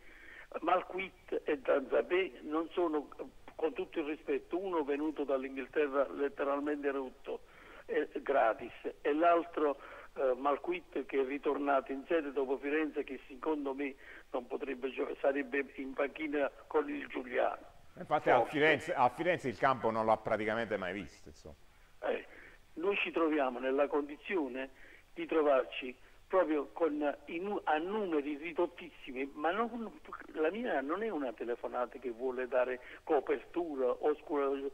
Malquit e Zanzabè non sono, con tutto il rispetto, uno venuto dall'Inghilterra letteralmente rotto, eh, gratis, e l'altro eh, Malquit che è ritornato in sede dopo Firenze, che secondo me non potrebbe giocare, sarebbe in panchina con il Giuliano. Infatti a Firenze, a Firenze il campo non l'ha praticamente mai visto. Insomma. Eh, noi ci troviamo nella condizione di trovarci proprio con in, a numeri ridottissimi, ma non, la mia non è una telefonata che vuole dare copertura o scura,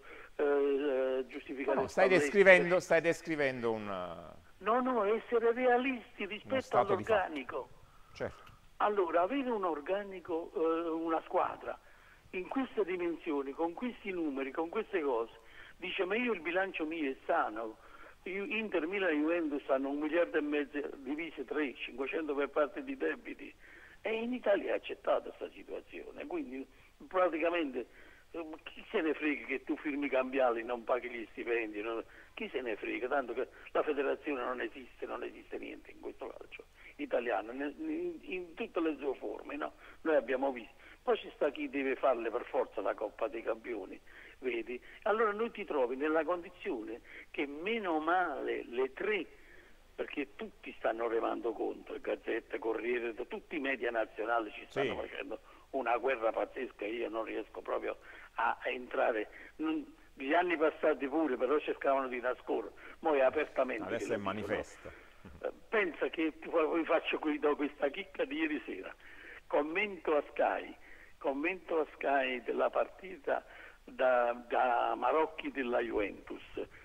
eh, giustificare. No, stai, descrivendo, stai descrivendo un... No, no, essere realisti rispetto all'organico. Certo. Allora, avere un organico, eh, una squadra in queste dimensioni, con questi numeri, con queste cose, dice ma io il bilancio mio è sano, io, Inter, Milan e Juventus hanno un miliardo e mezzo divisi tre, cinquecento per parte di debiti, e in Italia è accettata questa situazione, quindi praticamente chi se ne frega che tu firmi cambiali e non paghi gli stipendi, non, chi se ne frega, tanto che la federazione non esiste, non esiste niente in questo calcio italiano, in, in tutte le sue forme, no? Noi abbiamo visto. Poi ci sta chi deve farle per forza la Coppa dei Campioni, vedi? Allora noi ti trovi nella condizione che meno male le tre, perché tutti stanno remando contro, Gazzetta, Corriere, tutti i media nazionali ci stanno Sì. facendo una guerra pazzesca, io non riesco proprio a, a entrare. Non, gli anni passati pure, però cercavano di nascondere, ora è apertamente. Adesso che è lo dicono. manifesto. Eh, Pensa che ti fa- vi faccio qui do questa chicca di ieri sera. Commento a Sky, commento a Sky della partita da, da Marocchi della Juventus.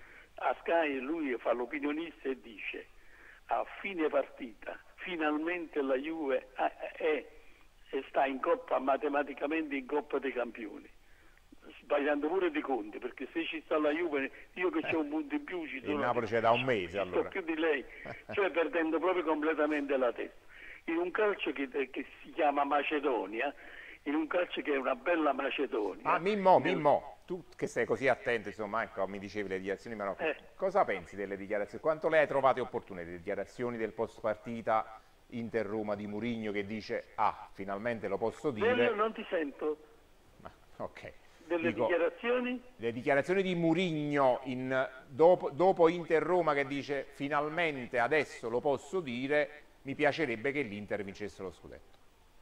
A Sky lui fa l'opinionista e dice: a fine partita finalmente la Juve è, è, è- sta in Coppa, matematicamente in Coppa dei Campioni, sbagliando pure di conti, perché se ci sta la Juve, io che c'ho un punto in più ci Il sono, Napoli c'è da un mese, ci sto allora. più di lei, cioè perdendo proprio completamente la testa in un calcio che, che si chiama Macedonia, in un calcio che è una bella Macedonia. Ah, Mimmo, Nel- Mimmo, tu che sei così attento, insomma, ecco, mi dicevi le dichiarazioni di Marocco. Eh. Cosa pensi delle dichiarazioni? Quanto le hai trovate opportune, le dichiarazioni del post partita Inter-Roma di Mourinho che dice, ah, finalmente lo posso Delio, dire. non ti sento. Ma, ok. Delle Dico, dichiarazioni? le dichiarazioni di Mourinho in- dopo, dopo Inter-Roma che dice, finalmente adesso lo posso dire, mi piacerebbe che l'Inter vincesse lo scudetto.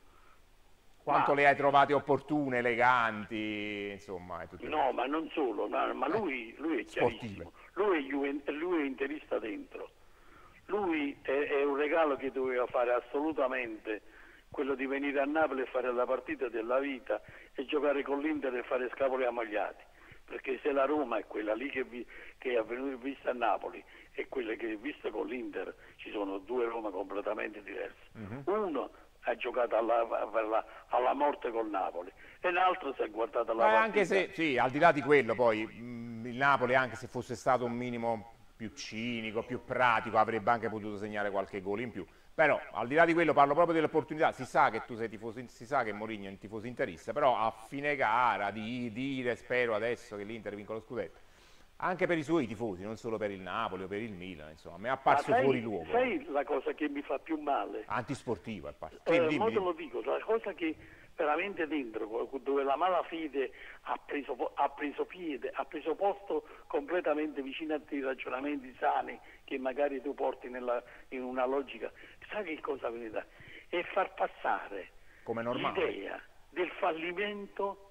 Quanto Ma- le hai trovate opportune, eleganti, insomma, e tutto il No, ma non solo, no, ma lui, lui è chiarissimo. Lui è, Juven- lui è interista dentro. Lui è, è un regalo che doveva fare assolutamente, quello di venire a Napoli e fare la partita della vita e giocare con l'Inter e fare scapoli ammagliati. Perché se la Roma è quella lì che, vi, che è venuta vista a Napoli e quella che è vista con l'Inter, ci sono due Roma completamente diverse. Uno ha giocato alla, alla, alla morte col Napoli e l'altro si è guardato alla Ma partita. anche se, sì, al di là di quello, poi mh, il Napoli, anche se fosse stato un minimo più cinico, più pratico, avrebbe anche potuto segnare qualche gol in più. Però, al di là di quello, parlo proprio dell'opportunità. Si sa che tu sei tifoso, si sa che Mourinho è un tifoso interista, però a fine gara di dire spero adesso che l'Inter vinca lo scudetto, anche per i suoi tifosi, non solo per il Napoli o per il Milan, insomma, mi è Ma apparso sai, fuori luogo. sai la cosa che mi fa più male? Antisportivo, è apparso. Eh, Dimmi, dimmi, mo te dimmi. lo dico, la cosa che veramente dentro, dove la malafede ha preso, po- ha preso piede, ha preso posto completamente vicino a te, ragionamenti sani che magari tu porti nella- in una logica, sai che cosa viene da? È far passare Come normale. l'idea del fallimento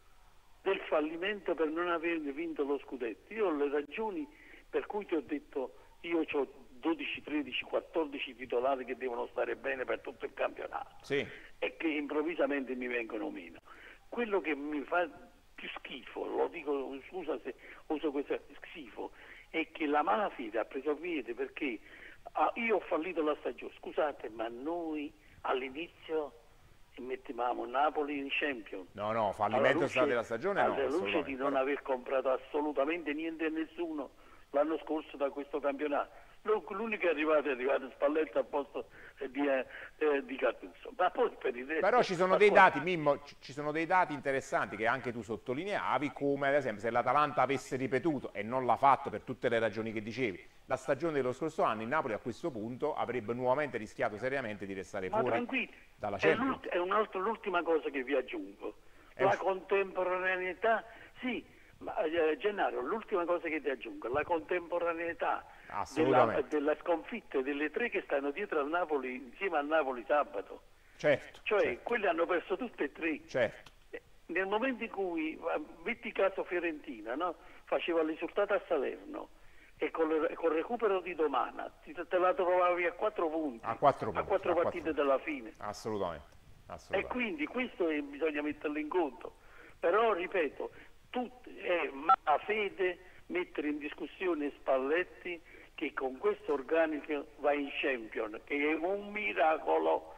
del fallimento per non aver vinto lo scudetto. Io ho le ragioni per cui ti ho detto io ho dodici, tredici, quattordici titolari che devono stare bene per tutto il campionato Sì. e che improvvisamente mi vengono meno. Quello che mi fa più schifo, lo dico, scusa se uso questo schifo, è che la malafide ha preso piede perché ah, io ho fallito la stagione. Scusate, ma noi all'inizio mettevamo Napoli in Champions. No, no, Alla fallimento luce- della stagione no, alla luce di assolutamente. non aver comprato assolutamente niente a nessuno l'anno scorso da questo campionato. Lo- L'unico che è arrivato è arrivato Spalletti al posto eh, di, eh, eh, di Gattuso. Ma poi per il resto- Però ci sono ma dei poi- dati, Mimmo, ci- ci sono dei dati interessanti che anche tu sottolineavi, come ad esempio se l'Atalanta avesse ripetuto, e non l'ha fatto per tutte le ragioni che dicevi, la stagione dello scorso anno, il Napoli a questo punto avrebbe nuovamente rischiato seriamente di restare Ma fuori tranquilli, dalla è, Champions. l'ult- è un'altra, l'ultima cosa che vi aggiungo. È La un- contemporaneità, sì, ma eh, Gennaro, l'ultima cosa che ti aggiungo, la contemporaneità della, Assolutamente. della sconfitta delle tre che stanno dietro al Napoli, insieme al Napoli sabato. Certo, Cioè, certo, quelli hanno perso tutte e tre. certo. Eh, Nel momento in cui, eh, metti caso Fiorentina, no? Faceva il risultato a Salerno e col, e col recupero di Domana ti- te la trovavi a quattro punti, A quattro punti, a quattro a quattro partite punti. dalla fine. Assolutamente, E assolutamente. quindi questo è- bisogna metterlo in conto. Però, ripeto, tut- è malafede mettere in discussione Spalletti che con questo organico va in Champions, che è un miracolo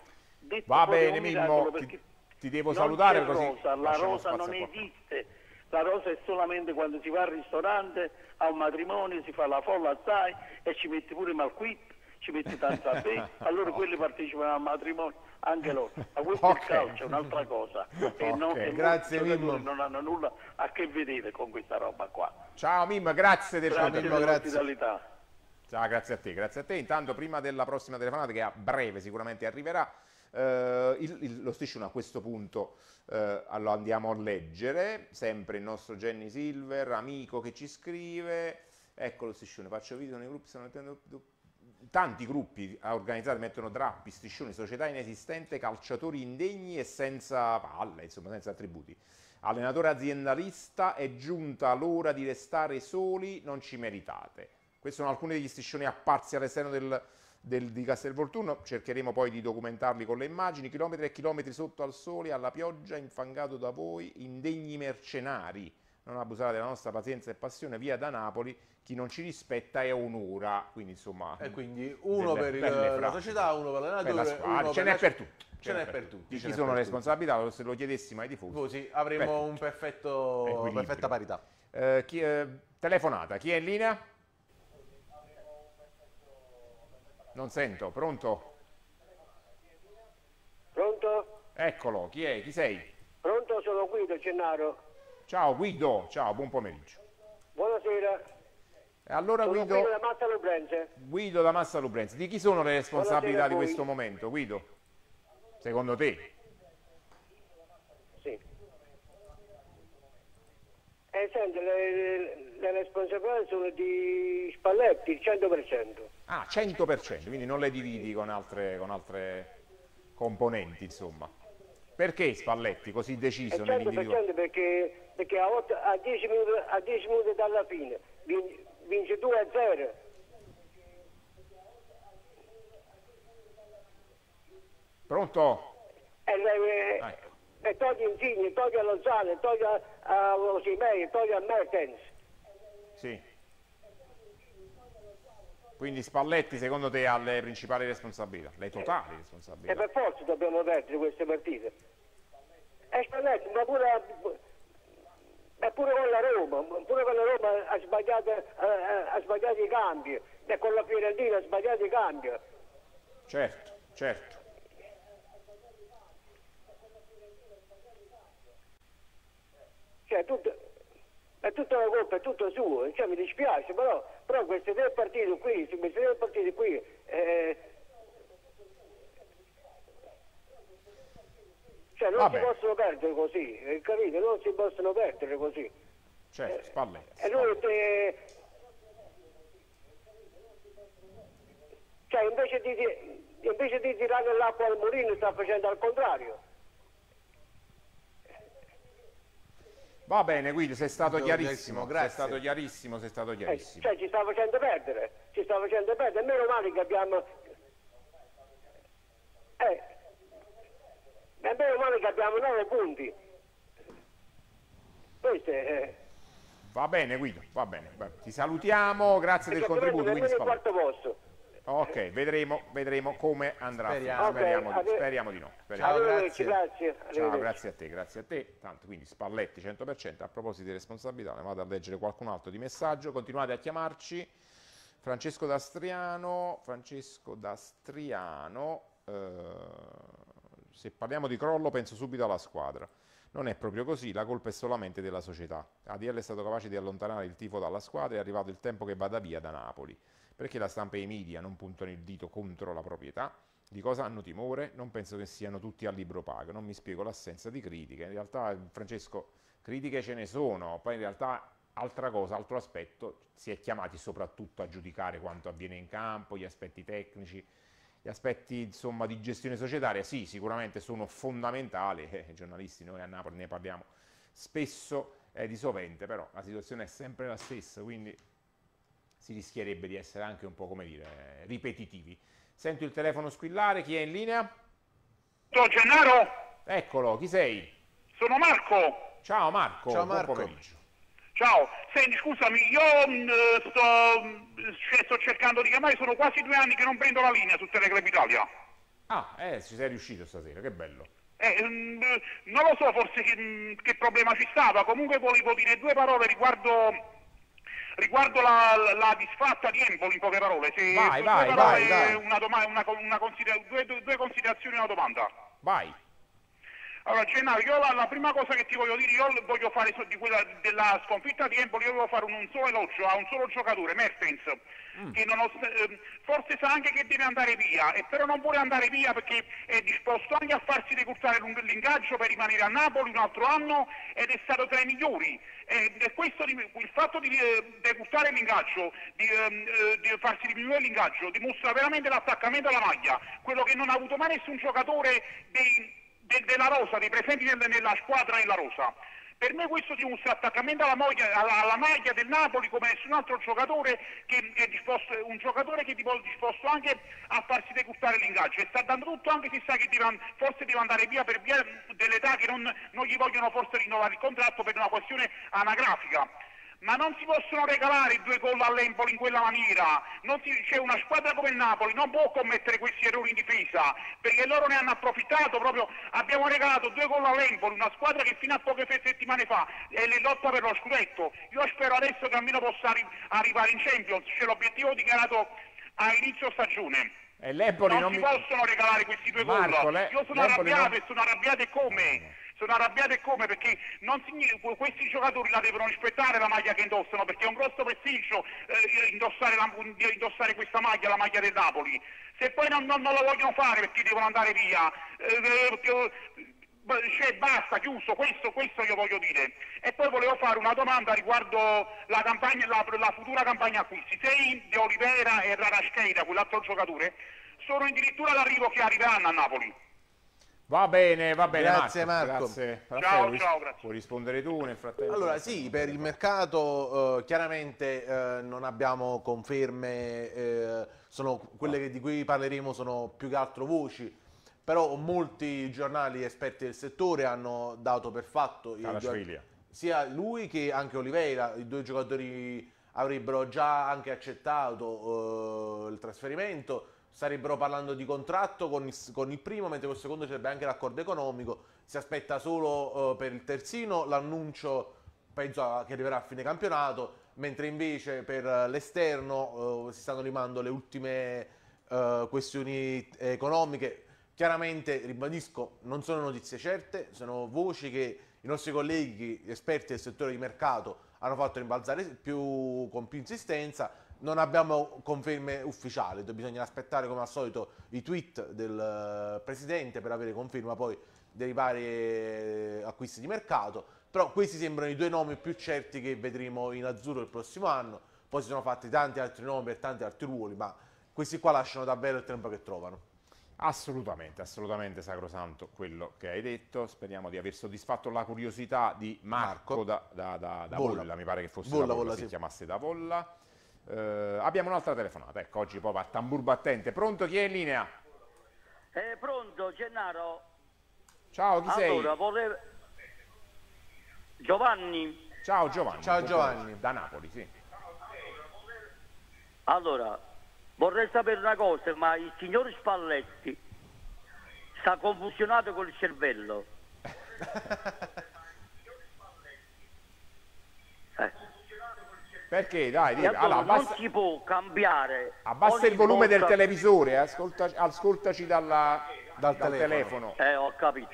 Detto Va proprio bene un Mimmo, miracolo, ti, perché ti devo non salutare c'è così rosa, la lasciamo rosa non spazio a qualcuno. esiste, la rosa è solamente quando si va al ristorante, a un matrimonio, si fa la folla assai e ci metti pure malquit, ci metti tanto a te, allora quelli partecipano al matrimonio, anche loro. Ma questo Ok. è il calcio, è un'altra cosa. E non, Ok, e molti grazie, giocatori Mimmo. non hanno nulla a che vedere con questa roba qua. Ciao Mimmo, grazie del Grazie Mimmo, per grazie. l'ospitalità. Ciao, grazie a te, grazie a te. Intanto, prima della prossima telefonata, che a breve sicuramente arriverà, eh, il- il- lo striscione a questo punto eh, lo andiamo a leggere. Sempre il nostro Jenny Silver, amico che ci scrive. Ecco lo striscione, faccio video nei gruppi, stanno mettendo... Tanti gruppi organizzati mettono drappi, striscioni, società inesistente, calciatori indegni e senza palle, insomma, senza attributi. Allenatore aziendalista, è giunta l'ora di restare soli, non ci meritate. Questi sono alcuni degli striscioni apparsi all'esterno del, del- di Castelvolturno, cercheremo poi di documentarli con le immagini. Chilometri e chilometri sotto al sole, alla pioggia, infangato da voi, indegni mercenari. Non abusate della nostra pazienza e passione, via da Napoli, chi non ci rispetta è onora. Quindi insomma... E quindi uno delle per il- belle la frasi. società, uno per Per la l'allenatore, squadra, uno ce per n'è la- per tutti. Ce n'è per tutti. Di ce chi n'è sono per le tutti. responsabilità, se lo chiedessimo ai tifosi. Così Per avremo tutti. un perfetto, Equilibrio. perfetta parità. Eh, chi- eh, telefonata, chi è in linea? Non sento, pronto? Pronto? Eccolo, chi è? Chi sei? Pronto, sono Guido Gennaro. Ciao Guido, ciao, buon pomeriggio. Buonasera. E allora Sono Guido, Guido da Massa Lubrense. Guido da Massa Lubrense, di chi sono le responsabilità Buonasera a di voi. questo momento, Guido? Secondo te? Sì. Eh, senti, le, le- le responsabilità sono di Spalletti, il cento per cento. Ah, cento per cento, quindi non le dividi con altre, con altre componenti, insomma. Perché Spalletti così Il deciso cento per nell'individuare? cento perché, perché a, otto- a dieci minuti, a dieci minuti dalla fine vin- vince due a zero. Pronto? E, le- Ah, ecco. e toglie Insigne, toglie Lozano, toglie a Osimei, toglie a Mertens. Sì. Quindi Spalletti secondo te ha le principali responsabilità, le totali E responsabilità? per forza dobbiamo perdere queste partite. E Spalletti, ma pure, ma pure con la Roma, pure con la Roma ha sbagliato, ha, ha sbagliato i cambi, e con la Fiorentina ha sbagliato i cambi. Certo, certo. Cioè, tutto, è tutta la colpa, è tutto suo, cioè, mi dispiace, però, però queste tre partite qui, queste tre partite qui, eh, cioè non Vabbè. si possono perdere così, eh, capite? Non si possono perdere così. Certo, Spalletti. E lui, eh, cioè, invece di, invece di tirare l'acqua al mulino sta facendo al contrario. Va bene Guido, sei stato Guido, chiarissimo, grazie. sei stato chiarissimo, sei stato Eh, chiarissimo. cioè ci sta facendo perdere, ci sta facendo perdere, meno male che abbiamo, eh, e meno male che abbiamo nove punti. Questo è, Va bene Guido, va bene. Va- Ti salutiamo, grazie del perché contributo. nemmeno Quindi il Spalletti. quarto posto. Ok, vedremo, vedremo come andrà. Speriamo. Speriamo, Ok, di, ade- speriamo di no. Speriamo. Ciao, Arrivederci, grazie. grazie. Ciao, arrivederci. grazie a te, grazie a te. Tanto, quindi Spalletti cento per cento. A proposito di responsabilità, ne vado a leggere qualcun altro di messaggio. Continuate a chiamarci. Francesco D'Astriano, Francesco D'Astriano, eh, se parliamo di crollo penso subito alla squadra. Non è proprio così, la colpa è solamente della società. A D L è stato capace di allontanare il tifo dalla squadra, è arrivato il tempo che vada via da Napoli. Perché la stampa e i media non puntano il dito contro la proprietà? Di cosa hanno timore? Non penso che siano tutti a libro pago, non mi spiego l'assenza di critiche. In realtà, Francesco, critiche ce ne sono, poi in realtà altra cosa, altro aspetto, si è chiamati soprattutto a giudicare quanto avviene in campo, gli aspetti tecnici, gli aspetti insomma di gestione societaria, sì, sicuramente sono fondamentali, eh, i giornalisti, noi a Napoli ne parliamo spesso e di sovente, però la situazione è sempre la stessa, quindi si rischierebbe di essere anche un po', come dire, ripetitivi. Sento il telefono squillare, chi è in linea? Ciao Gennaro, Eccolo, chi sei? sono Marco. Ciao Marco, Ciao, buon Marco. pomeriggio. Ciao, senti scusami, io mh, sto, mh, cioè, sto cercando di chiamare, sono quasi due anni che non prendo la linea su Teleclub Italia. Ah, eh, ci sei riuscito stasera, che bello. Eh, mm, non lo so forse che, che problema ci stava, comunque volevo dire due parole riguardo, riguardo la, la disfatta di Empoli, in poche parole. Se, Vai, due vai, parole, vai, vai. Una doma- una, una considera- due, due, due considerazioni e una domanda. Vai. Allora, Gennaro, io la, la prima cosa che ti voglio dire, io voglio fare so- di quella della sconfitta di Empoli, io voglio fare un, un solo elogio a un solo giocatore, Mertens, mm. che non ho, eh, forse sa anche che deve andare via, e però non vuole andare via perché è disposto anche a farsi decurtare l'ingaggio per rimanere a Napoli un altro anno, ed è stato tra i migliori. E, e questo, il fatto di eh, decurtare l'ingaggio, di, eh, di farsi diminuire l'ingaggio, dimostra veramente l'attaccamento alla maglia, quello che non ha avuto mai nessun giocatore dei... della rosa, dei presenti nella squadra nella rosa. Per me questo dimostra attaccamento alla maglia, alla, alla maglia del Napoli come nessun altro giocatore, che è disposto, un giocatore che è disposto anche a farsi decurtare l'ingaggio, e sta dando tutto, anche se sa che deve, forse deve andare via per via dell'età, che non, non gli vogliono forse rinnovare il contratto per una questione anagrafica. Ma non si possono regalare due gol all'Empoli in quella maniera. Non si, c'è una squadra come il Napoli, non può commettere questi errori in difesa, perché loro ne hanno approfittato proprio. Abbiamo regalato due gol all'Empoli, una squadra che fino a poche settimane fa è in lotta per lo scudetto. Io spero adesso che almeno possa arri- arrivare in Champions, c'è l'obiettivo dichiarato a inizio stagione. E l'Empoli non non si mi... possono regalare questi due Marco, gol. le... Io sono l'Empoli arrabbiato non... e sono arrabbiato e come? Sono arrabbiato e come? Perché non significa, questi giocatori la devono rispettare la maglia che indossano, perché è un grosso prestigio eh, indossare, la, indossare questa maglia, la maglia del Napoli. Se poi non, non, non lo vogliono fare perché devono andare via, eh, perché, cioè basta, chiuso, questo, questo io voglio dire. E poi volevo fare una domanda riguardo la, campagna, la, la futura campagna acquisti. Se De Oliveira e Raraschkeita, quell'altro giocatore, sono addirittura all'arrivo che arriveranno a Napoli. Va bene, va bene. Grazie Marco. Marco. Grazie. Ciao, Raffaele, ciao, grazie. Puoi rispondere tu nel frattempo? Allora sì, per il mercato eh, chiaramente eh, non abbiamo conferme, eh, sono quelle che, di cui parleremo sono più che altro voci, però molti giornali esperti del settore hanno dato per fatto i due, sia lui che anche Oliveira, i due giocatori avrebbero già anche accettato eh, il trasferimento. Starebbero parlando di contratto con il, con il primo, mentre col secondo c'è anche l'accordo economico. Si aspetta solo uh, per il terzino l'annuncio, penso che arriverà a fine campionato, mentre invece per l'esterno uh, si stanno rimando le ultime uh, questioni economiche. Chiaramente, ribadisco, non sono notizie certe, sono voci che i nostri colleghi esperti del settore di mercato hanno fatto rimbalzare più, con più insistenza. Non abbiamo conferme ufficiali, bisogna aspettare come al solito i tweet del presidente per avere conferma poi dei vari acquisti di mercato, però questi sembrano i due nomi più certi che vedremo in azzurro il prossimo anno. Poi si sono fatti tanti altri nomi per tanti altri ruoli, ma questi qua lasciano davvero il tempo che trovano. Assolutamente, assolutamente sacrosanto quello che hai detto. Speriamo di aver soddisfatto la curiosità di Marco, Marco. da, da, da, da Volla. Volla, mi pare che fosse Volla, da Volla, Volla, si sì. chiamasse da Volla. Uh, abbiamo un'altra telefonata, ecco, oggi proprio a tambur battente. Pronto, chi è in linea? Eh, pronto, Gennaro. Ciao, chi allora, sei? Allora, volevo... Giovanni. Ciao Giovanni. Ciao Giovanni. Da Napoli, sì. Allora, vorrei sapere una cosa, ma il signor Spalletti sta confusionato con il cervello? eh. Perché? Dai, dai. Allora, allora, abbassa, non si può cambiare. Abbassa il volume volta... del televisore, ascolta, ascoltaci dalla, dal, dal telefono. telefono. Eh, ho capito.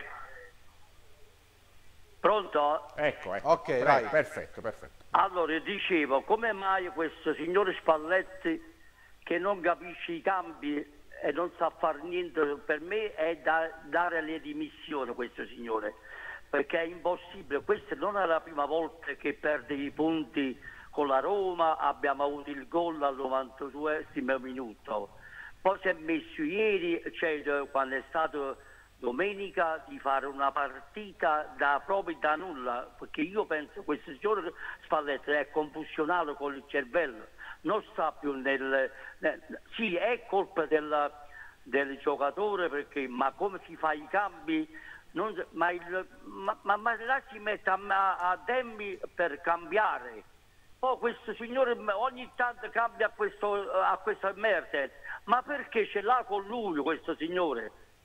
Pronto? Ecco, ecco. Ok, Prego, vai. Perfetto, perfetto. Allora, dicevo, come mai questo signore Spalletti che non capisce i cambi e non sa fare niente, per me è da dare le dimissioni questo signore, perché è impossibile. Questa non è la prima volta che perde i punti con la Roma, abbiamo avuto il gol al novantaduesimo minuto, poi si è messo ieri, cioè quando è stato domenica, di fare una partita da proprio da nulla, perché io penso che questo signore Spalletti è confusionato con il cervello, non sta più nel, nel sì, è colpa del, del giocatore, perché ma come si fa i cambi, non, ma, il, ma, ma, ma là si mette a, a Demmi per cambiare. Poi questo signore ogni tanto cambia a questo, a questo Mertens, ma perché ce l'ha con lui questo signore?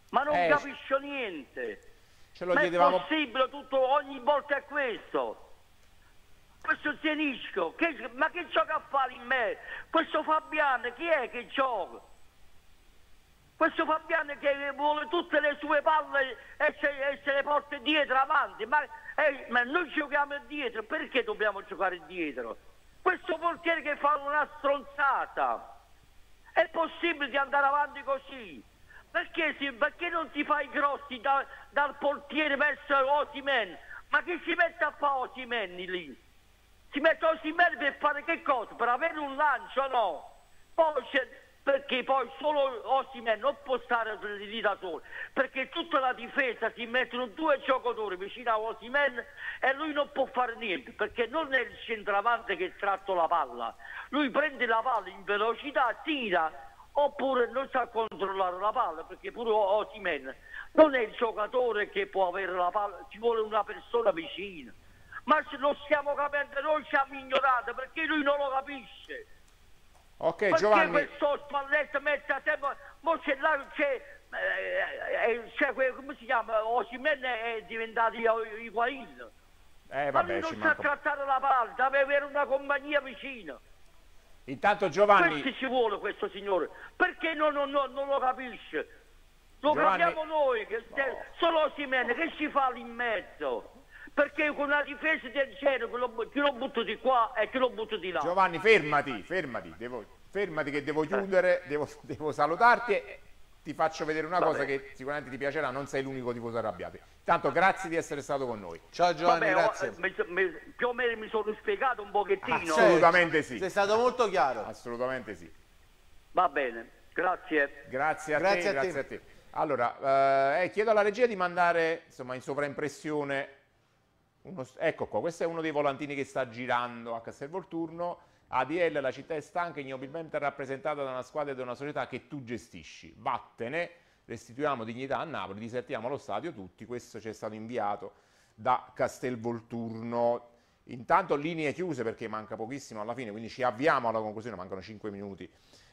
Ma non Eh, capisco niente. Ce lo Ma chiedevamo. è possibile tutto ogni volta è questo? Questo Zienisco, che, ma che gioca a fare in me? Questo Fabiano, chi è che gioca? Questo Fabiano che vuole tutte le sue palle e se, e se le porta dietro avanti, ma, eh, ma noi giochiamo dietro, perché dobbiamo giocare dietro? Questo portiere che fa una stronzata, è possibile di andare avanti così? Perché, si, perché non si fa i grossi da, dal portiere verso Osimhen? Ma che si mette a fare Osimhen lì? Si mette Osimhen per fare che cosa? Per avere un lancio, no? Poi c'è, perché poi solo Osimhen non può stare lì da solo, perché tutta la difesa si mettono due giocatori vicino a Osimhen e lui non può fare niente, perché non è il centravanti che tratto la palla, lui prende la palla in velocità, tira, oppure non sa controllare la palla, perché pure Osimhen non è il giocatore che può avere la palla, ci vuole una persona vicina. Ma se lo stiamo capendo, noi siamo ignorati, perché lui non lo capisce. Ok, Perché Giovanni. questo Spalletto mette a tempo, mo c'è là, c'è, eh, eh, c'è que- come si chiama, Osimhen è diventato Higuain. Eh, Ma vabbè, lui non ci sa manca. trattare la palla, deve avere una compagnia vicina. Intanto Giovanni. Questo ci vuole questo signore, perché non, non- non- non lo capisce? Lo Giovanni- capiamo noi, che se- solo Osimhen che ci fa lì in mezzo? Perché con una difesa del genere che lo, chi lo butto di qua e chi lo butto di là. Giovanni, fermati, fermati, devo, fermati che devo chiudere, devo, devo salutarti e ti faccio vedere una Va cosa bene. che sicuramente ti piacerà, non sei l'unico tifoso arrabbiato. Tanto grazie di essere stato con noi. Ciao Giovanni, Vabbè, ho- grazie. mi- mi- più o meno mi sono spiegato un pochettino. Assolutamente sì. Sei stato molto chiaro. Assolutamente sì. Va bene, grazie. Grazie a Grazie te, a te. grazie a te. Allora, eh, chiedo alla regia di mandare, insomma, in sovraimpressione, uno, ecco qua, questo è uno dei volantini che sta girando a Castelvolturno. A D L, la città è stanca, ignobilmente rappresentata da una squadra e da una società che tu gestisci. Vattene, restituiamo dignità a Napoli, disertiamo lo stadio tutti. Questo ci è stato inviato da Castelvolturno. Intanto linee chiuse perché manca pochissimo alla fine, quindi ci avviamo alla conclusione, mancano cinque minuti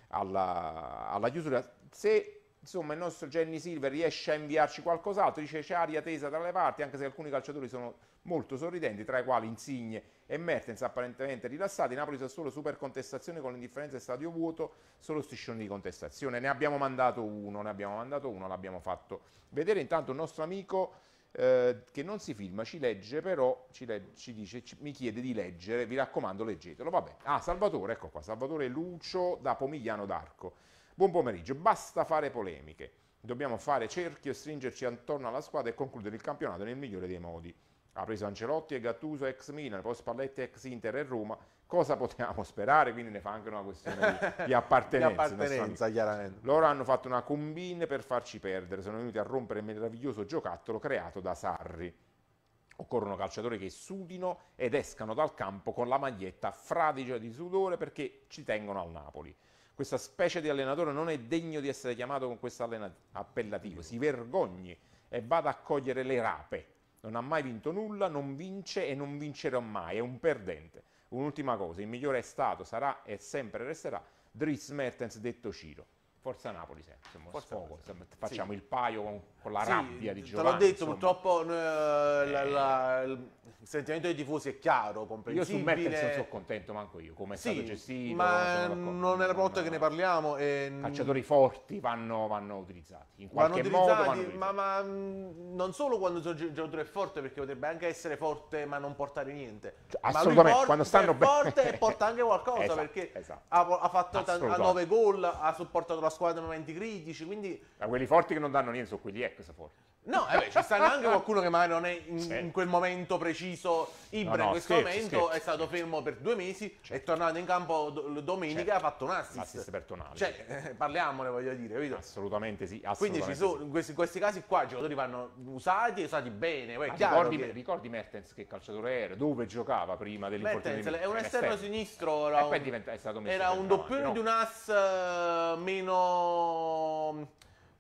alla, alla chiusura. Se insomma il nostro Jenny Silver riesce a inviarci qualcos'altro, dice c'è aria tesa dalle parti, anche se alcuni calciatori sono molto sorridenti, tra i quali Insigne e Mertens apparentemente rilassati. Napoli Sassuolo super contestazione con l'indifferenza e stadio vuoto, solo striscioni di contestazione. Ne abbiamo mandato uno, ne abbiamo mandato uno, l'abbiamo fatto vedere. Intanto il nostro amico eh, che non si filma, ci legge, però ci, legge, ci dice, ci, mi chiede di leggere, vi raccomando leggetelo. Vabbè. Ah, Salvatore, ecco qua, Salvatore Lucio da Pomigliano d'Arco. Buon pomeriggio, basta fare polemiche, dobbiamo fare cerchio e stringerci attorno alla squadra e concludere il campionato nel migliore dei modi. Ha preso Ancelotti e Gattuso ex Milan, poi Spalletti ex Inter e Roma, cosa potevamo sperare? Quindi ne fa anche una questione di, di appartenenza. Di appartenenza, chiaramente. Loro hanno fatto una combine per farci perdere, sono venuti a rompere il meraviglioso giocattolo creato da Sarri. Occorrono calciatori che sudino ed escano dal campo con la maglietta fradicia di sudore perché ci tengono al Napoli. Questa specie di allenatore non è degno di essere chiamato con questo appellativo, si vergogni e vada a cogliere le rape. Non ha mai vinto nulla, non vince e non vincerà mai, è un perdente. Un'ultima cosa, il migliore è stato, sarà e sempre resterà Dries Mertens detto Ciro. Forza Napoli sempre, insomma, Forza sfogo, Napoli. facciamo Sì. il paio con, con la Sì, rabbia di te Giovanni. l'ho detto, insomma. purtroppo eh, la- la- il sentimento dei tifosi è chiaro, Io su comprensibile. Mertens non sono contento manco io, come è Sì, stato gestito. ma sono d'accordo. non è la prima volta che ne parliamo. E... Calciatori forti vanno, vanno utilizzati, in Vanno qualche modo utilizzati, vanno utilizzati. ma, ma mh, non solo quando il gi- giocatore è forte, perché potrebbe anche essere forte ma non portare niente. Ma lui assolutamente, porta- quando stanno è bene. forte e porta anche qualcosa, Esatto, perché esatto. ha, ha fatto tan- ha Assolutamente. nove gol, ha supportato la squadra in momenti critici, quindi Ma quelli forti che non danno niente sono quelli ex forti. no, eh beh, ci sta anche qualcuno che magari non è in, Certo. in quel momento preciso. Ibra No, no, in questo scherzo, momento scherzo. è stato fermo per due mesi, è tornato in campo do- domenica e Certo. ha fatto un assist. L'assist per Tonali. Cioè, eh, parliamone, voglio dire, capito? Assolutamente sì, Quindi assolutamente ci sono, sì. in, questi, in questi casi qua i giocatori vanno usati e usati bene. Poi è Ma chiaro ricordi, che ricordi Mertens che calciatore era? Dove giocava prima dell'infortunio Mertens di è un Era esterno sinistro, era E poi un- diventa- è stato messo era un centravanti, doppione no? di un ass eh, meno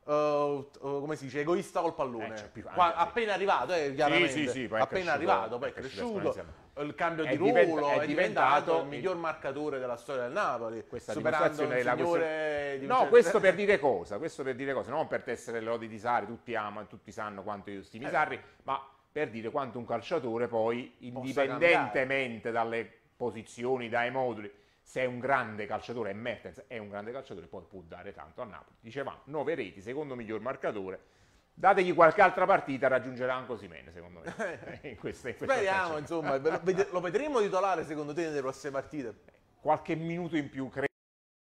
Uh, uh, come si dice, egoista col pallone. Eh, cioè, più- Qua- anche, sì. appena arrivato, eh, chiaramente. Sì, sì, sì, poi è appena cresciuto- arrivato, poi è è cresciuto cresciuto. esponenzialmente. Il cambio È di divent- ruolo è è, diventato diventato il il- miglior marcatore della storia del Napoli. Questa superando dimostrazione il della signore di un No, certo- questo per dire cosa? Questo per dire cosa? Non per tessere le lodi di Sarri, tutti amano, tutti sanno quanto io stimi Eh. Sarri, ma per dire quanto un calciatore poi, Possa indipendentemente dalle posizioni, dai moduli, se è un grande calciatore, e Mertens è un grande calciatore, poi può dare tanto a Napoli. Dicevamo, nove reti, secondo miglior marcatore. Dategli qualche altra partita, raggiungerà anche Osimhen, secondo me. in questa, in questa Speriamo, stagione. insomma, lo, ved- lo vedremo titolare secondo te nelle prossime partite? Qualche minuto in più credo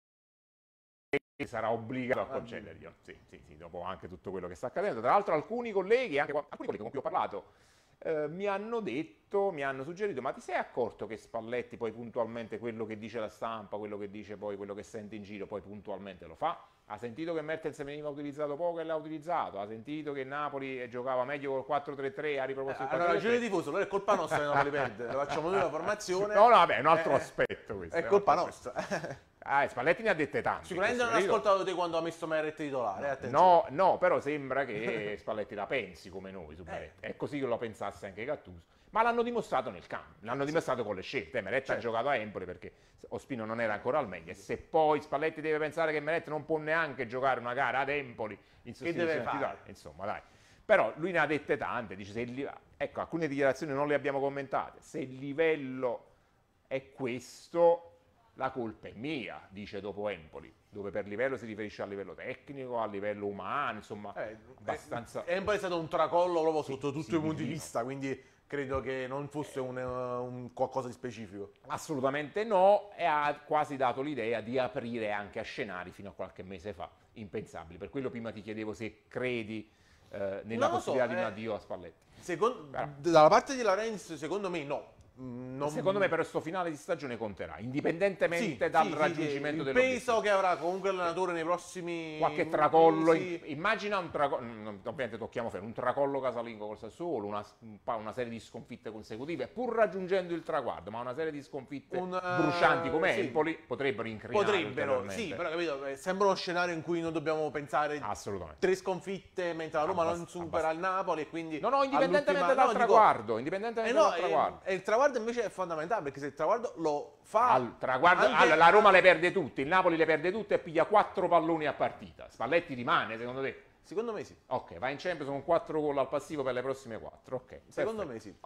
che sarà obbligato a concedergli. Sì, sì, sì, dopo anche tutto quello che sta accadendo. Tra l'altro alcuni colleghi, anche alcuni colleghi con cui ho parlato, eh, mi hanno detto, mi hanno suggerito, ma ti sei accorto che Spalletti poi puntualmente quello che dice la stampa, quello che dice poi, quello che sente in giro, poi puntualmente lo fa? Ha sentito che Mertens veniva utilizzato poco e l'ha utilizzato, ha sentito che Napoli giocava meglio col quattro tre tre, ha riproposto il Allora, quattro tre tre. ragione tifoso, allora è colpa nostra che Napoli perde. Lo facciamo noi la formazione. No, no, vabbè, è un altro Eh, aspetto questo. È un colpa altro nostra. aspetto. Ah, Spalletti ne ha dette tante. Sicuramente in non ha questo periodo. ascoltato te quando ha messo Meret titolare. eh, attenzione. No, no, però sembra che Spalletti la pensi come noi su Meret. È così che lo pensasse anche Gattuso. Ma l'hanno dimostrato nel campo, l'hanno dimostrato con le scelte. Meret ha giocato a Empoli perché Ospino non era ancora al meglio. E se poi Spalletti deve pensare che Meret non può neanche giocare una gara ad Empoli in sostituzione deve fare? titolare, insomma, dai. Però lui ne ha dette tante, dice se il li- ecco, alcune dichiarazioni non le abbiamo commentate. Se il livello è questo, la colpa è mia, dice dopo Empoli, dove per livello si riferisce a livello tecnico, a livello umano, insomma, Eh, abbastanza... Empoli è stato un tracollo proprio Sì, sotto tutti sì, i punti di divino. vista, quindi credo che non fosse un, uh, un qualcosa di specifico. Assolutamente no, e ha quasi dato l'idea di aprire anche a scenari fino a qualche mese fa, impensabili. Per quello prima ti chiedevo se credi eh, nella Non lo so, possibilità di un eh. addio a Spalletti. Secondo- Però- dalla parte di Laurentiis, secondo me no. Mm, non- Secondo me però questo finale di stagione conterà, indipendentemente Sì, dal sì, sì, raggiungimento il dell'obiettivo. peso che avrà comunque l'allenatore nei prossimi Qualche tracollo, mesi. in- immagina un tracollo, mm, ovviamente tocchiamo fermo, un tracollo casalingo col Sassuolo, una, un pa- una serie di sconfitte consecutive, pur raggiungendo il traguardo, ma una serie di sconfitte Un, eh, brucianti come sì. Empoli potrebbero incrinare Potrebbero, ulteriormente. sì, però capito, eh, sembra uno scenario in cui non dobbiamo pensare Assolutamente. tre sconfitte mentre la Roma non Abbast- supera il Napoli e quindi No, no, indipendentemente all'ultima- dal no, dico- traguardo, Eh indipendentemente no, dal traguardo. e, e il traguardo invece è fondamentale perché se il traguardo lo fa Al traguardo, anche- allora, la Roma le perde tutte, il Napoli le perde tutte e piglia quattro palloni a partita. Spalletti rimane, secondo te? Secondo me sì. Ok, va in Champions con quattro gol al passivo per le prossime quattro. Ok, Secondo perfetto. me sì.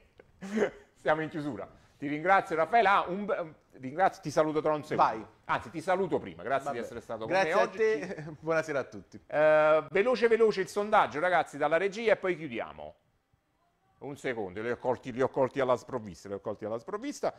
Ok, siamo in chiusura. Ti ringrazio Raffaele, ah, un be- ringrazio, ti saluto tra un secondo. Vai. Anzi, ti saluto prima, grazie Vabbè. di essere stato Grazie con me a oggi. te, buonasera a tutti. Eh, veloce veloce il sondaggio ragazzi dalla regia e poi chiudiamo. Un secondo, li ho colti, li ho colti alla sprovvista, li ho colti alla sprovvista.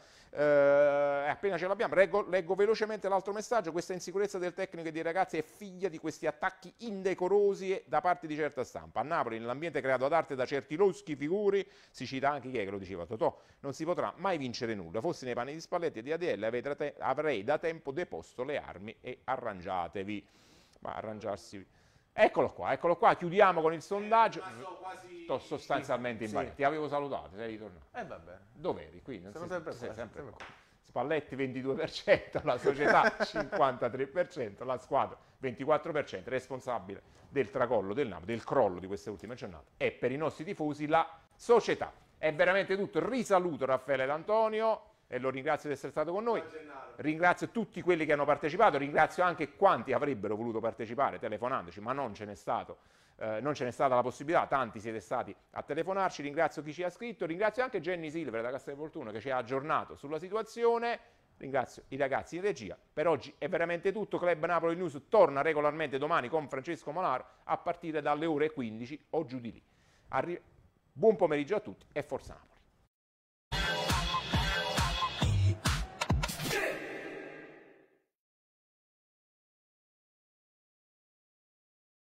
Eh, appena ce l'abbiamo, leggo, leggo velocemente l'altro messaggio. Questa insicurezza del tecnico e dei ragazzi è figlia di questi attacchi indecorosi da parte di certa stampa. A Napoli, nell'ambiente creato ad arte da certi loschi figuri, si cita anche chi è che lo diceva, Totò, non si potrà mai vincere nulla. Fossi nei panni di Spalletti e di A D L avrei da te- avrei da tempo deposto le armi e arrangiatevi. Ma arrangiarsi... Eccolo qua, eccolo qua, chiudiamo con il sondaggio. Sto sostanzialmente in Sì. bagno. Ti avevo salutato, sei ritornato. Eh vabbè. Dov'eri? Qui? Non Sono si- sempre sei qua, sempre sempre qua. Spalletti ventidue per cento, la società cinquantatré per cento, la squadra ventiquattro per cento, responsabile del tracollo del Napoli, del crollo di queste ultime giornate. E per i nostri tifosi la società. È veramente tutto. Risaluto Raffaele D'Antonio e lo ringrazio di essere stato con noi. Ringrazio tutti quelli che hanno partecipato, ringrazio anche quanti avrebbero voluto partecipare telefonandoci, ma non ce n'è stato. Eh, non ce n'è stata la possibilità, tanti siete stati a telefonarci, ringrazio chi ci ha scritto, ringrazio anche Jenny Silver da Castelvolturno che ci ha aggiornato sulla situazione, ringrazio i ragazzi in regia. Per oggi è veramente tutto, Club Napoli News torna regolarmente domani con Francesco Molaro a partire dalle ore quindici o giù di lì. Arri- Buon pomeriggio a tutti e forza Napoli!